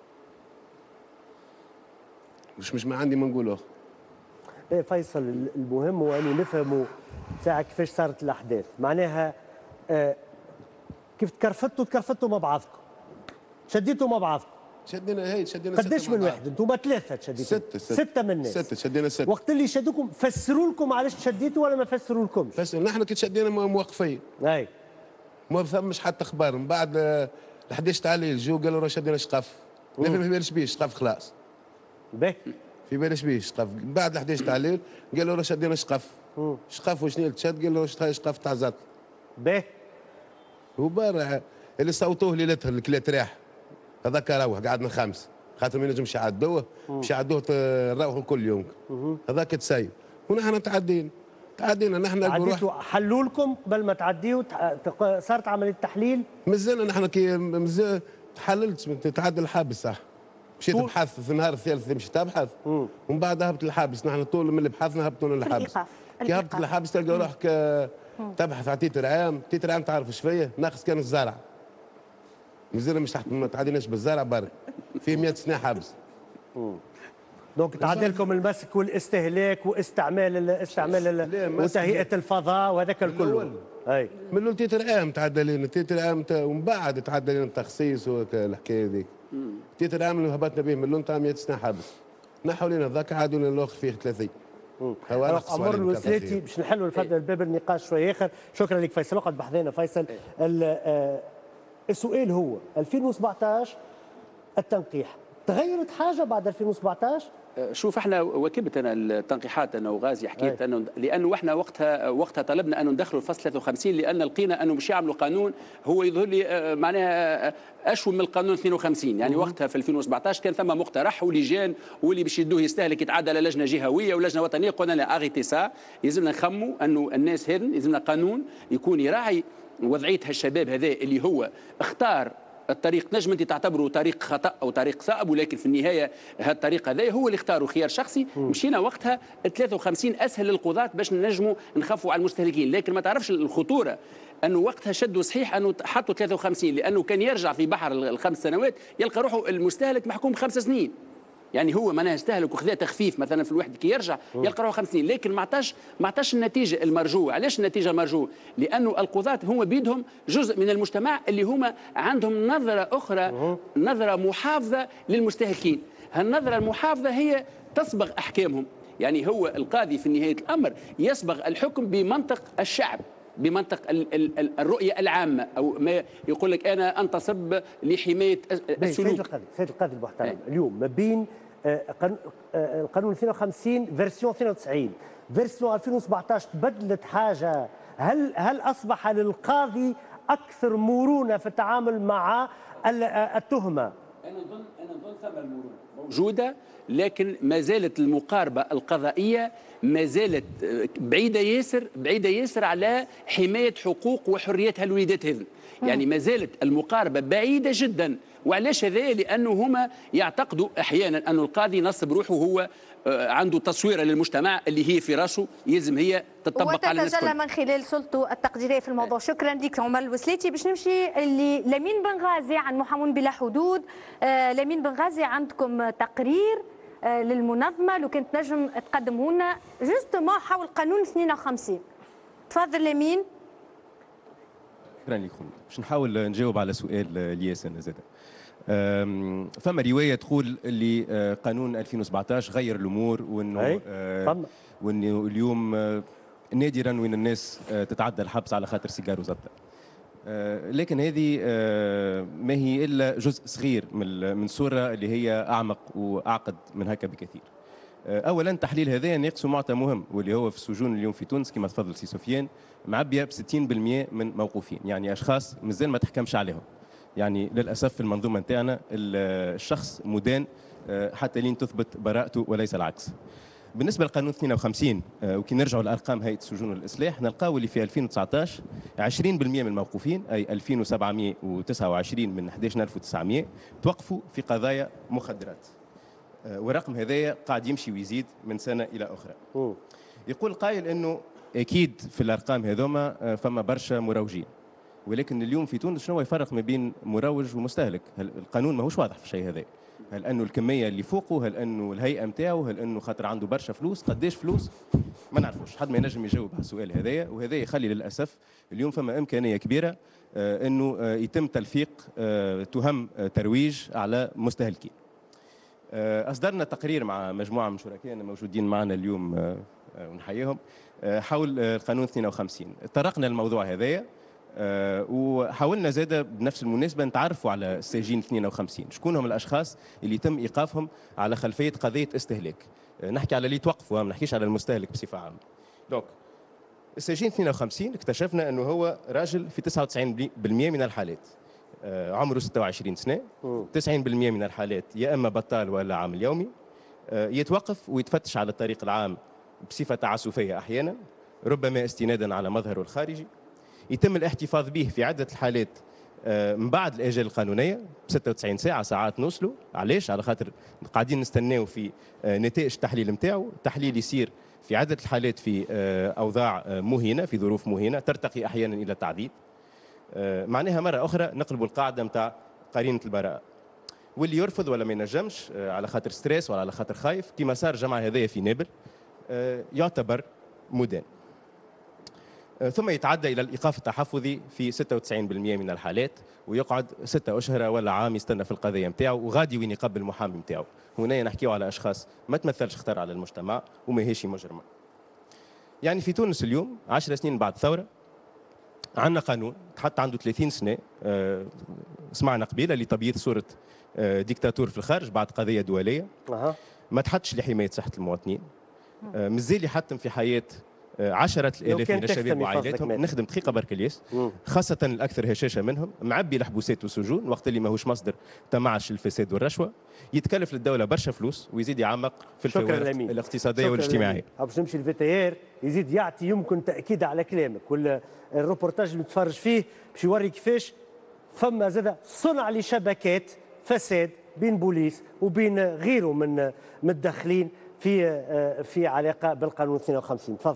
مش ما عندي ما نقوله.
ايه فيصل، المهم هو انه نفهموا ساعه كيفاش صارت الاحداث، معناها كيف تكرفتوا مع بعضكم. شديتوا مع بعضكم.
شدينا
قداش من واحد؟ انتم 3 تشديتوا. 6 من الناس.
6 شدينا 6.
وقت اللي شدوكم فسروا لكم علاش تشديتوا ولا ما فسروا لكمش؟
نحن كي تشدينا موقفين.
اي.
ما فهمش حتى اخبار. من بعد ال 11 تاع الليل جو قالوا راه شدينا شقف. لا ما في بالش بيه شقف خلاص.
باهي.
في بالش بيه شقف. من بعد ال 11 تاع الليل قالوا راه شدينا شقف. شقف وشنو اللي تشد؟ قالوا راه شقف تاع زط.
باهي.
وبارع اللي صوتوه ليلتها الكلات راح. هذاك روح قعدنا 5 خاطر ما ينجمش يعدوه. باش يعدوه نروحوا كل يوم. هذاك تسيب. ونحن تعدينا نحن
عديتوا حلوا لكم قبل ما تعديوا صارت عمليه تحليل؟
مازلنا نحن كي مازال تحللت تعدى الحابس صح. مشيت نبحث في النهار الثالث مشيت ابحث ومن بعد هبط الحابس. نحن طول من اللي بحثنا هبطوا للحابس. كي هبط الحابس تلقى روحك تبحث على تيتر عام. تيتر عام تعرف ايش فيه؟ ناقص كان الزرع. مازلنا مش تحت ما تعديناش بالزرع برك. فيه 100 سنه حبس.
دونك تعدي لكم المسك والاستهلاك واستعمال وتهيئه الفضاء وهذاك الكل.
اي من الاول تيتر عام تعدى لنا. تيتر عام ومن بعد تعدى لنا التخصيص والحكايه هذيك. تيتر عام اللي هبطنا به من الاول تاع 100 سنه حبس. نحوا لنا ذاك عادوا لنا الاخر فيه 30.
عمر الوسلاتي باش نحلوا الباب النقاش شويه اخر. شكرا لك فيصل. وقت بحثنا فيصل. السؤال هو 2017 التنقيح تغيرت حاجه بعد 2017؟
شوف احنا واكبت انا التنقيحات انا وغازي حكيت انه لانه احنا وقتها طلبنا انه ندخلوا الفصل 53 لان لقينا انه مش يعملوا قانون هو يظهر لي معناها اشوى من القانون 52. يعني وقتها في 2017 كان ثم مقترح ولجان واللي باش يدوه يستهلك يتعدى على لجنه جهويه ولجنه وطنيه. قلنا لا اغيتي سا يلزمنا نخموا انه الناس هذن يلزمنا قانون يكون يراعي وضعيه هالشباب هذا اللي هو اختار الطريق. نجم انت تعتبره طريق خطا او طريق صعب ولكن في النهايه هذا الطريق هذا هو اللي اختاره خيار شخصي. مشينا وقتها 53 اسهل للقضاة باش نجموا نخفوا على المستهلكين. لكن ما تعرفش الخطوره انه وقتها شدوا صحيح انه حطوا 53 لانه كان يرجع في بحر ال5 سنوات يلقى روحه المستهلك محكوم ب5 سنين. يعني هو معناها استهلك وخذا تخفيف مثلا في الواحد كي يرجع يلقى روحه 5 سنين. لكن ما عطاش النتيجه المرجوه. علاش النتيجه المرجوه؟ لانه القضاة هم بيدهم جزء من المجتمع اللي هما عندهم نظره اخرى، نظره محافظه للمستهلكين. هالنظره المحافظه هي تصبغ احكامهم. يعني هو القاضي في نهايه الامر يصبغ الحكم بمنطق الشعب، بمنطق الرؤيه العامه او ما يقول لك انا انتصب لحمايه السلوك.
سيد القاضي المحترم، اليوم ما بين القانون 52 فيرسيون 92 فيرسيون 2017 تبدلت حاجه؟ هل اصبح للقاضي اكثر مرونه في التعامل مع التهمه؟
انا نظن ثم المرونه موجوده، لكن ما زالت المقاربه القضائيه ما زالت بعيده ياسر على حمايه حقوق وحريات هالوليدات هذن. يعني ما زالت المقاربه بعيده جدا. وعلاش هذا؟ لانه هما يعتقدوا احيانا أن القاضي نصب روحه هو عنده تصويره للمجتمع اللي هي في راسه يلزم هي تطبق على الناس
وتتجلى من خلال سلطته التقديريه في الموضوع. شكرا لك عمر الوسلاتي. باش نمشي لمين بن غازي عن محامون بلا حدود. لمين بن غازي عندكم تقرير للمنظمه لو كنت نجم تقدمه لنا جوستومون حول قانون 52. تفضل لمين.
شكرا لكم. باش نحاول نجاوب على سؤال الياس انا زاد. فما روايه تقول اللي قانون 2017 غير الامور وانه اليوم نادرا وين الناس تتعدى الحبس على خاطر سيجار وزبطه. لكن هذه ما هي الا جزء صغير من صوره اللي هي اعمق واعقد من هكا بكثير. اولا تحليل هذا ناقصه معطى مهم واللي هو في السجون اليوم في تونس كما تفضل سي سفيان معبيه ب 60% من موقوفين، يعني اشخاص مازال ما تحكمش عليهم. يعني للاسف في المنظومه نتاعنا الشخص مدان حتى لين تثبت براءته وليس العكس. بالنسبه للقانون 52 وكي نرجعوا لارقام هيئه السجون والاصلاح نلقاو اللي في 2019 20% من الموقوفين اي 2729 من 11900 توقفوا في قضايا مخدرات. والرقم هذايا قاعد يمشي ويزيد من سنه الى اخرى. يقول قائل انه اكيد في الارقام هذوما فما برشا مروجين، ولكن اليوم في تونس شنو يفرق ما بين مروج ومستهلك؟ القانون ماهوش واضح في الشيء هذا. هل انه الكميه اللي فوقه، هل انه الهيئه نتاعو، هل انه خاطر عنده برشا فلوس، قداش فلوس؟ ما نعرفوش، حد ما ينجم يجاوب على السؤال هذايا، وهذا يخلي للاسف اليوم فما امكانيه كبيره انه يتم تلفيق تهم ترويج على مستهلكين. اصدرنا تقرير مع مجموعه من شركائنا موجودين معنا اليوم ونحييهم حول القانون 52. طرقنا الموضوع هذايا وحاولنا زاده بنفس المناسبه نتعرفوا على السجين 52 شكون هم الاشخاص اللي تم ايقافهم على خلفيه قضيه استهلاك. نحكي على اللي توقفوا ما نحكيش على المستهلك بصفه عامه. دونك السجين 52 اكتشفنا انه هو راجل في 99% من الحالات عمره 26 سنه، 90% من الحالات يا اما بطال ولا عامل يومي، يتوقف ويتفتش على الطريق العام بصفه تعسفيه احيانا ربما استنادا على مظهره الخارجي. يتم الاحتفاظ به في عدة الحالات من بعد الآجال القانونية ب 96 ساعة ساعات نوصلوا. علاش؟ على خاطر قاعدين نستناو في نتائج التحليل نتاعو. التحليل يصير في عدة الحالات في أوضاع مهينة، في ظروف مهينة ترتقي أحيانا إلى التعذيب. معناها مرة أخرى نقلبوا القاعدة نتاع قرينة البراءة، واللي يرفض ولا ما ينجمش على خاطر ستريس ولا على خاطر خايف كما صار جمع هذايا في نابل يعتبر مدان. ثم يتعدى إلى الإيقاف التحفظي في 96% من الحالات ويقعد 6 أشهر ولا عام يستنى في القضية نتاعو وغادي وين يقبل المحامي نتاعو. هنا نحكيو على أشخاص ما تمثلش خطر على المجتمع وما هيش مجرمة. يعني في تونس اليوم 10 سنين بعد الثورة عندنا قانون تحط عنده 30 سنة سمعنا قبيلة لتبييض صورة ديكتاتور في الخارج بعد قضية دولية ما تحطش لحماية صحة المواطنين، مازال يحتم في حياة 10,000 من الشباب وعائلاتهم. نخدم دقيقه برك الياس خاصه الاكثر هشاشه منهم معبي الحبوسات والسجون وقت اللي ماهوش مصدر تمعش الفساد والرشوه، يتكلف للدوله برشا فلوس ويزيد يعمق في الفوارق الاقتصاديه والاجتماعيه.
باش نمشي للفيتيير يزيد يعطي يمكن تاكيد على كلامك، ولا الروبورتاج اللي نتفرج فيه باش يوري كيفاش فما زاد صنع لشبكات فساد بين بوليس وبين غيره من الداخلين في علاقه بالقانون 52. تفضل.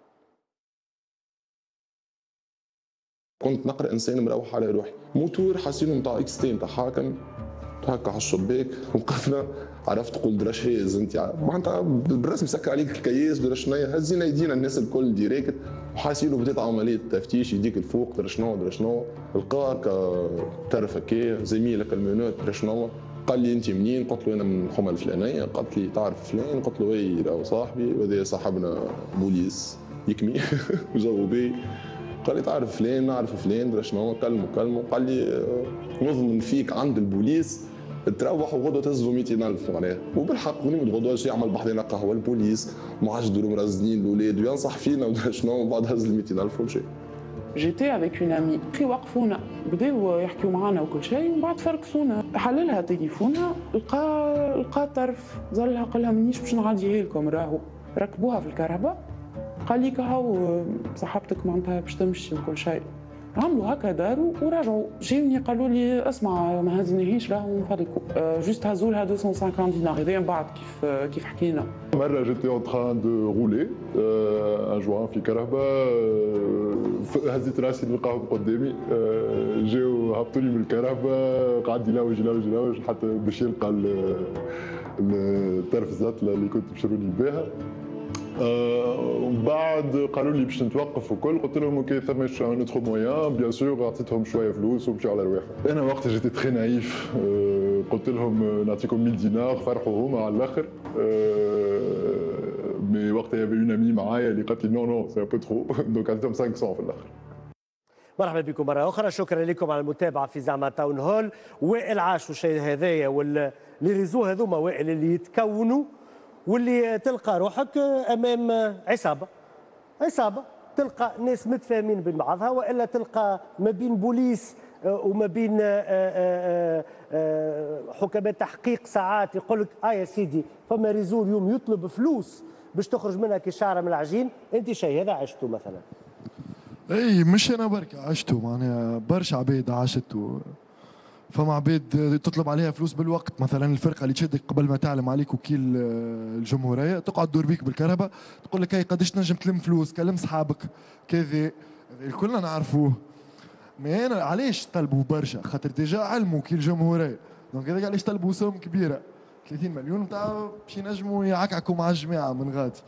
كنت نقرا انسان مروح على روحي موتور حاسينه نتاع اكستين نتاع حاكم هكا على الشباك وقفنا عرفت تقول درش هاز انت معناتها بالرسم سكر عليك الكياس درش شنيا هزينا يدينا الناس الكل ديريكت وحاسينه بدات عمليه تفتيش يديك الفوق درش شنو لقاك تعرف هكا زميلك المنوت درش شنو قال لي انت منين؟ قلت له انا من الحومه الفلانيه. قالت لي تعرف فلان؟ قلت له اي راهو صاحبي وهذا صاحبنا بوليس يكمي جاوبي. قال لي تعرف فلان؟ نعرف فلان درا شنو. كلمه قال لي نضمن فيك عند البوليس تروح وغدوه تهزوا 200,000 معناها. وبالحق غدوه جاي يعمل بحذنا قهوه البوليس ما عادش يدوروا مرزنين الاولاد وينصح فينا ودرا شنو ومن بعد هز ال 200,000 ومشى. جيتي افيك اون امي كي وقفونا بداو يحكيوا معنا وكل شيء ومن بعد فركسونا حللها تليفونها لقى طرف ظلها قال لها مانيش باش نعديها لكم راهو ركبوها في الكهرباء قال لي هاو صاحبتك معناتها باش تمشي وكل شيء. عملوا هكا داروا ورجعوا جاوني قالوا لي اسمع ما هزناهيش راهو من فضلكم جوست هزوا لها 250 دينار. هذا من بعد كيف حكينا. مرة جيتي اون تران دو رولي ان جوان في كهرباء هزيت راسي نلقاهم قدامي جاو هبطوا لي من الكهرباء قعد يلوج حتى باش يلقى الطرف الزتله اللي كنت بشروني بها. ومن بعد قالوا لي باش نتوقف وكل قلت لهم اوكي ثماش ان اوتر مويان بيان سور عطيتهم شويه فلوس ومشيو على رواحهم. انا وقتها جيت تري نايف قلت لهم نعطيكم 1000 دينار فرحوا هما على الاخر مي وقتها يافي اون امي معايا اللي قالت لي نو نو سي ان بو ترو دونك عطيتهم 500 في الاخر.
مرحبا بكم مرة أخرى، شكرا لكم على المتابعة في زعما تاون هول. وائل عاشوا الشيء هذايا واللي ريزو هذوما وائل اللي يتكونوا واللي تلقى روحك أمام عصابة تلقى ناس متفاهمين بين بعضها، وإلا تلقى ما بين بوليس وما بين حكماء تحقيق ساعات يقول لك يا سيدي فما ريزو اليوم يطلب فلوس باش تخرج منها كشعره من العجين. انت شيء هذا عشته مثلا؟
اي مش انا برك عشته، معناها برشا عباد عاشته. فما عباد تطلب عليها فلوس بالوقت، مثلا الفرقه اللي تشدك قبل ما تعلم عليك وكيل الجمهوريه تقعد تدور بيك بالكهرباء تقول لك هاي قداش تنجم تلم فلوس، كلم صحابك كذا، الكلنا نعرفوه. ما انا علاش طلبوا برشا؟ خاطر ديجا علموا كيل الجمهوريه، دونك هذاك علاش طلبوا سوم كبيره 30 مليون نتاع باش ينجموا يعكعكوا مع الجماعه من غادي.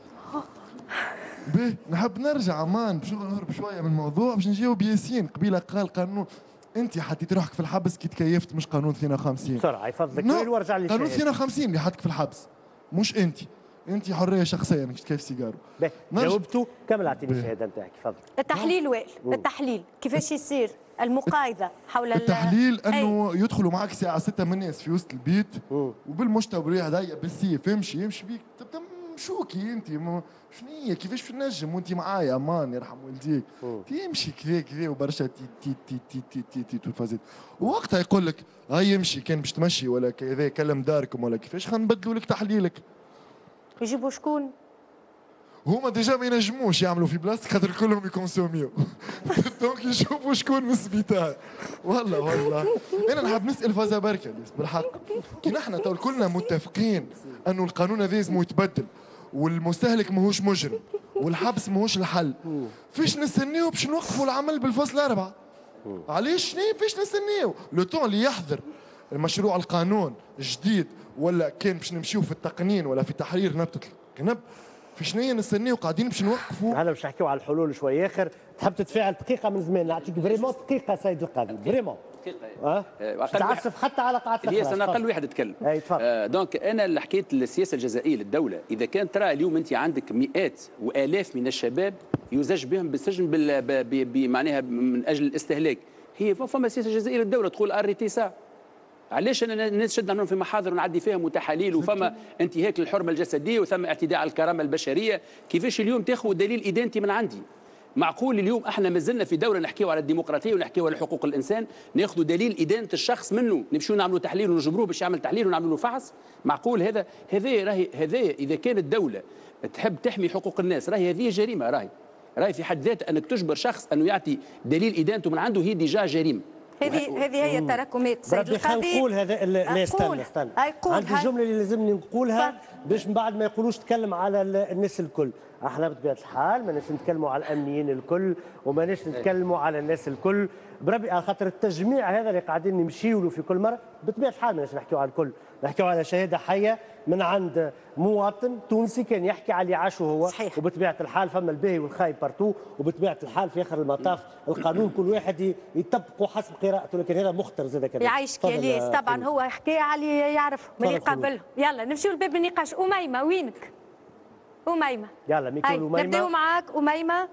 باهي نحب نرجع مان باش نهرب شويه من الموضوع باش نجيو بياسين. قبيله قال قانون انت حطيت روحك في الحبس كي تكيفت، مش قانون 52.
بسرعه يفضلك وين وارجع لي.
قانون 52 اللي حطك في الحبس مش انت حريه شخصيه انك تكيف سيجارو.
جاوبتوا كمل اعطيني الشهاده نتاعك تفضل.
التحليل وائل، التحليل كيفاش يصير المقايضه حول
التحليل انه يدخلوا معك ساعه 6 من الناس في وسط البيت وبالمشتبه هذايا بالسيف يمشي بيك شوكي انت شنية كيفاش نجم وانت معايا امان يرحم والديك تمشي كذا وبرشا تي تفازت. ووقتها يقول لك هاي يمشي كان باش تمشي ولا كذا كلم داركم ولا كيفاش خلينا نبدلوا لك تحليلك.
يجيبوا شكون؟
هما ديجا ما ينجموش يعملوا في بلاصتك خاطر كلهم يكونسوميو دونك يشوفوا شكون من السبيطار. والله انا نحب نسال فازا بركه بالحق كي نحن تو كلنا متفقين انه القانون هذا لازم يتبدل والمستهلك ماهوش مجرم والحبس ماهوش الحل، فيش نستناو باش نوقفوا العمل بالفصل 4؟ علاش فيش نستناو لو طون اللي يحضر المشروع القانون جديد ولا كان باش نمشيو في التقنين ولا في تحرير نبتة الكنب في شنية نستناو قاعدين باش نوقفوا.
انا باش نحكيو على الحلول شويه اخر. تحب تتفاعل دقيقه من زمان نعطيك فريمون دقيقه سيد القاضي فريمون
دقيقه
تعسف حتى على قاعه
الياس. انا اقل واحد يتكلم. دونك انا اللي حكيت السياسه الجزائيه للدوله، اذا كان ترى اليوم انت عندك مئات والاف من الشباب يزج بهم بالسجن معناها من اجل الاستهلاك، هي فما سياسه جزائيه للدوله تقول اريتي سا. علاش انا الناس شد عنهم في محاضر ونعدي فيهم وتحاليل وفما انتهاك للحرمه الجسديه وثم اعتداء على الكرامه البشريه، كيفاش اليوم تاخذ دليل ادانتي من عندي؟ معقول اليوم احنا مازلنا في دوله نحكيو على الديمقراطيه ونحكيو على حقوق الانسان ناخذوا دليل ادانه الشخص منه نمشيو نعملوا تحليل ونجبروه باش يعمل تحليل ونعملوا له فحص؟ معقول هذا اذا كانت الدوله تحب تحمي حقوق الناس راهي هذه جريمه، راهي في حد ذاتها انك تجبر شخص انه يعطي دليل ادانته من عنده هي ديجا جريمه.
هذه هي التراكمات سيد القاضي.
نقول هذا لا استنى عندي جمله اللي لازمني نقولها باش من بعد ما يقولوش تكلم على الناس الكل. احنا بطبيعه الحال ماناش نتكلموا على الامنيين الكل وماناش نتكلموا على الناس الكل بربي، على خاطر التجميع هذا اللي قاعدين نمشيو له في كل مره بطبيعه الحال ماناش نحكيو على الكل، نحكيو على شهاده حيه من عند مواطن تونسي كان يحكي على اللي عاشه هو. صحيح. وبطبيعه الحال فما الباهي والخايب بارتو، وبطبيعه الحال في اخر المطاف القانون كل واحد يطبقه حسب قراءته، لكن هذا مختر زاد كذا.
يعيشك يا ليس طبعا هو حكى على يعرف من اللي قبله. يلا نمشيو لباب النقاش. أميمة وينك؟ أميمة
يلا ميكول أميمة
نبداو معاك أميمة.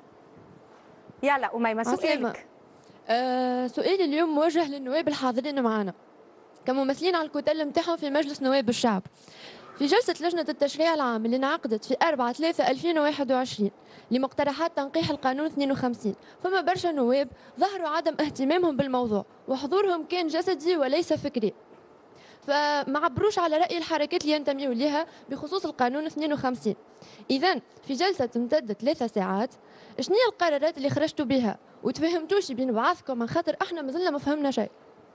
يلا أميمة سؤالك.
سؤالي اليوم موجه للنواب الحاضرين معنا كممثلين على الكتل نتاعهم في مجلس نواب الشعب. في جلسة لجنة التشريع العام اللي انعقدت في 4/3/2021 لمقترحات تنقيح القانون 52 فما برشا نواب ظهروا عدم اهتمامهم بالموضوع وحضورهم كان جسدي وليس فكري، فما عبروش على رأي الحركات اللي ينتميوا لها بخصوص القانون 52. إذن في جلسة امتدت 3 ساعات شنو هي القرارات اللي خرجتوا بها وتفهمتوش بين بعضكم على خاطر احنا مازلنا ما فهمنا شيء؟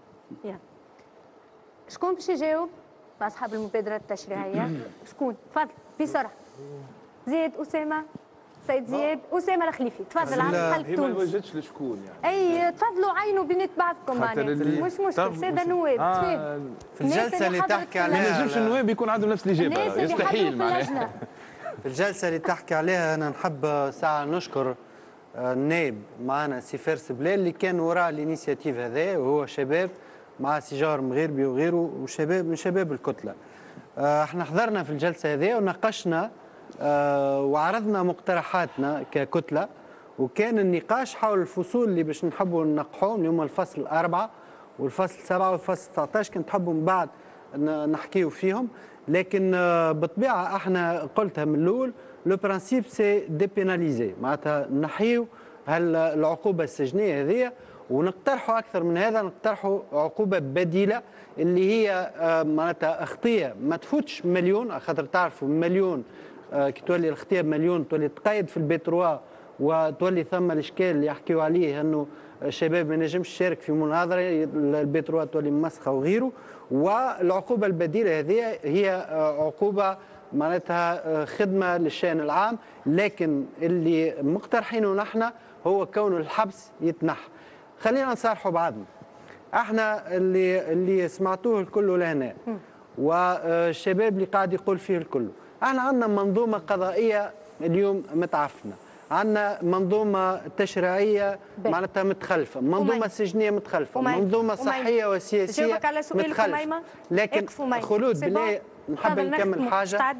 شكون باش يجاوب؟ أصحاب المبادرة التشريعية شكون؟ تفضل بسرعة. زياد أسامة سيد زياد أسامة الخليفي تفضل على قلب تونس.
ما وجدتش لشكون يعني.
أي تفضلوا عينوا بينات بعضكم معناتها مش مشكل سادة نواب.
في الجلسة اللي تحكي عليها
ما ينجمش النواب يكون عندهم نفس الإجابة يستحيل معناها.
في الجلسة اللي تحكي عليها أنا نحب ساعة نشكر النائب معنا سي فارس بلال اللي كان وراء الانيسياتيف هذا وهو شباب مع سيجار مغربي وغيره وشباب من شباب الكتله. احنا حضرنا في الجلسه هذه وناقشنا وعرضنا مقترحاتنا ككتله، وكان النقاش حول الفصول اللي باش نحبوا ننقحوهم اللي هما الفصل 4 والفصل 7 والفصل 19 كنت نحبوا من بعد نحكيو فيهم. لكن بالطبيعه احنا قلتها من الاول، لو برانسيب سي ديبيناليزي، معناتها نحيو العقوبه السجنيه هذه، ونقترحوا اكثر من هذا، نقترحوا عقوبه بديله اللي هي معناتها اخطيه ما تفوتش مليون، خاطر تعرفوا مليون كي تولي الخطيه بمليون تولي تقيد في البتروا، وتولي ثم الاشكال اللي يحكيوا عليه انه الشباب ما ينجمش يشارك في مناظره، البتروا تولي مسخه وغيره. والعقوبه البديله هذه هي عقوبه معناتها خدمه للشان العام، لكن اللي مقترحينه نحن هو كون الحبس يتنحى. خلينا نصارحوا بعضنا، احنا اللي سمعتوه الكل لهنا والشباب اللي قاعد يقول فيه الكل، احنا عندنا منظومه قضائيه اليوم متعفنه، عندنا منظومه تشريعيه معناتها متخلفه، منظومه سجنيه متخلفه، منظومه صحيه وسياسيه متخلفه. لكن خلود بالله نحب نكمل حاجه،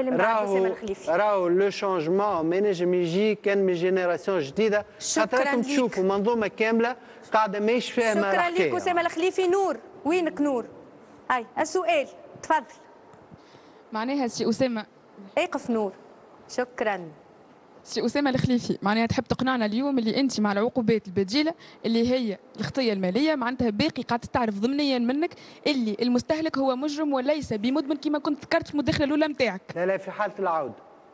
راهو لو شونجمون ما ينجم يجي كان من جينيراسيون جديده، خاطركم تشوفوا منظومه كامله قاعده ماهيش فاهمه
شكرا لك أسامة الخليفي. نور، وينك نور؟ هاي السؤال تفضل.
معناها سي أسامة
اقف نور. شكرا
سي أسامة الخليفي، معناها تحب تقنعنا اليوم اللي أنت مع العقوبات البديلة اللي هي الخطية المالية، معناتها باقي قاعد تعرف ضمنيا منك اللي المستهلك هو مجرم وليس بمدمن كما كنت ذكرت في المداخلة الأولى نتاعك.
لا لا، في حالة العودة،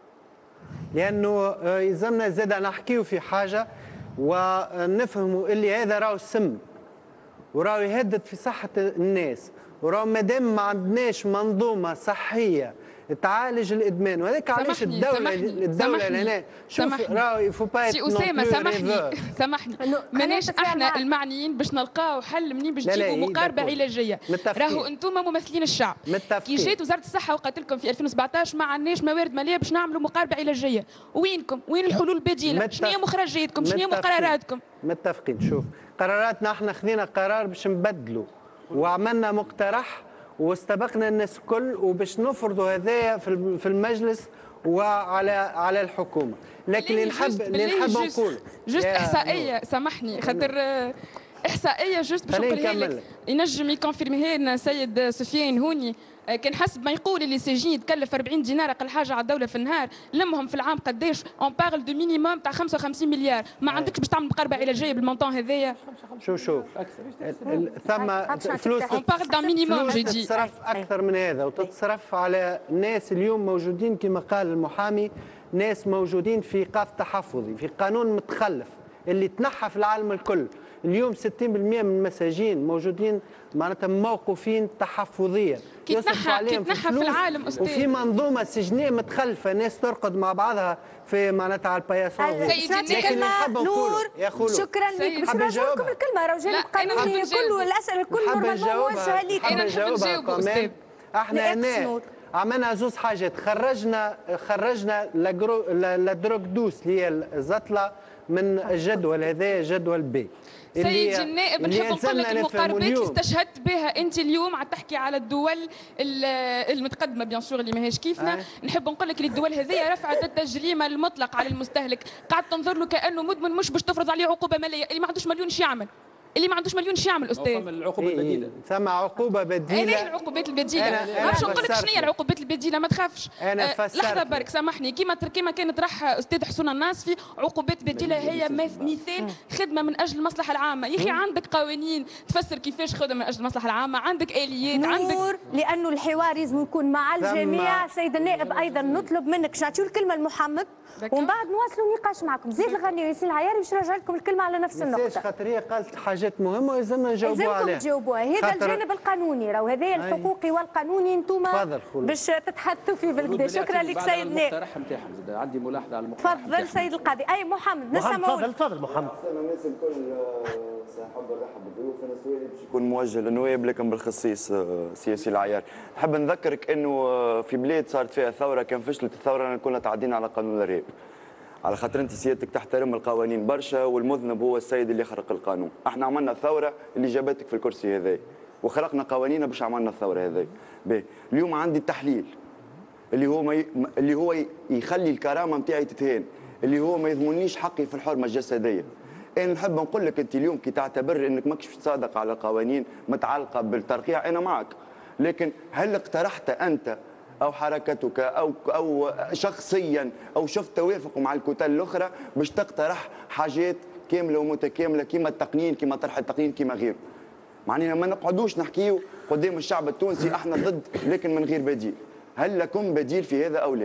لأنه يلزمنا زاد نحكيو في حاجة ونفهموا اللي هذا راهو سم وراهو يهدد في صحة الناس، وراهو مادام ما عندناش منظومة صحية تعالج الادمان، وهذاك علاش الدوله لهنا شوف راهو يفو با
سي اسامه سامحني ماناش احنا المعنيين باش نلقاو حل منين باش تجيبوا مقاربه علاجيه. راهو انتم ممثلين الشعب، كي جات وزاره الصحه وقالت لكم في 2017 ما عندناش موارد ماليه باش نعملوا مقاربه علاجيه، وينكم؟ وين الحلول البديله؟ شنو هي مخرجاتكم؟ شنو هي مقرراتكم؟
متفقين. شوف قراراتنا احنا خذينا قرار باش نبدلوا وعملنا مقترح واستبقنا الناس الكل وباش نفرضوا هذايا في المجلس وعلى الحكومه. لكن اللي نحب نقول
جست احصائيه، سامحني خاطر احصائيه جست باش نقولها لك، ينجم يكونفيرميها لنا سيد سفيان هوني. كان حسب ما يقول اللي سي جي يتكلف 40 دينار اقل حاجه على الدوله في النهار، لمهم في العام قداش؟ اون بارل دو مينيموم تاع 55 مليار، ما عندكش باش تعمل مقاربه علاجيه بالمونطون هذايا؟
شوف ثم فلوس
اون بارل دان مينيموم جي دي
تتصرف اكثر من هذا، وتتصرف على ناس اليوم موجودين كما قال المحامي، ناس موجودين في ايقاف تحفظي، في قانون متخلف اللي تنحى في العالم الكل. اليوم 60% من المساجين موجودين معناتها موقوفين تحفظيا،
يصرف عليهم في العالم أستاذ.
وفي منظومه سجنيه متخلفه، ناس ترقد مع بعضها في معناتها على البياسون.
لكن نحب نقول يا خلود شكرا لك باش نرجعكم الكلمه، راهو جانب قانوني كل الاسئله الكل موجهه ليك.
انا نحب نجاوب أستاذ. احنا هنا عملنا زوز حاجات، خرجنا لا دروغ دوس اللي هي الزطله من الجدول هذا، جدول بي.
سيد النائب نحب نقول لك المقاربات اللي استشهدت بها انت اليوم عم تحكي على الدول المتقدمه بيان سور اللي ماهيش كيفنا، نحب نقول لك اللي الدول هذيا رفعت التجريم المطلق على المستهلك، قاعد تنظر له كانه مدمن مش باش تفرض عليه عقوبه ماليه، اللي ما عندوش مليون شو يعمل؟ اللي ما عندوش مليون شو يعمل استاذ؟
العقوبه البديله ثم عقوبه بديله.
ايه العقوبات البديله؟ ما نعرفش نقول لك شنو هي العقوبات البديله، ما تخافش. لحظه برك سامحني، كيما كانت راح استاذ حسون الناصفي، عقوبات بديله هي مثال خدمه من اجل المصلحه العامه. يا اخي عندك قوانين تفسر كيفاش خدمه من اجل المصلحه العامه، عندك اليات، عندك
لانه الحوار لازم يكون مع الجميع. سيد النائب ايضا نطلب منك باش نعطيو الكلمه لمحمد ومن بعد نواصلوا النقاش معكم. زيد الغني وياسين العياري باش نرجع لكم الكلمه على نفس النقطه.
خاطر هي قالت حاجات مهمه ولازمنا نجاوبوا عليها.
تجاوبوها. هذا الجانب القانوني، راهو هذايا الحقوقي والقانوني انتم باش تتحدثوا فيه بالكدا. شكرا لك سيد النائب.
المقترح نتاعهم زاد عندي ملاحظه على المقترح.
تفضل سيد القاضي. اي محمد نسمعوا.
تفضل محمد.
الناس الكل حاب نرحب بالضيوف. انا سؤالي باش يكون موجه للنواب لكن بالخصيص سياسي العيار. نحب نذكرك انه في بلاد صارت فيها ثوره، كان فشلت الثوره كنا تعدينا على قانون الارهاب، على خاطر انت سيادتك تحترم القوانين برشا والمذنب هو السيد اللي خرق القانون. احنا عملنا ثوره اللي جابتك في الكرسي هذا وخلقنا قوانين باش عملنا الثوره هذه. اليوم عندي التحليل اللي هو يخلي الكرامه نتاعي تتهان، اللي هو ما يضمنيش حقي في الحرمه الجسديه. انا نحب نقول لك انت اليوم كي تعتبر انك ماكش تصادق على قوانين متعلقه بالترقيع، انا معك، لكن هل اقترحت انت او حركتك او شخصيا او شفت توافق مع الكتل الاخرى باش تقترح حاجات كامله ومتكامله كيما التقنين، كيما طرح التقنين، كيما غيره؟ معناها ما نقعدوش نحكيو قدام الشعب التونسي احنا ضد لكن من غير بديل. هل لكم بديل في هذا او لا؟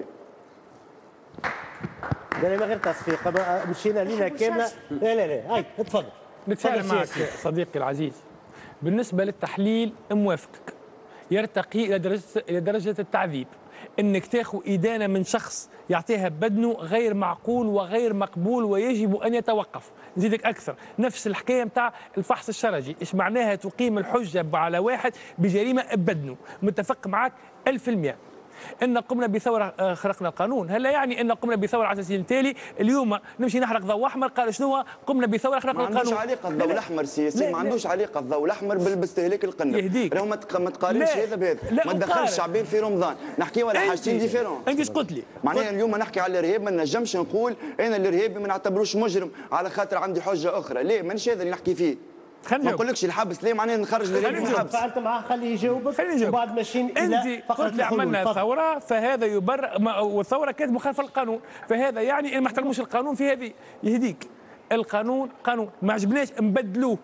لا غير تصفيق، مشينا لينا كامله. لا هاي تفضل.
نتفاهم معك صديقي العزيز. بالنسبه للتحليل موافقك، يرتقي الى درجه التعذيب، انك تاخذ ادانه من شخص يعطيها بدنه غير معقول وغير مقبول ويجب ان يتوقف. نزيدك اكثر، نفس الحكايه نتاع الفحص الشرجي، ايش معناها تقيم الحجه على واحد بجريمه بدنه. متفق معك 1000%. ان قمنا بثوره خرقنا القانون، هل لا يعني ان قمنا بثوره على اساس التالي اليوم نمشي نحرق ضوء احمر؟ قال شنو قمنا بثوره خرقنا القانون؟
ما عندوش علاقه الضوء الاحمر سياسي، ما عندوش علاقه الضوء الاحمر باستهلاك القنب.
يهديك،
راهو ما تقارنش هذا بهذا، ما تدخلش الشعبين في رمضان، نحكيو على حاجتين ديفيرون.
انت ايش قلت لي؟
معناها اليوم نحكي على الارهاب، ما نجمش نقول انا الارهابي ما نعتبروش مجرم على خاطر عندي حجه اخرى، لا مانيش هذا اللي نحكي فيه. ما نقولكش الحبس، ليه معناها نخرج الارهابي من الحبس.
فعلت معاه خليه يجاوبك وبعد ماشيين
الى فقره اللي عملنا ثوره، فهذا يبرر، والثوره كانت مخالفه للقانون، فهذا يعني ان ما احترموش القانون في هذه. يهديك، القانون قانون، ما عجبناش نبدلوه،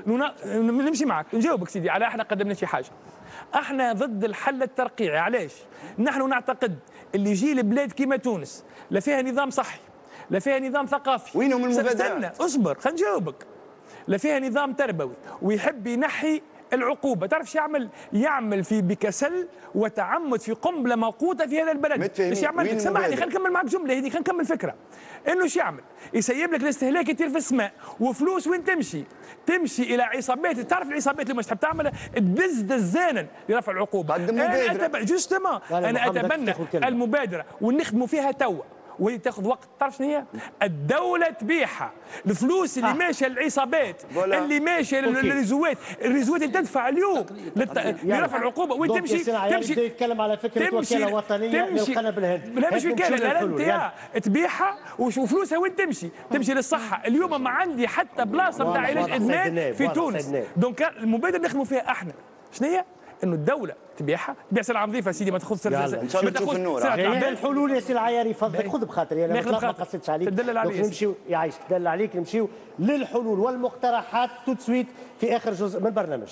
نمشي معك نجاوبك سيدي على احنا قدمنا شي حاجه. احنا ضد الحل الترقيعي، علاش؟ نحن نعتقد اللي يجي لبلاد كيما تونس لا فيها نظام صحي، لا فيها نظام ثقافي.
وينهم المبادرات؟
استنى اصبر خلينا نجاوبك. لا فيها نظام تربوي، ويحب ينحي العقوبه. تعرف شو يعمل؟ يعمل في بكسل وتعمد في قنبله موقوته في هذا البلد. ايش يعمل؟ سامحني خلينا نكمل معك جمله هذه، خلينا نكمل فكره. انه شو يعمل؟ يسيب لك الاستهلاك يطير في السماء وفلوس وين تمشي؟ تمشي الى عصابات. تعرف العصابات اللي مش تحب تعملها؟ تدز دزانا لرفع العقوبه. انا جوستومون انا اتبنى المبادره ونخدموا فيها توا، وهي تاخذ وقت. تعرف شنو هي؟ الدولة تبيعها، الفلوس اللي ماشيه للعصابات، اللي ماشيه للريزوات، الريزوات اللي تدفع اليوم لرفع العقوبه، وين تمشي
يتكلم على فكره وكاله وطنيه للقنب الهندي.
لا مش وكاله، لا انت تبيعها وفلوسها وين تمشي؟ تمشي للصحه. اليوم ما عندي حتى بلاصه نتاع علاج ادمان في تونس. دونك المبادره نخدموا فيها احنا شنو هي؟ انه الدوله تبيعها، تبيع سلعه نظيفه سيدي، ما تاخذ سلعه.
ان شاء الله تشوف النور.
الحلول يا سي العياري، فضلك خذ بخاطري، انا ما قصيتش عليك.
تدلل عليك،
نمشيو يعيش تدلل عليك، نمشيو للحلول والمقترحات تو سويت في اخر جزء من برنامجنا.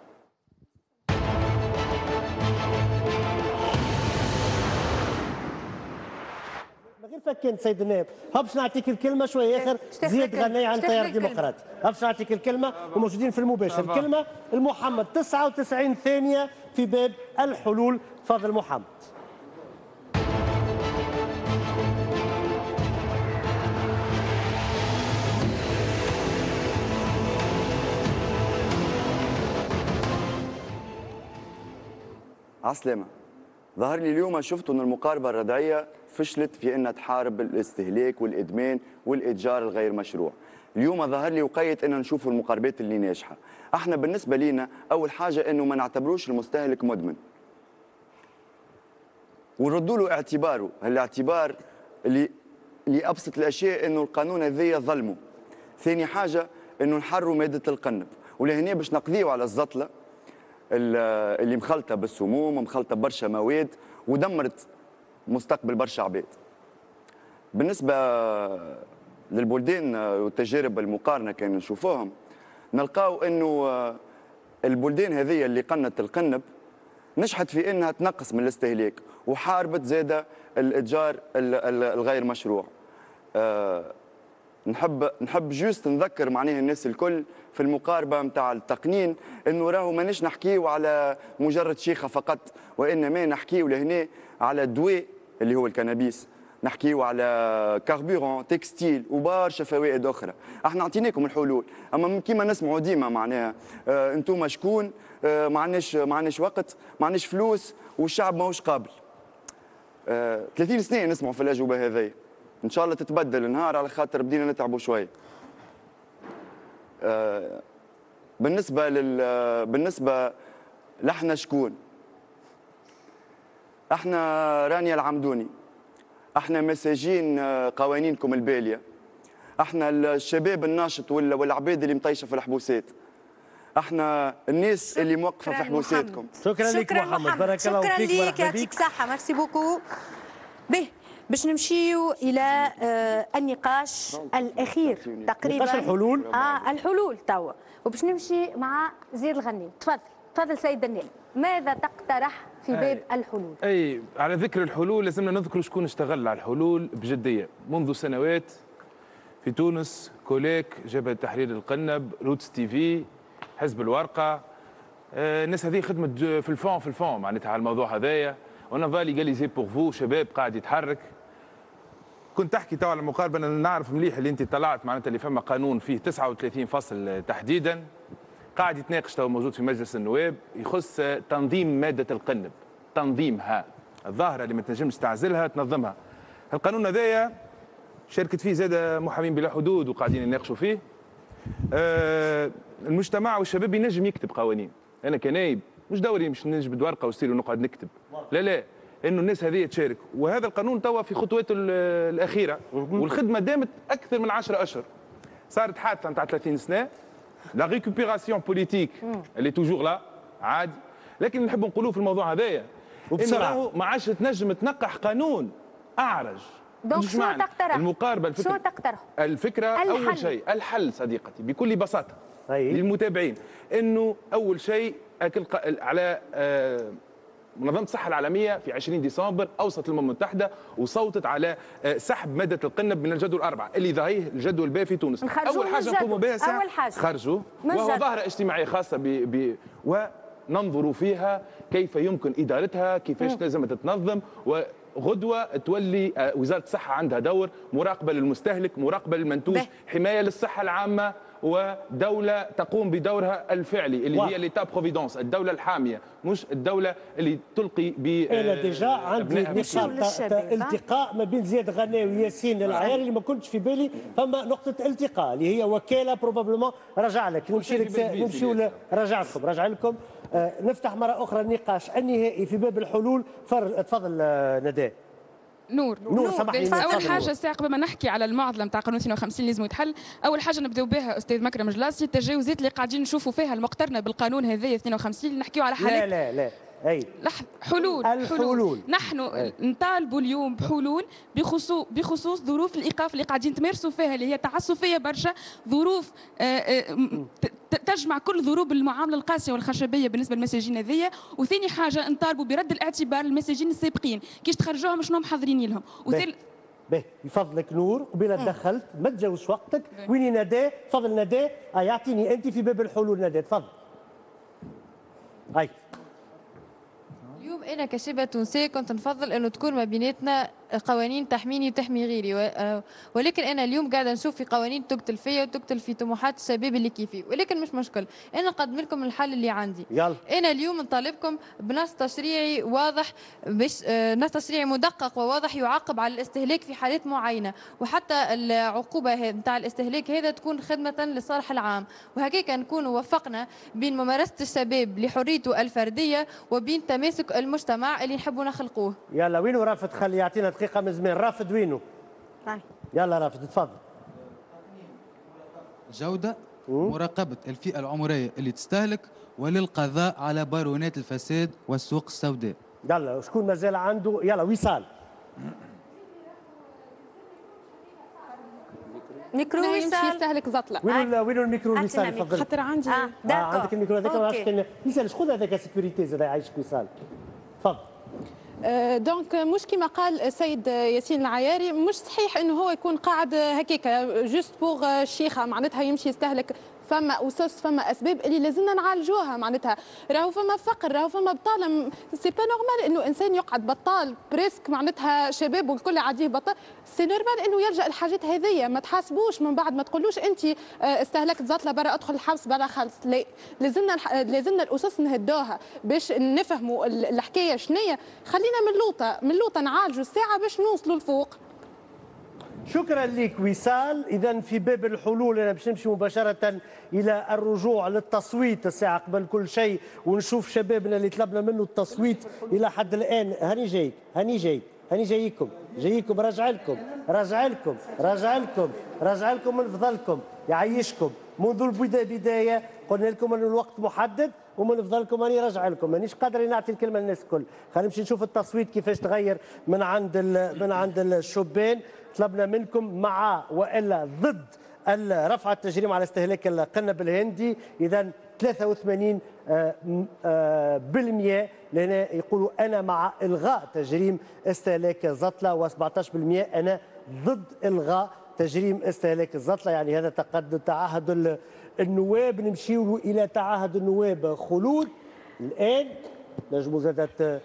غير فكين سيد النائب، باش نعطيك الكلمه شويه اخر زيد غني عن تيار ديمقراطي. باش نعطيك الكلمه وموجودين في المباشر. الكلمه المحمد 99 ثانيه في باب الحلول. تفضل محمد.
عسلامة. ظهر لي اليوم شفت ان المقاربه الردعيه فشلت في انها تحارب الاستهلاك والادمان والاتجار الغير مشروع. اليوم ظهر لي وقيت ان نشوف المقاربات اللي ناجحه. احنا بالنسبه لينا اول حاجه انه ما نعتبروش المستهلك مدمن، ونردوا له اعتباره، هالاعتبار اللي ابسط الاشياء انه القانون هذايا ظلمه. ثاني حاجه انه نحروا ماده القنب، ولهنا باش نقضيو على الزطله اللي مخلطه بالسموم ومخلطه برشا مواد ودمرت مستقبل برشا عباد. بالنسبه للبلدان والتجارب المقارنه كان نشوفوهم، نلقاو انه البلدان هذه اللي قنت القنب نجحت في انها تنقص من الاستهلاك وحاربت زاده الاتجار الغير مشروع. نحب جوست نذكر معناها الناس الكل في المقاربه نتاع التقنين انه راهو ماناش نحكيو على مجرد شيخه فقط، وانما نحكيو لهنا على دواء اللي هو الكنابيس، نحكيو على كاربورون، تكستيل وبرشا فوائد اخرى. احنا عطيناكم الحلول، اما كيما نسمعوا ديما معناها انتم شكون، ما عندناش وقت، ما عندناش فلوس والشعب ماهوش قابل. 30 سنه نسمعوا في الاجوبه هذه، ان شاء الله تتبدل النهار على خاطر بدينا نتعبوا شويه. بالنسبه لحنا شكون، احنا رانيا العمدوني، احنا مساجين قوانينكم الباليه، احنا الشباب الناشط والعباد اللي مطيشه في الحبوسات، احنا الناس اللي موقفه في حبوساتكم.
شكرا لك محمد، بارك الله فيك.
شكرا لك، يعطيك الصحه، ميرسي بوكو. به باش نمشيو الى النقاش الاخير تقريبا،
نقاش الحلول.
الحلول توا، وباش نمشي مع زياد الغني. تفضل سيد النائب، ماذا تقترح في باب الحلول؟
اي على ذكر الحلول لازمنا نذكر شكون اشتغل على الحلول بجديه منذ سنوات في تونس. كولاك، جبهه تحرير القنب، روتس تي في، حزب الورقه. الناس هذه خدمت في الفون معناتها على الموضوع هذايا. وانا فالي ايغاليزي بور فو، شباب قاعد يتحرك. كنت تحكي توا على المقاربه، انا نعرف مليح اللي انت طلعت معناتها اللي فما قانون فيه 39 فصل تحديدا قاعد يتناقش توا موجود في مجلس النواب، يخص تنظيم ماده القنب، تنظيمها، الظاهره اللي ما تنجمش تعزلها تنظمها. القانون هذايا شاركت فيه زاد محامين بلا حدود وقاعدين يناقشوا فيه. المجتمع والشباب ينجم يكتب قوانين. انا كنايب مش دوري مش نجبد ورقه وستيل ونقعد نكتب، لا انه الناس هذه تشارك. وهذا القانون توا في خطواته الاخيره، والخدمه دامت اكثر من 10 اشهر. صارت حادثه نتاع 30 سنه، لا ريكوبيراسيون بوليتيك اللي توجور لا عادي. لكن نحب نقولوا في الموضوع هذايا انه ما عادش تنجم تنقح قانون اعرج.
دونك شنو تقترح؟
المقاربه، الفكره
شنو تقترح؟
الفكره اول شيء الحل صديقتي بكل بساطه للمتابعين، انه اول شيء على منظمة الصحة العالمية في 20 ديسمبر أوصت الأمم المتحدة وصوتت على سحب مادة القنب من الجدول 4 اللي ظهيه الجدول ب في تونس.
أول حاجة نقوموا بها
خرجوا، وهو ظاهرة اجتماعية خاصة وننظر فيها كيف يمكن إدارتها، كيفاش لازم تتنظم. وغدوة تولي وزارة الصحة عندها دور مراقبة للمستهلك، مراقبة للمنتوج، حماية للصحة العامة، ودولة تقوم بدورها الفعلي اللي هي ليتا بروفيدونس، الدولة الحامية، مش الدولة اللي تلقي ب
انا ديجا عندي نقاط التقاء ما بين زياد غناوي وياسين العياري اللي ما كنتش في بالي. فما نقطة التقاء اللي هي وكالة بروبابلومون. رجع لك نمشيو راجع لكم. نفتح مرة أخرى النقاش النهائي في باب الحلول. تفضل نداء.
نور سامحني. اول حاجه ساعه قبل ما نحكي على المعضله نتاع قانون 52 لازم يتحل، اول حاجه نبداو بها استاذ مكرم جلاسي، التجاوزات اللي قاعدين نشوفوا فيها المقترنه بالقانون هذايا 52 اللي نحكيو على حالات.
لا اي
حلول. نحن نطالبوا اليوم بحلول بخصوص ظروف الايقاف اللي قاعدين تمارسوا فيها، اللي هي تعسفيه برشا، ظروف تجمع كل ضروب المعامله القاسيه والخشبيه بالنسبه للمساجين هذيا. وثاني حاجه نطالبوا برد الاعتبار للمساجين السابقين كيش تخرجوهم شنو محضرين لهم.
باهي يفضلك نور قبيله تدخلت ما تجاوزش وقتك. ويني نداء؟ تفضل نداء. يعطيني انت في باب الحلول نداء، تفضل. هاي
اليوم انا كشابه تونسيه كنت نفضل انه تكون ما بيناتنا قوانين تحميني وتحمي غيري، ولكن انا اليوم قاعده نشوف في قوانين تقتل فيا وتقتل في طموحات الشباب اللي كيفي، ولكن مش مشكل، انا نقدم لكم الحل اللي عندي.
يلا.
انا اليوم نطالبكم بنص تشريعي واضح، باش نص تشريعي مدقق وواضح يعاقب على الاستهلاك في حالات معينه، وحتى العقوبه نتاع الاستهلاك هذا تكون خدمه للصالح العام، وهكذا نكونوا وفقنا بين ممارسه الشباب لحريته الفرديه وبين تماسك المجتمع اللي نحبوا نخلقوه.
يلا وينو رافد؟ خلي يعطينا دقيقة من زمان. رافد وينو؟ يلا رافد تفضل.
جودة، مراقبة الفئة العمرية اللي تستهلك، وللقضاء على بارونات الفساد والسوق السوداء.
يلا شكون مازال عنده؟ يلا وصال.
ميكرو وصال
يستهلك زطلة.
وينو الميكرو وصال؟ تفضل.
خاطر عندي
عندك الميكرو هذاك. ما عرفتش وصال شكون هذاك سيكوريتي زاد يعيشك وصال. تفضل.
دونك مش كما قال السيد ياسين العياري، مش صحيح انه هو يكون قاعد هكاك جوست بوغ شيخه، معناتها يمشي يستهلك. فما اسس، فما اسباب اللي لازمنا نعالجوها، معناتها راهو فما فقر، راهو فما بطاله. سي با نورمال انه انسان يقعد بطال بريسك، معناتها شباب والكل عاديه بطال. سي نورمال انه يلجا الحاجات هذيا، ما تحاسبوش من بعد، ما تقولوش انت استهلكت زطله برا ادخل الحبس برا خلص. لا، لازمنا الاسس نهدوها باش نفهموا الحكايه شنية. خلينا من لوطه نعالجوا الساعه باش نوصلوا لفوق.
شكرا لك وصال. اذا في باب الحلول انا باش نمشي مباشره الى الرجوع للتصويت الساعه قبل كل شيء، ونشوف شبابنا اللي طلبنا منه التصويت الى حد الان. هاني جايكم راجع لكم من فضلكم يعيشكم. منذ البدايه قلنا لكم ان الوقت محدد، ومن فضلكم اني راجع لكم، مانيش قادر نعطي الكلمه للناس الكل. خلينا نمشي نشوف التصويت كيفاش تغير من عند الشبان. طلبنا منكم مع والا ضد رفع التجريم على استهلاك القنب الهندي. اذا 83% لهنا يقولوا انا مع الغاء تجريم استهلاك الزطله، و17% انا ضد الغاء تجريم استهلاك الزطله. يعني هذا تعهد النواب. نمشيو الى تعهد النواب خلود. الان نجموا زادت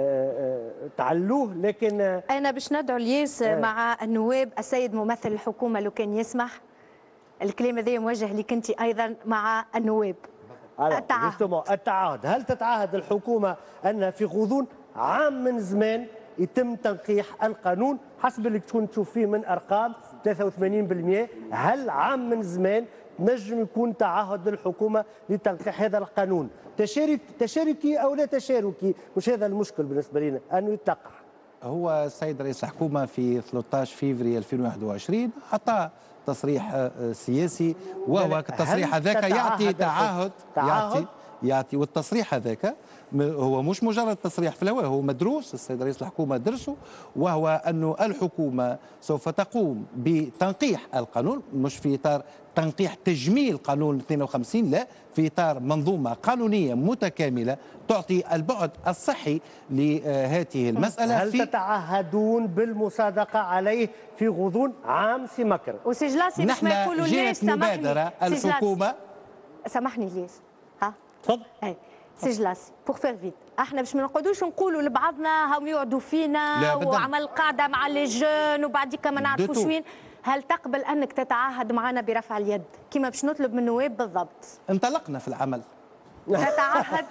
تعلوه، لكن
انا باش ندعو الياس مع النواب. السيد ممثل الحكومه لو كان يسمح، الكلام هذا موجه لك انت ايضا مع النواب. التعهد. هل تتعهد الحكومه ان في غضون عام من زمان يتم تنقيح القانون حسب اللي تكون تشوف فيه من ارقام 83%؟ هل عام من زمان نجم يكون تعهد الحكومه لتنقيح هذا القانون؟ تشاركي او لا تشاركي، مش هذا المشكل بالنسبه لنا انه يتلقح.
هو السيد رئيس الحكومه في 13 فيفري 2021 اعطى تصريح سياسي، وهو التصريح هذاك يعطي تعهد يعطي والتصريح هذاك هو مش مجرد تصريح في الهواء، هو مدروس. السيد رئيس الحكومه درسه، وهو أن الحكومه سوف تقوم بتنقيح القانون، مش في اطار تنقيح تجميل قانون 52، لا، في اطار منظومه قانونيه متكامله تعطي البعد الصحي لهذه المساله.
هل تتعهدون بالمصادقه عليه في غضون عام سي مكر؟
وسي جلاسي باش ما يقولوا ليش
مبادره الحكومه.
سامحني ليش
تفضل.
سي جلاسي بور فير فيت، احنا باش ما نقعدوش نقولوا لبعضنا هم يقعدوا فينا وعمل قاعده مع لي جون وبعديك ما نعرفوش وين. هل تقبل انك تتعهد معنا برفع اليد كما باش نطلب من النواب بالضبط؟
انطلقنا في العمل.
تتعهد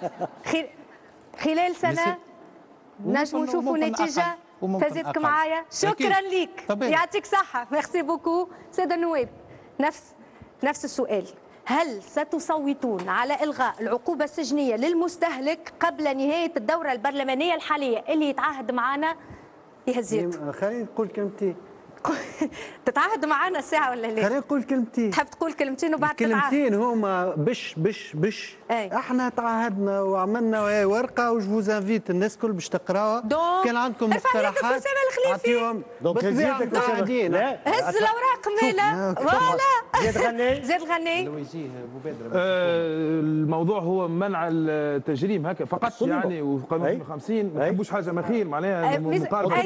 خلال سنه نجم نشوفوا نتيجه تزيدك معايا؟ شكرا لك، يعطيك صحه. ميرسي بوكو. ساده النواب، نفس السؤال. هل ستصوتون على إلغاء العقوبة السجنية للمستهلك قبل نهاية الدورة البرلمانية الحالية اللي يتعهد معنا يهزيت؟
خليني نقول كلمتين.
تتعهد معنا الساعة ولا لا؟
خليني نقول كلمتين.
تحب تقول كلمتين وبعد تتعهد؟
كلمتين هما بش احنا تعهدنا وعملنا ورقة وجوز انفيت الناس الكل باش تقراها. كان عندكم مقترحات اعطيهم بالطبيعة متعهدين.
هز الأوراق مالا فوالا. زيد غني.
الموضوع هو منع التجريم هكا فقط يعني، وقانون 50 ما نحبوش حاجة مخير معناها مقاربة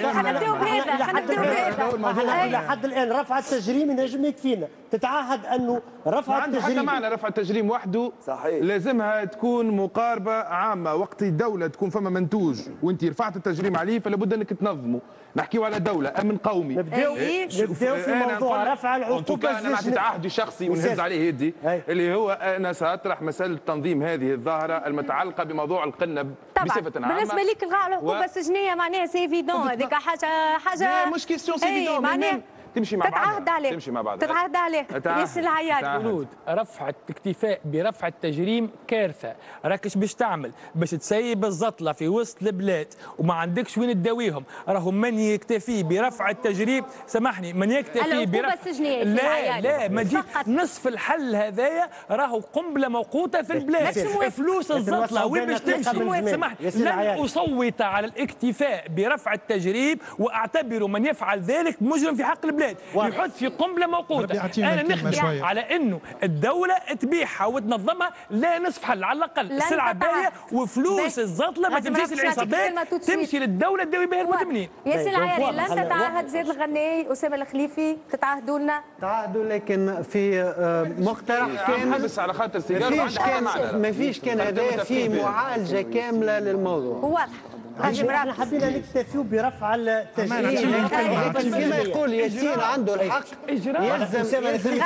كاملة. إلى حد الآن رفع التجريم ينجم يكفينا. تتعهد أنه رفع التجريم
حتى معنى رفع التجريم وحده صحيح لازمها تكون مقاربة عامة. وقت الدولة تكون فما منتوج وأنت رفعت التجريم عليه فلا بد أنك تنظمه. نحكيو على دولة أمن قومي.
نبداو في موضوع رفع العقوبة.
أنا نعطي تعهدي شخصي ونهز عليه يدي اللي هو أنا سأطرح مسألة تنظيم هذه الظاهرة المتعلقة بموضوع القنب بصفة عامة.
بالنسبة لك إلغاء العقوبة السجنية معناها سي ايفيدون، هذيك حاجة
مش كيستيون سي ايفيدون، تمشي مع بعضها. تمشي مع بعضها.
تتعهد عليه. ياسر العياري.
خلود، رفع الاكتفاء برفع التجريم كارثه. راكش باش تعمل باش تسيب الزطله في وسط البلاد وما عندكش وين تداويهم. راهو من يكتفي برفع التجريم، سامحني، من يكتفي برفع
السجنيه
لا ما تجي نصف الحل هذايا راهو قنبله موقوته في البلاد. فلوس الزطله وين باش تمشي؟ سامحني، لن اصوت على الاكتفاء برفع التجريم واعتبر من يفعل ذلك مجرم في حق البلاد. يحط في قنبله موقوته. انا نخدم على انه الدوله تبيعها وتنظمها، لا نصف حل على الاقل. السلعه باهيه وفلوس الزطله ما تمشيش للعصابات، تمشي للدوله تداوي بها المدمنين.
ياسر العياري، لن تتعهد زيد الغني، اسامه الخليفي، تتعهدوا لنا؟
تعهدوا، لكن في مقترح كان
حبس على خاطر سيجاره
ما فيش كان هذا في معالجه كامله للموضوع.
واضح.
احنا حبينا نكتفيو برفع التسجيل
كما يقول ياسين عنده الحق يلزم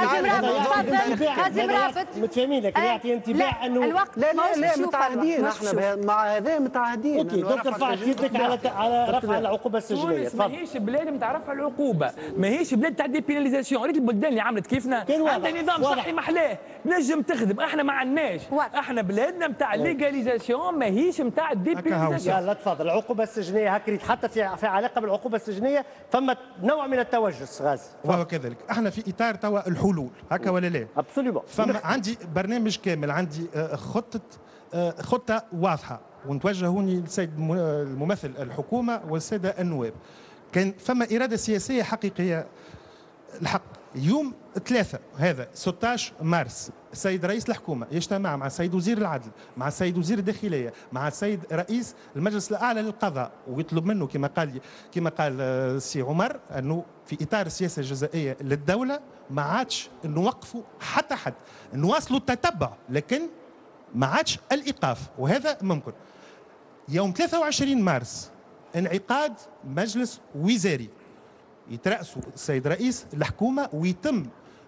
غازي مرافت
متفاهمين لكن يعطي انطباع انه
الوقت
لا متعهدين احنا مع هذا متعهدين.
اوكي دونك رفعت يدك على رفع العقوبه السجنيه.
تونس ماهيش بلاد نتاع رفع العقوبه، ماهيش بلاد تاع ديبيناليزاسيون. ريت البلدان اللي عملت كيفنا عندها نظام صحي محلاه تنجم تخدم. احنا ما عندناش، احنا بلادنا نتاع ليغاليزاسيون ماهيش نتاع ديبيناليزاسيون.
يلا تفضل. العقوبه السجنيه هكا حتى في علاقه بالعقوبه السجنيه ثم نوع من التوجس غاز.
وهو كذلك احنا في اطار توا الحلول هكا ولا لا؟
ابسوليومون.
فما عندي برنامج كامل، عندي خطه واضحه ونتوجهوني للسيد الممثل الحكومه والساده النواب. كان فما اراده سياسيه حقيقيه الحق. يوم 3 هذا 16 مارس السيد رئيس الحكومه يجتمع مع السيد وزير العدل، مع السيد وزير الداخليه، مع السيد رئيس المجلس الاعلى للقضاء، ويطلب منه كما قال السي عمر انه في اطار السياسه الجزائيه للدوله ما عادش نوقفوا حتى حد، نواصلوا التتبع لكن ما عادش الايقاف، وهذا ممكن. يوم 23 مارس انعقاد مجلس وزاري يترأسه السيد رئيس الحكومة ويتم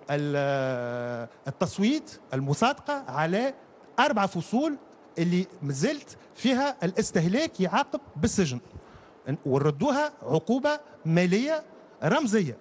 التصويت المصادقة على 4 فصول اللي مازلت فيها الاستهلاك يعاقب بالسجن، ونردوها عقوبة مالية رمزية.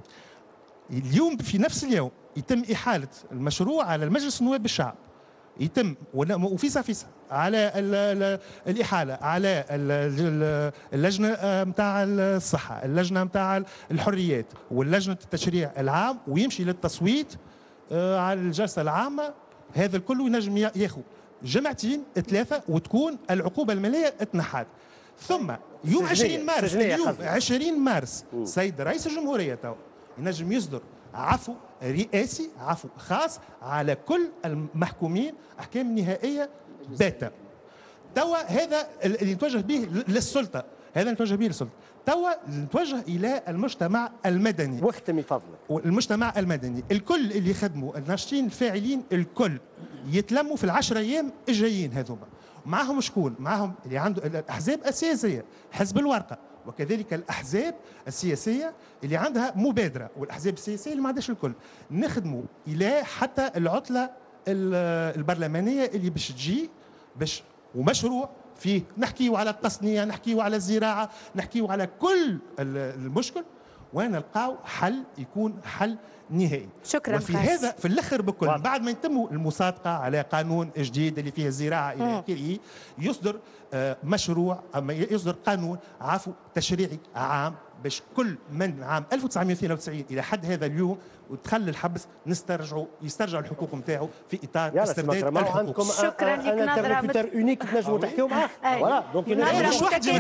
اليوم في نفس اليوم يتم إحالة المشروع على المجلس النواب بالشعب، يتم وفيسا على الإحالة على اللجنة متاع الصحة، اللجنة متاع الحريات، واللجنة التشريع العام، ويمشي للتصويت على الجلسة العامة. هذا الكل ينجم ياخذ 2 3 وتكون العقوبة المالية اتنحت. ثم يوم 20 مارس، اليوم 20 مارس سيد رئيس الجمهورية تو ينجم يصدر عفو رئاسي، عفو خاص على كل المحكومين احكام نهائيه باتة. توا هذا اللي نتوجه به للسلطه، هذا نتوجه به للسلطه. توا نتوجه الى المجتمع المدني.
واختمي فضلك.
المجتمع المدني الكل اللي يخدموا، الناشطين الفاعلين الكل يتلموا في ال10 ايام الجايين هذوما. معهم شكون؟ معهم اللي عنده الاحزاب السياسيه، حزب الورقه، وكذلك الأحزاب السياسية اللي عندها مبادرة، والأحزاب السياسية اللي ما عندهاش الكل. نخدموا إلى حتى العطلة البرلمانية اللي باش تجي، باش ومشروع فيه نحكيو على التصنيع، نحكيو على الزراعة، نحكيو على كل المشكل، ونلقاو حل يكون حل نهائي.
شكرا.
وفي هذا في الاخر بكل بعد ما يتم المصادقه على قانون جديد اللي فيه الزراعه الى اخره، يصدر مشروع، اما يصدر قانون عفو تشريعي عام باش كل من عام 1992 الى حد هذا اليوم ودخل الحبس يسترجع الحقوق نتاعو في اطار استرداد الحقوق.
شكرا لك. نظره
اونيك تنجموا تحكيوا معاه. فوالا دونك
مش وحدي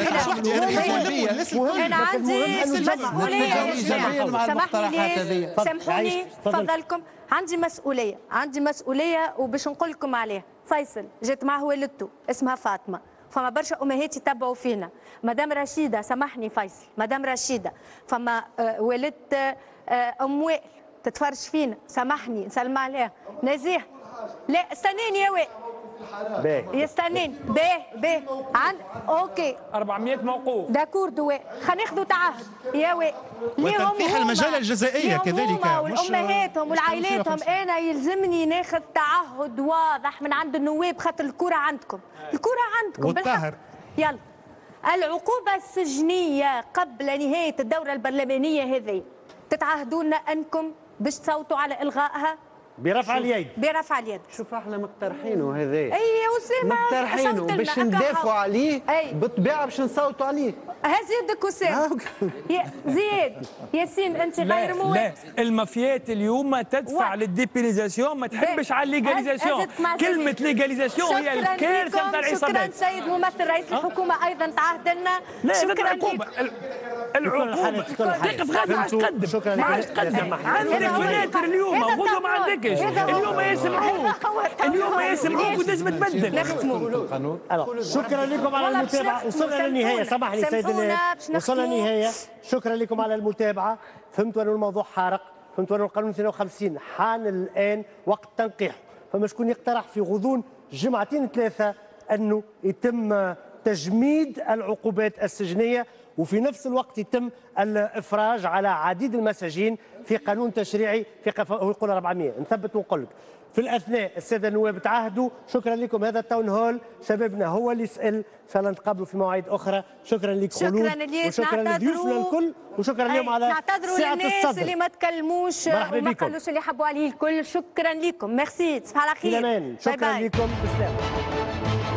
انا عندي مسؤوليه يا جماعه. سامحوني تفضلكم. عندي مسؤوليه وباش نقول لكم عليها. فيصل جات معه والدته اسمها فاطمه، فما برشا امهات يتبعوا فينا. مدام رشيده، سامحني فيصل، مدام رشيده فما والدة ام وائل تتفرج فينا، سامحني نسلم عليها. نزيه لا استنيني يا وائل، يستنين باهي اوكي
400 موقوف
داكور دواء. خلينا ناخذوا تعهد يا وائل ليهم
وتنقيح المجال الجزائيه كذلك
والامهاتهم والعائلاتهم. انا يلزمني ناخذ تعهد واضح من عند النواب، خاطر الكره عندكم، الكره عندكم
والطاهر.
يلا العقوبه السجنيه قبل نهايه الدوره البرلمانيه هذه تتعهدون انكم باش تصوتوا على الغائها
برفع اليد.
برفع اليد.
شوف احنا مقترحينه هذا.
اي يا اسامه
مقترحينه باش ندافعوا عليه بالطبيعه، باش نصوتوا عليه.
هز يدك اسامه. زياد ياسين انت غير موافق.
لا المافيات اليوم تدفع للديبينيزاسيون، ما تحبش على الليغاليزاسيون. كلمه ليغاليزاسيون هي الكارثه نتاع العصابات.
شكرا سيد ممثل رئيس الحكومه ايضا تعهد لنا.
شكرا لكم. العقوبه تقف غادي ما عادش تقدم، ما عادش تقدم. عندك فناتر اليوم غدوه ما عندكش. اليوم ما يسمعوك ولازم تبدل.
نختموا.
شكرا لكم على المتابعه. وصلنا للنهايه. سامحني سيد النائب، وصلنا للنهايه. شكرا لكم على المتابعه. فهمتوا أن الموضوع حارق، فهمتوا أن القانون 52 حان الان وقت تنقيحه. فما شكون يقترح في غضون 2 3 انه يتم تجميد العقوبات السجنية، وفي نفس الوقت يتم الإفراج على عديد المساجين في قانون تشريعي هو يقول 400. نثبت ونقول لك في الأثناء السادة النواب تعهدوا. شكرا لكم. هذا التاون هول شبابنا هو اللي يسأل. إن شاء الله نتقابلوا في مواعيد أخرى. شكرا لك خلود، وشكرا لضيوفنا الكل، وشكرا اليوم على سعة الصدر.
نعتذروا للناس اللي ما تكلموش وما قالوش اللي حبوا عليه الكل. شكرا لكم. ميرسي. تصبحوا على خير.
شكرا لكم. بسلام.